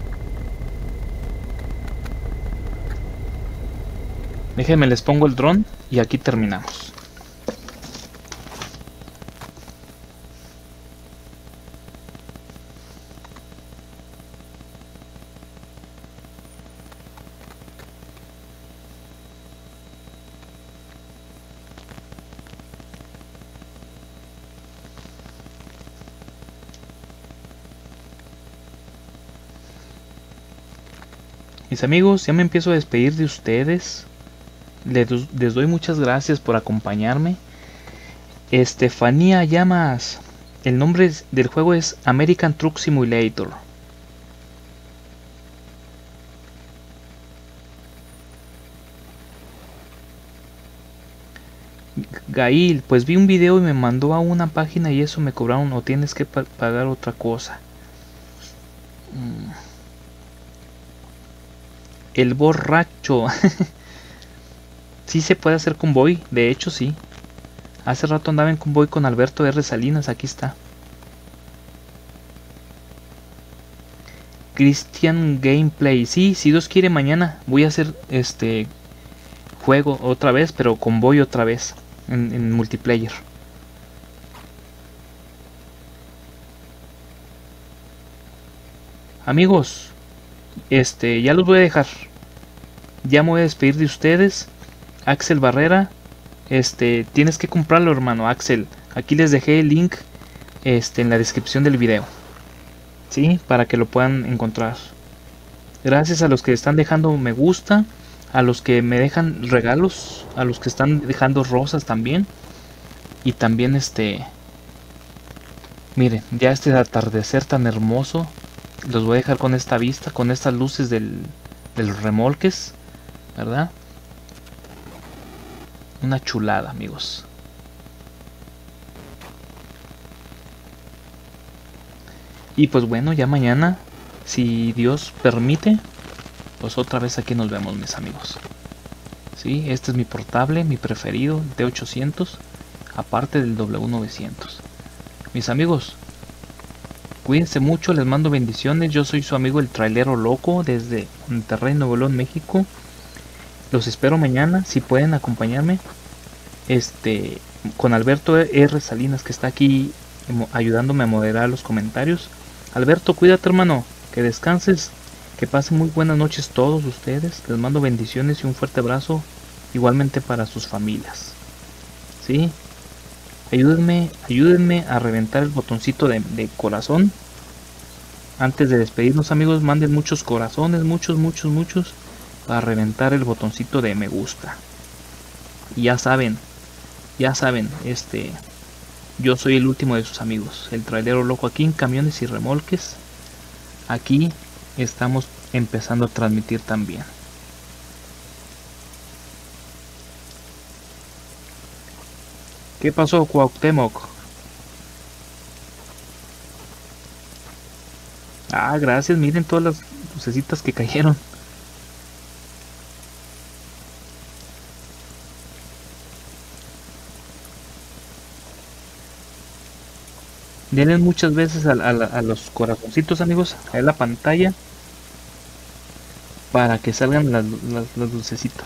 [SPEAKER 1] Déjenme, les pongo el dron y aquí terminamos. Mis amigos, ya me empiezo a despedir de ustedes. Les, les doy muchas gracias por acompañarme. Estefanía Llamas. El nombre del juego es American Truck Simulator. Gail, pues vi un video y me mandó a una página y eso me cobraron, o tienes que pa pagar otra cosa. Mm. El borracho. Sí se puede hacer convoy, de hecho sí. Hace rato andaba en convoy con Alberto R. Salinas, aquí está. Christian Gameplay, sí, si Dios quiere mañana voy a hacer este juego otra vez, pero convoy otra vez en, en multiplayer. Amigos, Este, ya los voy a dejar. Ya me voy a despedir de ustedes. Axel Barrera, este, tienes que comprarlo, hermano. Axel, aquí les dejé el link este, en la descripción del video, ¿sí? Para que lo puedan encontrar. Gracias a los que están dejando me gusta, a los que me dejan regalos, a los que están dejando rosas también. Y también este, miren, ya este atardecer tan hermoso. Los voy a dejar con esta vista, con estas luces del, de los remolques, ¿verdad? Una chulada, amigos. Y pues bueno, ya mañana, si Dios permite, pues otra vez aquí nos vemos, mis amigos. Sí, este es mi portable, mi preferido, T ochocientos, aparte del W novecientos. Mis amigos, cuídense mucho, les mando bendiciones. Yo soy su amigo el trailero loco desde Monterrey, Nuevo León, México. Los espero mañana, si pueden acompañarme. Este, con Alberto R. Salinas, que está aquí ayudándome a moderar los comentarios. Alberto, cuídate, hermano, que descanses, que pasen muy buenas noches todos ustedes. Les mando bendiciones y un fuerte abrazo, igualmente para sus familias. ¿Sí? Ayúdenme, ayúdenme a reventar el botoncito de, de corazón. Antes de despedirnos, amigos, manden muchos corazones, muchos, muchos, muchos, para reventar el botoncito de me gusta. Y ya saben, ya saben, este, yo soy el último de sus amigos, el trailero loco, aquí en Camiones y Remolques. Aquí estamos empezando a transmitir también. ¿Qué pasó, Cuauhtémoc? Ah, gracias, miren todas las lucecitas que cayeron. Denle muchas veces a, a, a los corazoncitos, amigos, a la pantalla, para que salgan las, las, las lucecitas.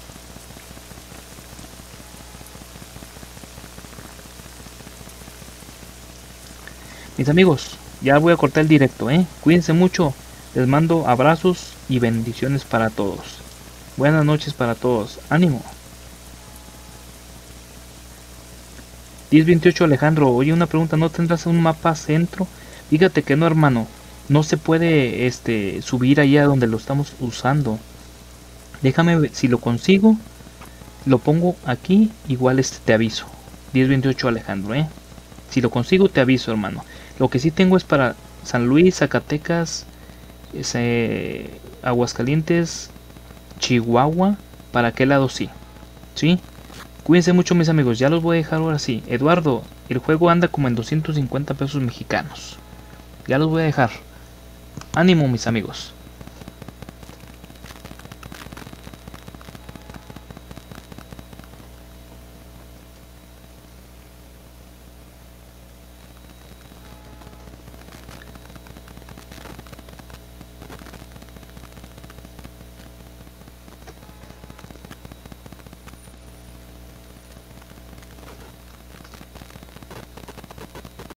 [SPEAKER 1] Mis amigos, ya voy a cortar el directo, ¿eh? Cuídense mucho, les mando abrazos y bendiciones para todos. Buenas noches para todos, ánimo. diez veintiocho Alejandro, oye, una pregunta, ¿no tendrás un mapa centro? Fíjate que no, hermano, no se puede este subir allá donde lo estamos usando. Déjame ver, si lo consigo, lo pongo aquí, igual este te aviso. diez veintiocho Alejandro, eh. Si lo consigo te aviso, hermano. Lo que sí tengo es para San Luis, Zacatecas, ese, Aguascalientes, Chihuahua, para qué lado sí. ¿Sí? Cuídense mucho, mis amigos, ya los voy a dejar ahora sí. Eduardo, el juego anda como en doscientos cincuenta pesos mexicanos. Ya los voy a dejar. Ánimo, mis amigos.